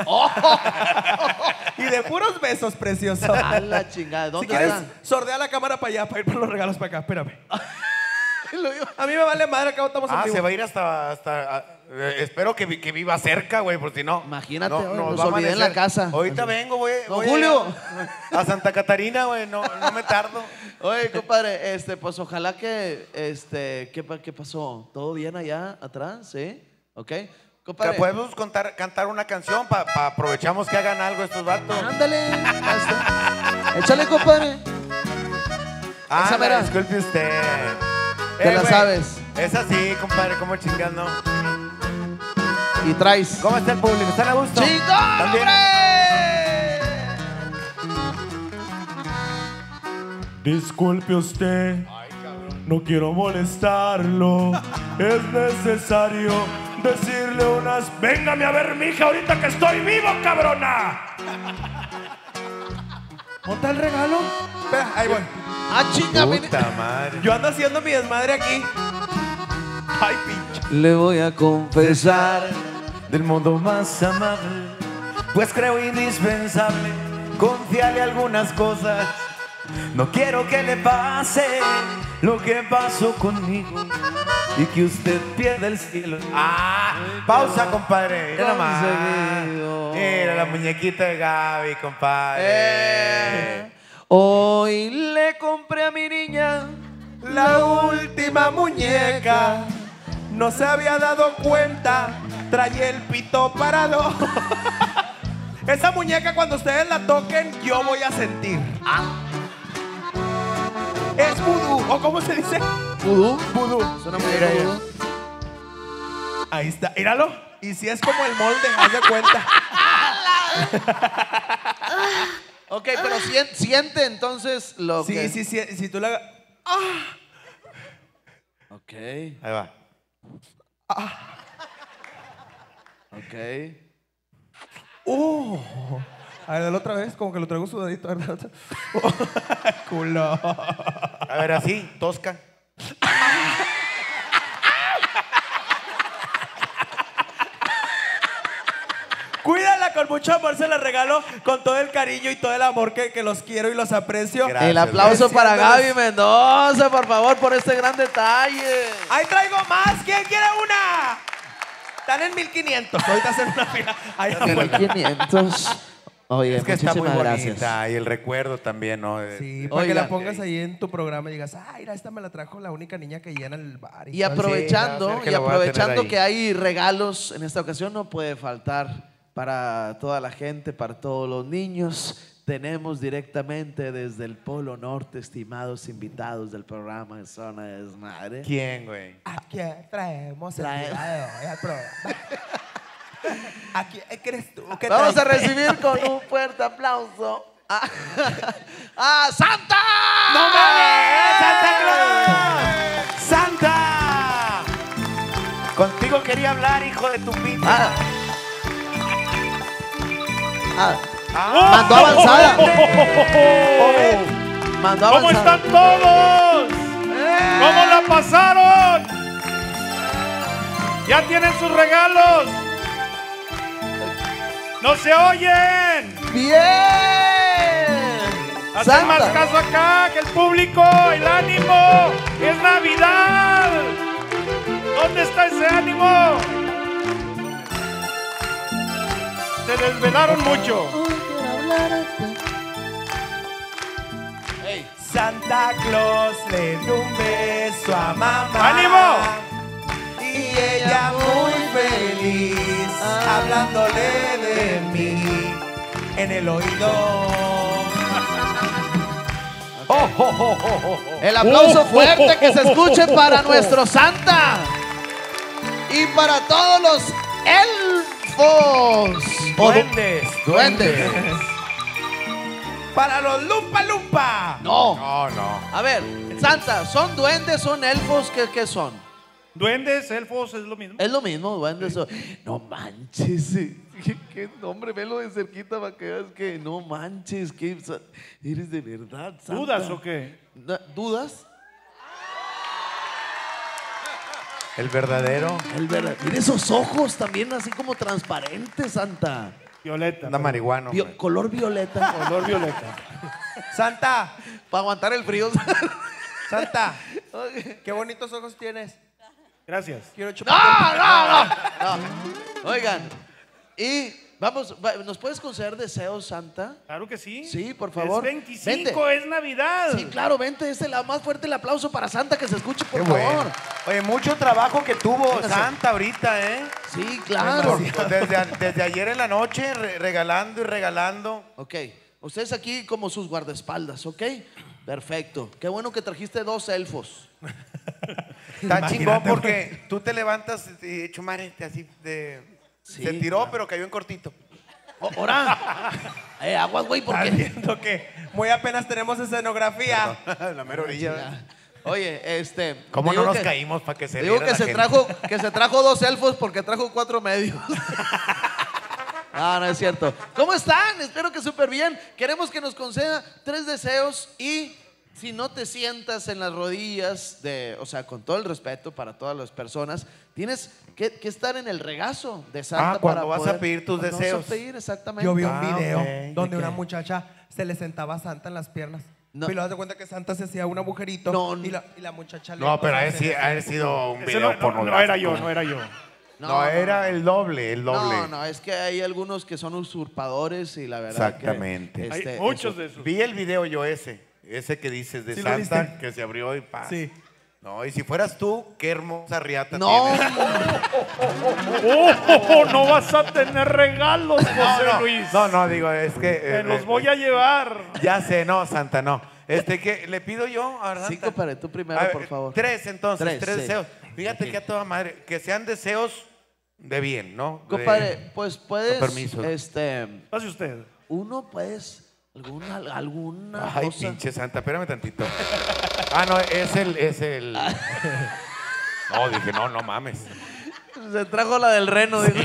Y de puros besos, precioso. A la chingada. Si ¿Dónde quieres, están? sordea la cámara para allá, para ir por los regalos para acá, espérame. Lo iba- A mí me vale madre, acá estamos en Ah, vivo. se va a ir hasta... hasta ah, eh, espero que, vi- que viva cerca, güey, por si no. Imagínate, no, güey, nos nos va a olvidé en la amanecer. casa. Ahorita vengo, güey. Don voy a Julio. llegar A Santa Catarina, güey, no, no me tardo. Oye, compadre, este, pues ojalá que, este, ¿qué, pa- qué pasó? ¿Todo bien allá atrás? ¿Sí? ¿Ok? Que Compadre. podemos contar, cantar una canción para pa aprovechamos que hagan algo estos vatos. Ándale. ya está. Échale, compadre. Ah, esa la mera. disculpe usted. Te la güey, sabes. Es así, compadre, como chingando. Y traes. ¿Cómo está el público? ¿Están a gusto? ¡Chingón, ¿También? hombre! Disculpe usted, no quiero molestarlo. Es necesario decirle unas. Véngame a ver, mija, ahorita que estoy vivo, cabrona. ¿Monta el regalo? Espera, ahí voy. Ah, chinga, vine- Puta madre. Yo ando haciendo mi desmadre aquí. Ay, pinche. Le voy a confesar. Del mundo más amable, pues creo indispensable confiarle algunas cosas. No quiero que le pase lo que pasó conmigo y que usted pierda el cielo. Ah, pausa, compadre. Mira nomás. Conseguido. Mira la muñequita de Gaby, compadre. Eh, hoy le compré a mi niña. La última muñeca no se había dado cuenta. Trae el pito parado. Esa muñeca, cuando ustedes la toquen, yo voy a sentir. Es vudú, ¿o cómo se dice? ¿Vudú? Vudú. Suena muy Mira, bien. Ahí está, míralo. Y si es como el molde, haz de cuenta. Ok, pero sien- siente entonces lo Sí, que... sí, sí, si tú la... Ok, Ahí va. ok. ¡Uh! A ver, dale otra vez, como que lo traigo sudadito. A ver, dale otra. Culo. A ver, así, tosca. Cuídala con mucho amor, se la regalo con todo el cariño y todo el amor que, que los quiero y los aprecio. Gracias. El aplauso para Deseándoles- Gaby Mendoza, por favor, por este gran detalle. Ahí traigo más. ¿Quién quiere una? Están en mil quinientos. Ahorita hacen una fila. Ahí afuera. quinientos. Oye, Es que está muy muchísimas bonita gracias. y el recuerdo también, ¿no? De- Sí, para que Oigan. la pongas ahí en tu programa y digas, ay, mira, esta me la trajo la única niña que llena el bar. Y todo. aprovechando, va a ser que y la voy a tener aprovechando ahí. que hay regalos en esta ocasión, no puede faltar para toda la gente, para todos los niños. Tenemos directamente desde el Polo Norte, estimados invitados del programa de Zona de Desmadre. ¿Quién, güey? Aquí traemos Trae- el día de hoy al programa. Aquí, ¿qué crees tú? ¿Qué Vamos a traes? recibir con un fuerte aplauso a, a Santa. ¡No mames! ¡Santa Claus! ¡Santa! Contigo quería hablar, hijo de tu pita. Ah. Ah, Ah. mandó avanzada. Mandó ¿Cómo avanzada. están todos? ¿Cómo la pasaron? ¿Ya tienen sus regalos? ¡No se oyen! ¡Bien! Hacen más caso acá que el público, el ánimo. ¡Es Navidad! ¿Dónde está ese ánimo? Se desvelaron mucho. Hey. Santa Claus le dio un beso a mamá. ¡Ánimo! Y ella muy feliz, hablándole de mí en el oído. Oh, oh, oh, oh, oh. El aplauso fuerte que se escuche para nuestro Santa y para todos los elfos. O Duendes. duendes. Para los Lumpa Lumpa. No. No, no. A ver, Santa, ¿son duendes, son elfos? ¿Qué, qué son? Duendes, elfos, es lo mismo. Es lo mismo, duendes. son- No manches. eh, ¿Qué, qué nombre? Velo de cerquita para que veas que no manches. Que sa- eres de verdad, Santa. ¿Dudas o qué? No, ¿Dudas? El verdadero. El verdad. Mira esos ojos también así como transparentes, Santa. Violeta. Anda marihuano. Vio- hombre. color violeta. Color violeta. Santa, Para aguantar el frío. Santa, qué bonitos ojos tienes. Gracias. Quiero chupar. ¡No, no, no! No. Oigan, y vamos, va- ¿nos puedes conceder deseos, Santa? Claro que sí. Sí, por favor. Es veinticinco, Vente. es Navidad. Sí, claro, vente, este la más fuerte el aplauso para Santa que se escuche, por Qué favor. bueno. Oye, mucho trabajo que tuvo Véngase. Santa ahorita, ¿eh? Sí, claro. Por- Desde, a- desde ayer en la noche, re- regalando y regalando. Ok, ustedes aquí como sus guardaespaldas, ¿ok? Perfecto. Qué bueno que trajiste dos elfos. Está chingón porque tú te levantas y hecho madre, así de... Sí, se tiró, claro. pero cayó en cortito. O- Ahora. Eh, aguas, güey, ¿por Estás qué? viendo que muy apenas tenemos escenografía. La mera orilla. Oye, este. ¿Cómo no digo nos que- caímos para que se Digo riera que la se gente? trajo, que se trajo dos elfos porque trajo cuatro medios. No, no es cierto. ¿Cómo están? Espero que súper bien. Queremos que nos conceda tres deseos y si no te sientas en las rodillas de, o sea, con todo el respeto para todas las personas, tienes que, que estar en el regazo de Santa. Ah, cuando para vas a poder- pedir tus cuando deseos. Vas a pedir, exactamente. Yo vi un Ah, video ok. ¿De donde qué? una muchacha se le sentaba a Santa en las piernas. No. Y lo das de cuenta que Santa se hacía un agujerito. No, y, la, y la muchacha le. No, pero o ha sea, de se- si- ha de sido un Ese video no, no, pornográfico. no era yo, no era yo. No, era el doble, el doble. No, no, es que hay algunos que son usurpadores y la verdad que, Exactamente. Hay este, muchos eso- de esos. Vi el video yo ese, ese que dices de ¿Sí lo Santa, viste? que se abrió y paz. Sí. No, y si fueras tú, qué hermosa riata No, tienes. Oh, no vas a tener regalos, José No, no, Luis. no, no, digo, es que... Te eh, los eh, voy a llevar. Ya sé, no, Santa, no. Este, que le pido yo a sí, Santa? compadre, tú primero, A ver, por favor. Tres, entonces, Tres, tres, sí. deseos. Fíjate Ok. que a toda madre, que sean deseos de bien, ¿no? De- Compadre, pues puedes, Con permiso. este, Pase usted. uno puedes, alguna, alguna Ay, cosa. pinche Santa, espérame tantito. Ah, no, es el, es el... No, dije, no, no mames. Se trajo la del reno. digo.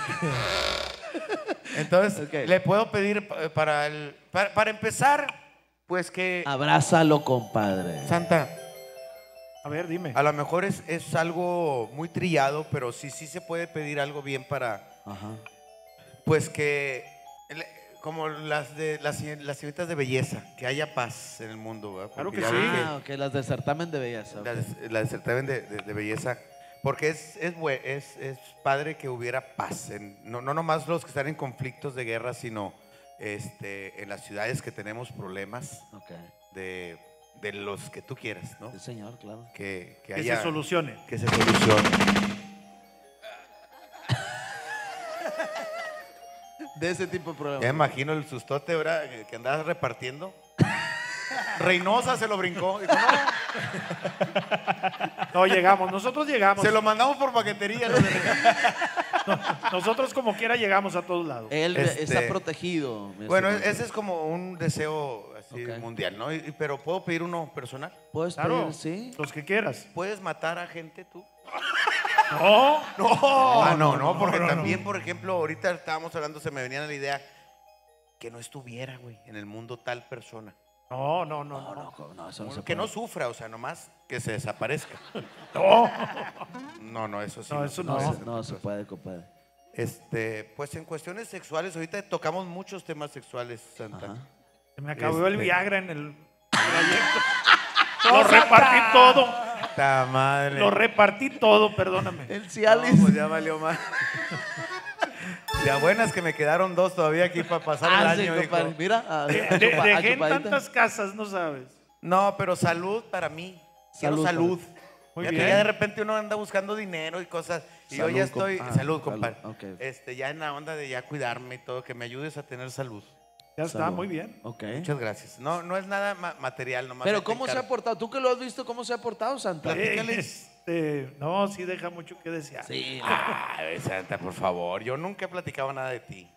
Entonces, Ok. le puedo pedir pa- para el... Para, para empezar, pues que... Abrázalo, compadre. Santa, A ver, dime. a lo mejor es, es algo muy trillado, pero sí, sí se puede pedir algo bien para... Ajá. Pues que... le- Como las de las, las señoritas de belleza, que haya paz en el mundo. ¿verdad? Claro Porque que ya sí. ven Ah, ok, las de certamen de belleza. ok. Las, las certamen de, de- de belleza. Porque es, es, bue- es, es padre que hubiera paz. En- no, no nomás los que están en conflictos de guerra, sino este, en las ciudades que tenemos problemas Ok, de, de los que tú quieras, ¿no? sí, señor, claro. Que, que Que haya... se solucione. Que se solucione. De ese tipo de problemas. Ya me imagino el sustote ahora que- que andabas repartiendo. Reynosa se lo brincó. Dijo, no, No, llegamos. Nosotros llegamos. se lo mandamos por paquetería. lo de- Nosotros como quiera llegamos a todos lados. Él Este- está protegido. mi Bueno, estimado. ese es como un deseo así Ok. mundial, ¿no? Y- y- pero ¿puedo pedir uno personal? ¿Puedes Claro. pedir? Sí. Los que quieras. ¿Puedes matar a gente tú? No. No, ah, no, no, no, porque no, no. también, por ejemplo, ahorita estábamos hablando, se me venía la idea que no estuviera, güey, en el mundo tal persona. No, no, no. No, no. no, no, eso no se Que puede. no sufra, o sea, nomás que se desaparezca. No. No, no, eso sí. No, eso No, no. se- no se puede, compadre. Este, pues en cuestiones sexuales, ahorita tocamos muchos temas sexuales, Santa. Ajá. Se me acabó el Este. Viagra en el trayecto. Lo repartí todo. ¡Ta madre! Lo repartí todo, perdóname. El No, Cialis. pues ya valió más. De a buenas que me quedaron dos todavía aquí para pasar el Ah, sí, año, dijo. compadre. Mira, a- De- a de- chupa- a dejé en chupadita. tantas casas, no sabes. No, pero salud para mí. Quiero Salud, salud. Muy ya que bien. ya de repente uno anda buscando dinero y cosas. Y Salud, yo ya estoy. compa- ah, salud, salud, compadre. ok. Este, ya en la onda de ya cuidarme y todo, que me ayudes a tener salud. Ya está, Salud. muy bien. Ok. Muchas gracias. No, no es nada ma- material, nomás. Pero ahí te ¿cómo se ha encargo. portado? ¿Tú que lo has visto, cómo se ha portado, Santa? Este, no, sí deja mucho que desear. Sí. Ay, Santa, por favor. Yo nunca he platicado nada de ti.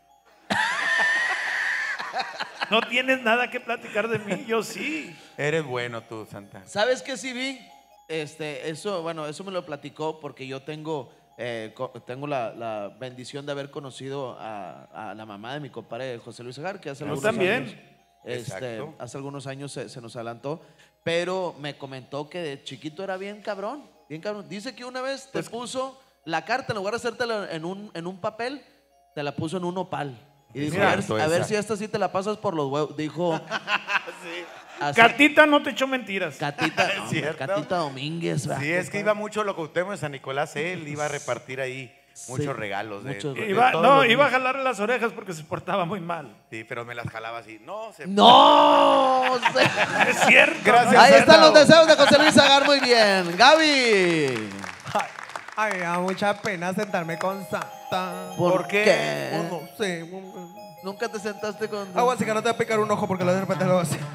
No tienes nada que platicar de mí, yo sí. Eres bueno tú, Santa. ¿Sabes qué sí vi? Este, eso, bueno, eso me lo platicó porque yo tengo, eh, co- tengo la, la bendición de haber conocido a, a la mamá de mi compadre José Luis Agar, que hace Yo algunos también. años, este, Exacto. hace algunos años se, se nos adelantó, pero me comentó que de chiquito era bien cabrón, bien cabrón. Dice que una vez te puso la carta, en lugar de hacértela en un, en un papel, te la puso en un opal. Y dijo, Mira, a ver, a ver esa. si esta sí te la pasas por los huevos. Dijo, así, Catita no te echó mentiras. Catita, no, hombre, ¿Cierto? Catita Domínguez. ¿verdad, Sí, es que compadre? iba mucho lo que usted en San Nicolás, él iba a repartir ahí muchos Sí, regalos. De, muchos de Iba, todos no, los iba a niños. jalarle las orejas porque se portaba muy mal. Sí, pero me las jalaba así. No, se... ¡No! se- Es cierto. Gracias. Ahí están Santa. los deseos de José Luis Agar, muy bien. Gaby. Ay, me da mucha pena sentarme con Santa. ¿Por qué? Pues no sé. Nunca te sentaste con... Agua, así que no te va a picar un ojo porque lo de repente lo así.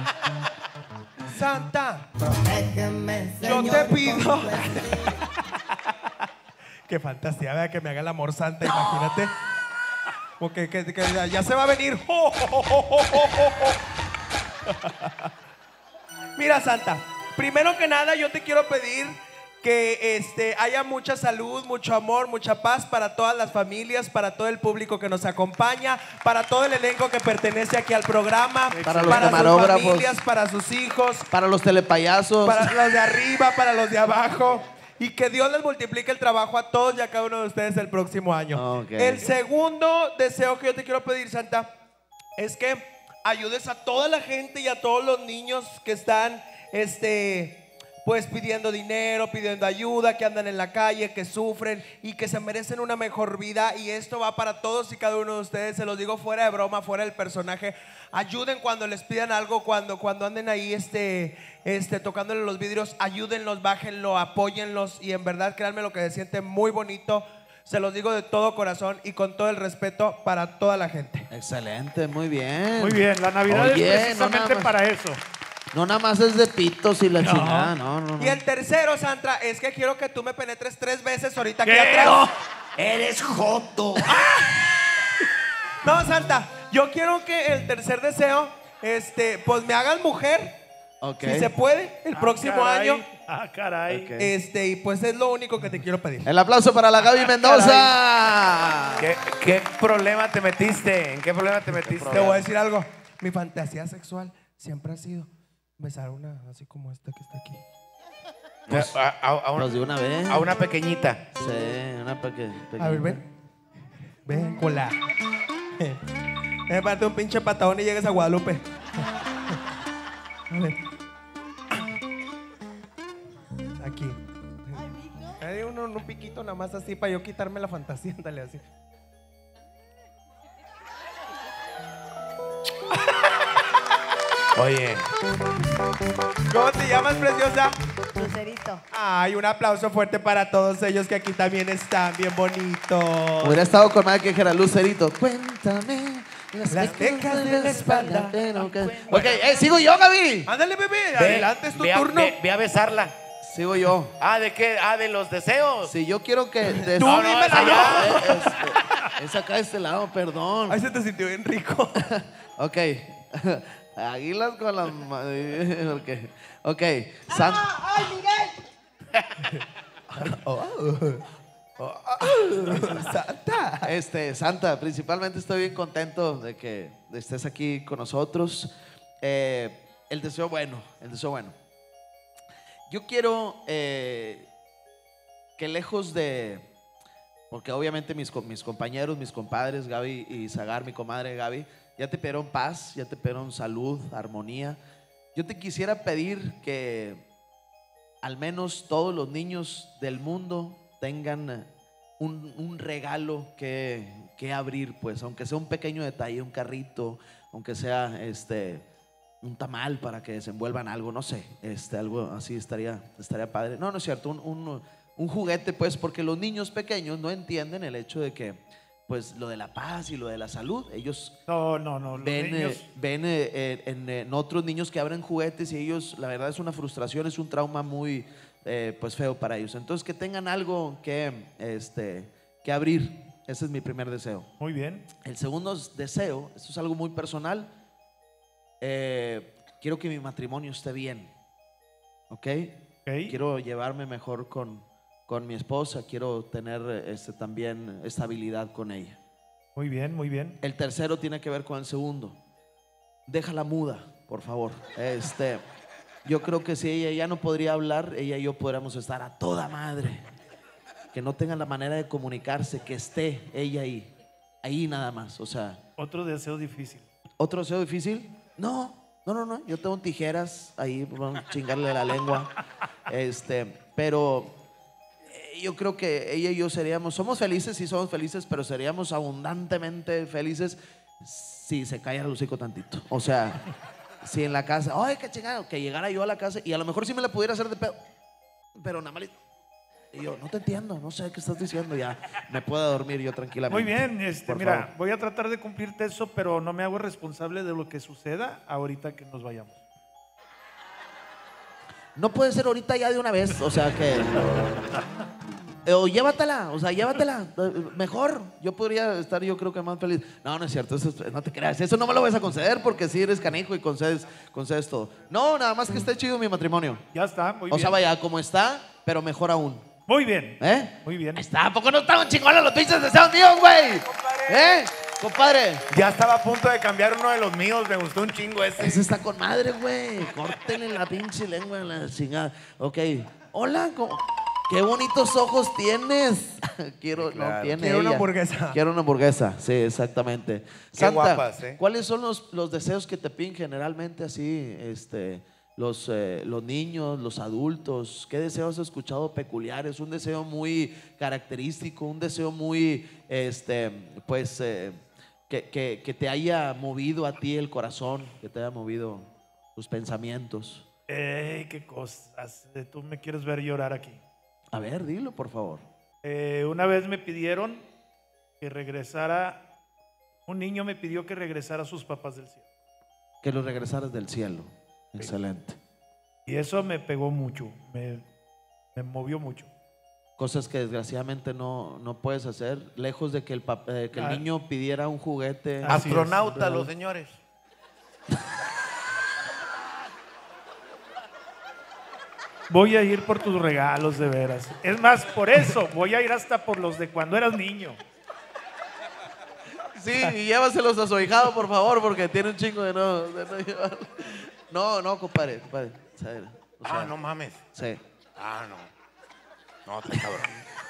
Santa, yo te pido. Qué fantasía, vea que me haga el amor Santa, imagínate. Porque que, que ya- ya se va a venir. Mira, Santa, primero que nada yo te quiero pedir que este, haya mucha salud, mucho amor, mucha paz para todas las familias, para todo el público que nos acompaña, para todo el elenco que pertenece aquí al programa, Para los sus camarógrafos. familias, para sus hijos, Para los telepayasos. para los de arriba, para los de abajo. Y que Dios les multiplique el trabajo a todos y a cada uno de ustedes el próximo año. Ok. El segundo deseo que yo te quiero pedir, Santa, es que ayudes a toda la gente y a todos los niños que están, este, pues pidiendo dinero, pidiendo ayuda, que andan en la calle, que sufren y que se merecen una mejor vida. Y esto va para todos y cada uno de ustedes. Se los digo fuera de broma, fuera del personaje. Ayuden cuando les pidan algo, cuando, cuando anden ahí este, este, tocándole los vidrios. Ayúdenlos, bájenlo, apóyenlos. Y en verdad, créanme lo que se siente muy bonito. Se los digo de todo corazón y con todo el respeto para toda la gente. Excelente, muy bien. Muy bien, la Navidad Oye, es precisamente no nada más- para eso. No nada más es de pitos y la chingada, no, no, no. Y el tercero, Sandra, es que quiero que tú me penetres tres veces ahorita aquí ¿Qué? atrás. No. Eres joto. No, Santa, yo quiero que el tercer deseo, este, pues me hagas mujer, Ok. si se puede, el Ah, próximo caray. año. Ah, caray. Ok. Este, y pues es lo único que te quiero pedir. El aplauso para la Gaby Mendoza. ¿Qué, qué problema te metiste? ¿En qué problema te metiste? Te voy a decir algo. Mi fantasía sexual siempre ha sido besar una así como esta que está aquí. A, a- a un- Pues de una vez. a una pequeñita. Sí, una peque- pequeña. A ver, ven. Ven, cola. Me parte un pinche patadón y llegues a Guadalupe. A ver. Aquí. Hay uno, un piquito nada más así para yo quitarme la fantasía. Dale así. Oye, ¿Cómo te llamas, preciosa? Lucerito. Ay, un aplauso fuerte para todos ellos que aquí también están bien bonitos. Hubiera estado con madre que dijera Lucerito. Cuéntame las, Las pecas de la espalda. pero que- Ok, eh, sigo yo, Gaby. Ándale, bebé. ve, Adelante, es tu ve a, turno. ve- ve a besarla. Sigo yo. Ah, ¿de qué? Ah, de los deseos. Si yo quiero que... de- Tú No, no, dímela es allá. yo. Eh, Es, es acá de este lado, perdón. Ay, se te sintió bien rico. Ok. Águilas con las... ma- Ok. Ok. San- Santa. Este, Santa, principalmente estoy bien contento de que estés aquí con nosotros. Eh, el deseo bueno, el deseo bueno. Yo quiero eh, que lejos de, porque obviamente mis, co- mis compañeros, mis compadres, Gaby y Zagar, mi comadre Gaby, ya te pidieron paz, ya te pidieron salud, armonía. Yo te quisiera pedir que al menos todos los niños del mundo tengan un, un regalo que, que abrir, pues, aunque sea un pequeño detalle, un carrito, aunque sea este, un tamal para que desenvuelvan algo, no sé, este, algo así estaría, estaría padre. No, no es cierto, un, un, un juguete, pues, porque los niños pequeños no entienden el hecho de que, pues, lo de la paz y lo de la salud, ellos No, no, no. Los ven, niños, eh, ven eh, eh, en, en otros niños que abren juguetes y ellos, la verdad es una frustración, es un trauma muy eh, pues feo para ellos. Entonces que tengan algo que, este, que abrir, ese es mi primer deseo. muy bien. El segundo deseo, esto es algo muy personal, eh, quiero que mi matrimonio esté bien, ¿ok? Ok. Quiero llevarme mejor con, con mi esposa, quiero tener este, también estabilidad con ella. Muy bien, muy bien. El tercero tiene que ver con el segundo. Déjala muda, por favor. Este, yo creo que si ella ya no podría hablar, ella y yo podríamos estar a toda madre. Que no tenga la manera de comunicarse, que esté ella ahí. Ahí nada más, o sea. Otro deseo difícil. ¿Otro deseo difícil? No, no, no, no. Yo tengo tijeras ahí, vamos a chingarle la lengua. Este, pero eh, yo creo que ella y yo seríamos, somos felices, sí somos felices, pero seríamos abundantemente felices si se callara el hocico tantito. O sea, si en la casa, ay, qué chingado, que llegara yo a la casa y a lo mejor sí me la pudiera hacer de pedo, pero nada más. le- Y yo, no te entiendo, no sé qué estás diciendo, ya me puedo dormir yo tranquilamente. Muy bien, este, Por mira, favor. voy a tratar de cumplirte eso, pero no me hago responsable de lo que suceda ahorita que nos vayamos. No puede ser ahorita ya de una vez, o sea que. Eh, O llévatela, o sea, llévatela. eh, Mejor. Yo podría estar, yo creo que más feliz. No, no es cierto, eso es- no te creas. Eso no me lo vas a conceder porque si eres canijo y concedes, concedes todo. No, nada más que esté chido mi matrimonio. Ya está, muy O bien. sea, vaya, como está, pero mejor aún. Muy bien, ¿Eh? muy bien. Ahí está, ¿a poco no estaban chingones los pinches deseos míos, güey? ¿Eh? Compadre. Ya estaba a punto de cambiar uno de los míos, me gustó un chingo ese. Ese está con madre, güey. Córtenle la pinche lengua en la chingada. Ok. Hola, ¿cómo- qué bonitos ojos tienes. Quiero, Sí, claro. no tiene Quiero una ella. hamburguesa. Quiero una hamburguesa, sí, exactamente. Qué Santa, guapas, ¿eh? ¿cuáles son los, los deseos que te piden generalmente así, este, los, eh, los niños, los adultos? ¿Qué deseos has escuchado peculiares? Un deseo muy característico, un deseo muy, este, pues, eh, que, que, que te haya movido a ti el corazón, que te haya movido tus pensamientos. Ey, qué cosas. Eh, Tú me quieres ver llorar aquí. A ver, dilo, por favor. Eh, una vez me pidieron que regresara, un niño me pidió que regresara a sus papás del cielo. Que lo regresaras del cielo. Excelente. Y eso me pegó mucho, me, me movió mucho. Cosas que desgraciadamente no, no puedes hacer, lejos de que el, pap- eh, que el Ah. niño pidiera un juguete. Así es, Astronauta, ¿verdad? los señores. Voy a ir por tus regalos, de veras. Es más, por eso, voy a ir hasta por los de cuando eras niño. Sí, y llévaselos a su ahijado, por favor, porque tiene un chingo de no, de no llevar. No, no, compadre, compadre. O sea, o sea, Ah, no mames. Sí. Ah, no. No, está cabrón.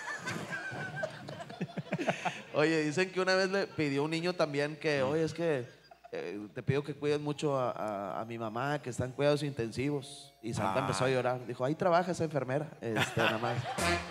Oye, dicen que una vez le pidió un niño también que, oye, es que eh, te pido que cuides mucho a, a- a mi mamá, que está en cuidados intensivos. Y Santa Ah. empezó a llorar. Dijo, ahí trabaja esa enfermera. Este, nada más.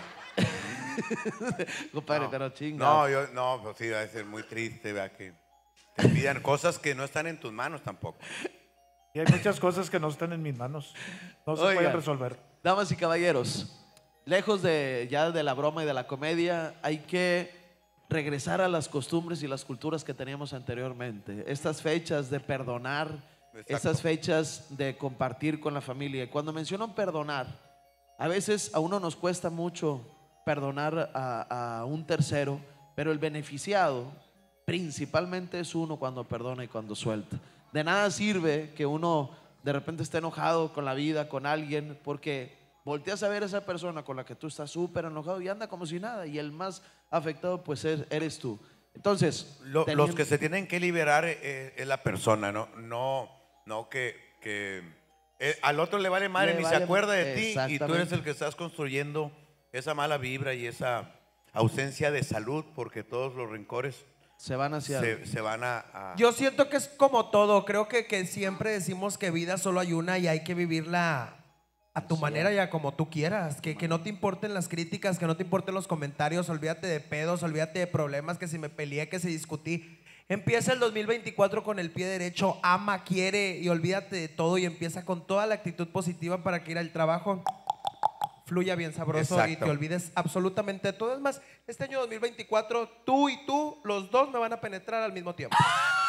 Compadre, No. pero chinga. No, yo, no, pues sí, debe ser muy triste, vea, que te pidan cosas que no están en tus manos tampoco. Y hay muchas cosas que no están en mis manos. No se Oigan. pueden resolver. Damas y caballeros, lejos de ya de la broma y de la comedia, hay que regresar a las costumbres y las culturas que teníamos anteriormente. Estas fechas de perdonar, Exacto. estas fechas de compartir con la familia. Y cuando menciono perdonar, a veces a uno nos cuesta mucho perdonar a, a un tercero, pero el beneficiado principalmente es uno cuando perdona y cuando suelta. De nada sirve que uno de repente esté enojado con la vida, con alguien, porque volteas a ver a esa persona con la que tú estás súper enojado y anda como si nada, y el más afectado pues er- eres tú. Entonces, Lo- teniendo- los que se tienen que liberar eh, es la persona, no, no, no que, que eh, al otro le vale madre Le ni vale se acuerda ma- de ti y tú eres exactamente. el que estás construyendo esa mala vibra y esa ausencia de salud, porque todos los rencores Se van hacia... se, se van a, a- Yo siento que es como todo. Creo que, que siempre decimos que vida solo hay una y hay que vivirla a tu manera y a como tú quieras. Que, que no te importen las críticas, que no te importen los comentarios. Olvídate de pedos, olvídate de problemas, que si me peleé, que si discutí. Empieza el dos mil veinticuatro con el pie derecho, ama, quiere y olvídate de todo y empieza con toda la actitud positiva para que ir al trabajo fluya bien sabroso. Exacto. Y te olvides absolutamente de todo. Es más, este año dos mil veinticuatro, tú y tú, los dos me van a penetrar al mismo tiempo.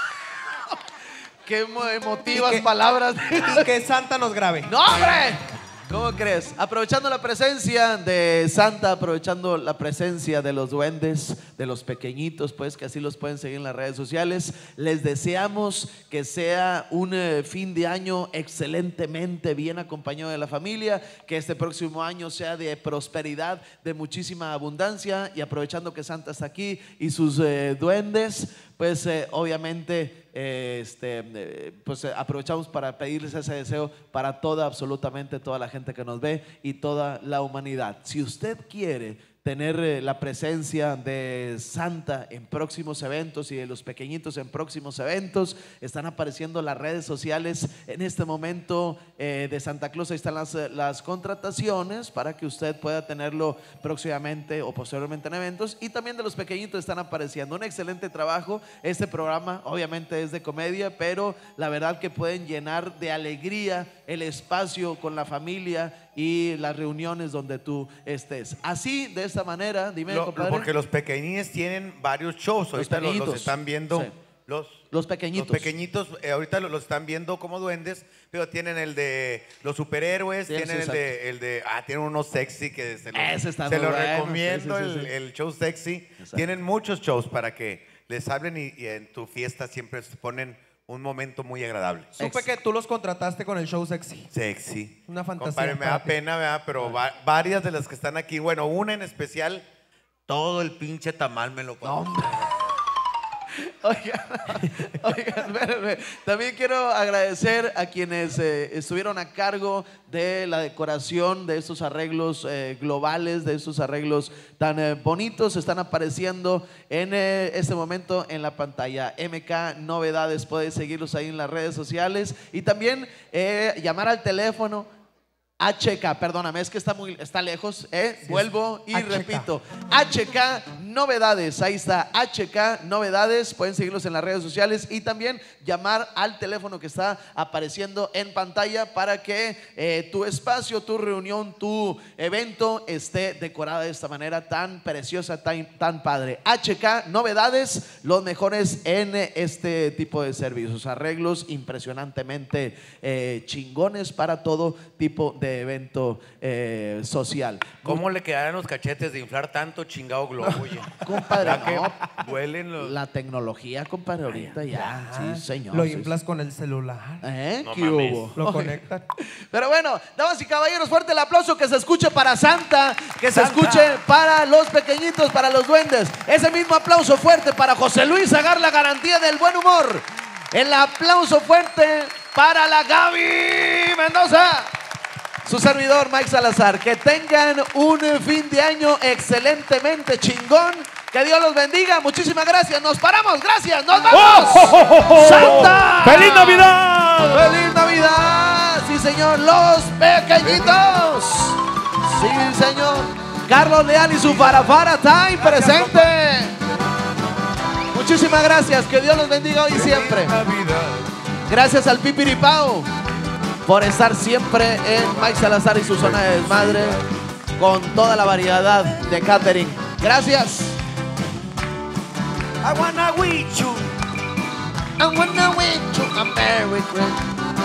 Qué emo- emotivas Y que- palabras. Y que Santa nos grabe. ¡No, hombre! ¿Cómo crees? Aprovechando la presencia de Santa, aprovechando la presencia de los duendes, de los pequeñitos, pues que así los pueden seguir en las redes sociales, les deseamos que sea un eh, fin de año excelentemente bien acompañado de la familia, que este próximo año sea de prosperidad, de muchísima abundancia, y aprovechando que Santa está aquí y sus eh, duendes, pues eh, obviamente eh, este, eh, pues eh, aprovechamos para pedirles ese deseo para toda, absolutamente toda la gente que nos ve y toda la humanidad. Si usted quiere tener eh, la presencia de Santa en próximos eventos y de los pequeñitos en próximos eventos, están apareciendo las redes sociales en este momento eh, de Santa Claus. Ahí están las, eh, las contrataciones para que usted pueda tenerlo próximamente o posteriormente en eventos, y también de los pequeñitos están apareciendo. Un excelente trabajo. Este programa obviamente es de comedia, pero la verdad que pueden llenar de alegría el espacio con la familia y las reuniones donde tú estés. Así, de esta manera, dime, Lo- compadre. porque los pequeñines tienen varios shows. Ahorita los, los pequeñitos. están viendo. Sí. Los, Los pequeñitos. Los pequeñitos, eh, ahorita lo- los están viendo como duendes, pero tienen el de los superhéroes, Sí, tienen sí, el de, el de, ah, tienen unos sexy que se los, Ese está se muy los bueno, recomiendo, sí, sí, sí, el, sí. el show sexy. Exacto. Tienen muchos shows para que les hablen y, y en tu fiesta siempre se ponen un momento muy agradable. Supe que tú los contrataste con el show sexy. Sexy. Una fantasía. Compadre, me para da ti. pena, ¿verdad? Pero va- varias de las que están aquí, bueno, una en especial, todo el pinche tamal me lo como. Oigan, oigan, espérenme. También quiero agradecer a quienes eh, estuvieron a cargo de la decoración de estos arreglos eh, globales, de estos arreglos tan eh, bonitos. Están apareciendo en eh, este momento en la pantalla. M K Novedades, puedes seguirlos ahí en las redes sociales y también eh, llamar al teléfono. H K, perdóname, es que está muy está lejos, ¿eh? Vuelvo y H K. repito. H K Novedades, ahí está, H K Novedades, pueden seguirlos en las redes sociales y también llamar al teléfono que está apareciendo en pantalla para que eh, tu espacio, tu reunión, tu evento esté decorado de esta manera tan preciosa, tan, tan padre. H K Novedades, los mejores en este tipo de servicios, arreglos impresionantemente eh, chingones para todo tipo de evento eh, social. ¿Cómo le quedarán los cachetes de inflar tanto chingado globo, oye? Compadre, ¿Verdad que no, duelen los... la tecnología, compadre, ahorita ya, sí, señor. Lo sí, inflas con el celular. ¿Eh? No ¿Qué mames. hubo? Lo Oye, conectas. pero bueno, damas y caballeros, fuerte el aplauso, que se escuche para Santa, que se Santa. escuche para los pequeñitos, para los duendes. Ese mismo aplauso fuerte para José Luis Agar, la garantía del buen humor. El aplauso fuerte para la Gaby Mendoza. Su servidor Mike Salazar. Que tengan un fin de año excelentemente chingón. Que Dios los bendiga. Muchísimas gracias. Nos paramos. Gracias. Nos vamos. ¡Oh, oh, oh, oh! ¡Santa! ¡Feliz Navidad! ¡Feliz Navidad! Sí, señor. Los pequeñitos. Sí, señor. Carlos Leal y su Farafara Time presente. Muchísimas gracias. Que Dios los bendiga hoy y siempre. Gracias al Pipiripao por estar siempre en Mike Salazar y su zona de desmadre con toda la variedad de catering. Gracias. I wanna with you. I wanna wish you a Merry Christmas.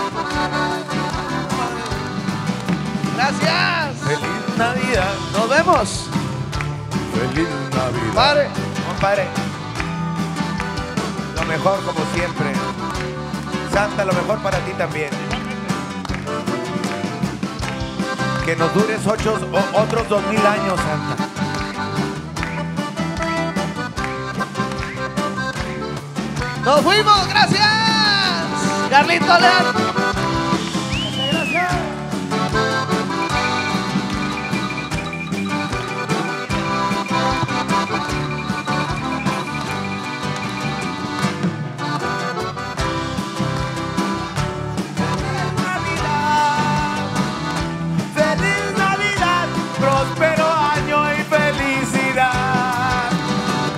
Gracias. Feliz Navidad. Nos vemos. Feliz Navidad. Padre. Compadre, lo mejor como siempre. Santa, lo mejor para ti también. Que nos dures ocho, o- otros dos mil años, Santa. Nos fuimos. Gracias. Carlito Leal.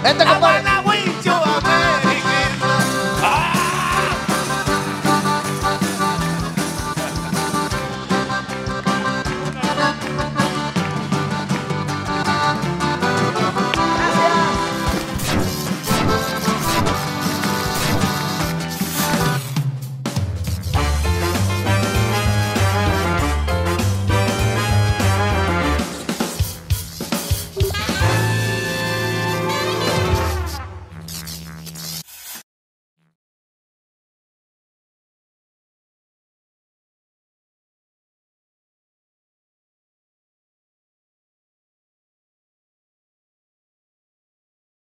Vente, compadre.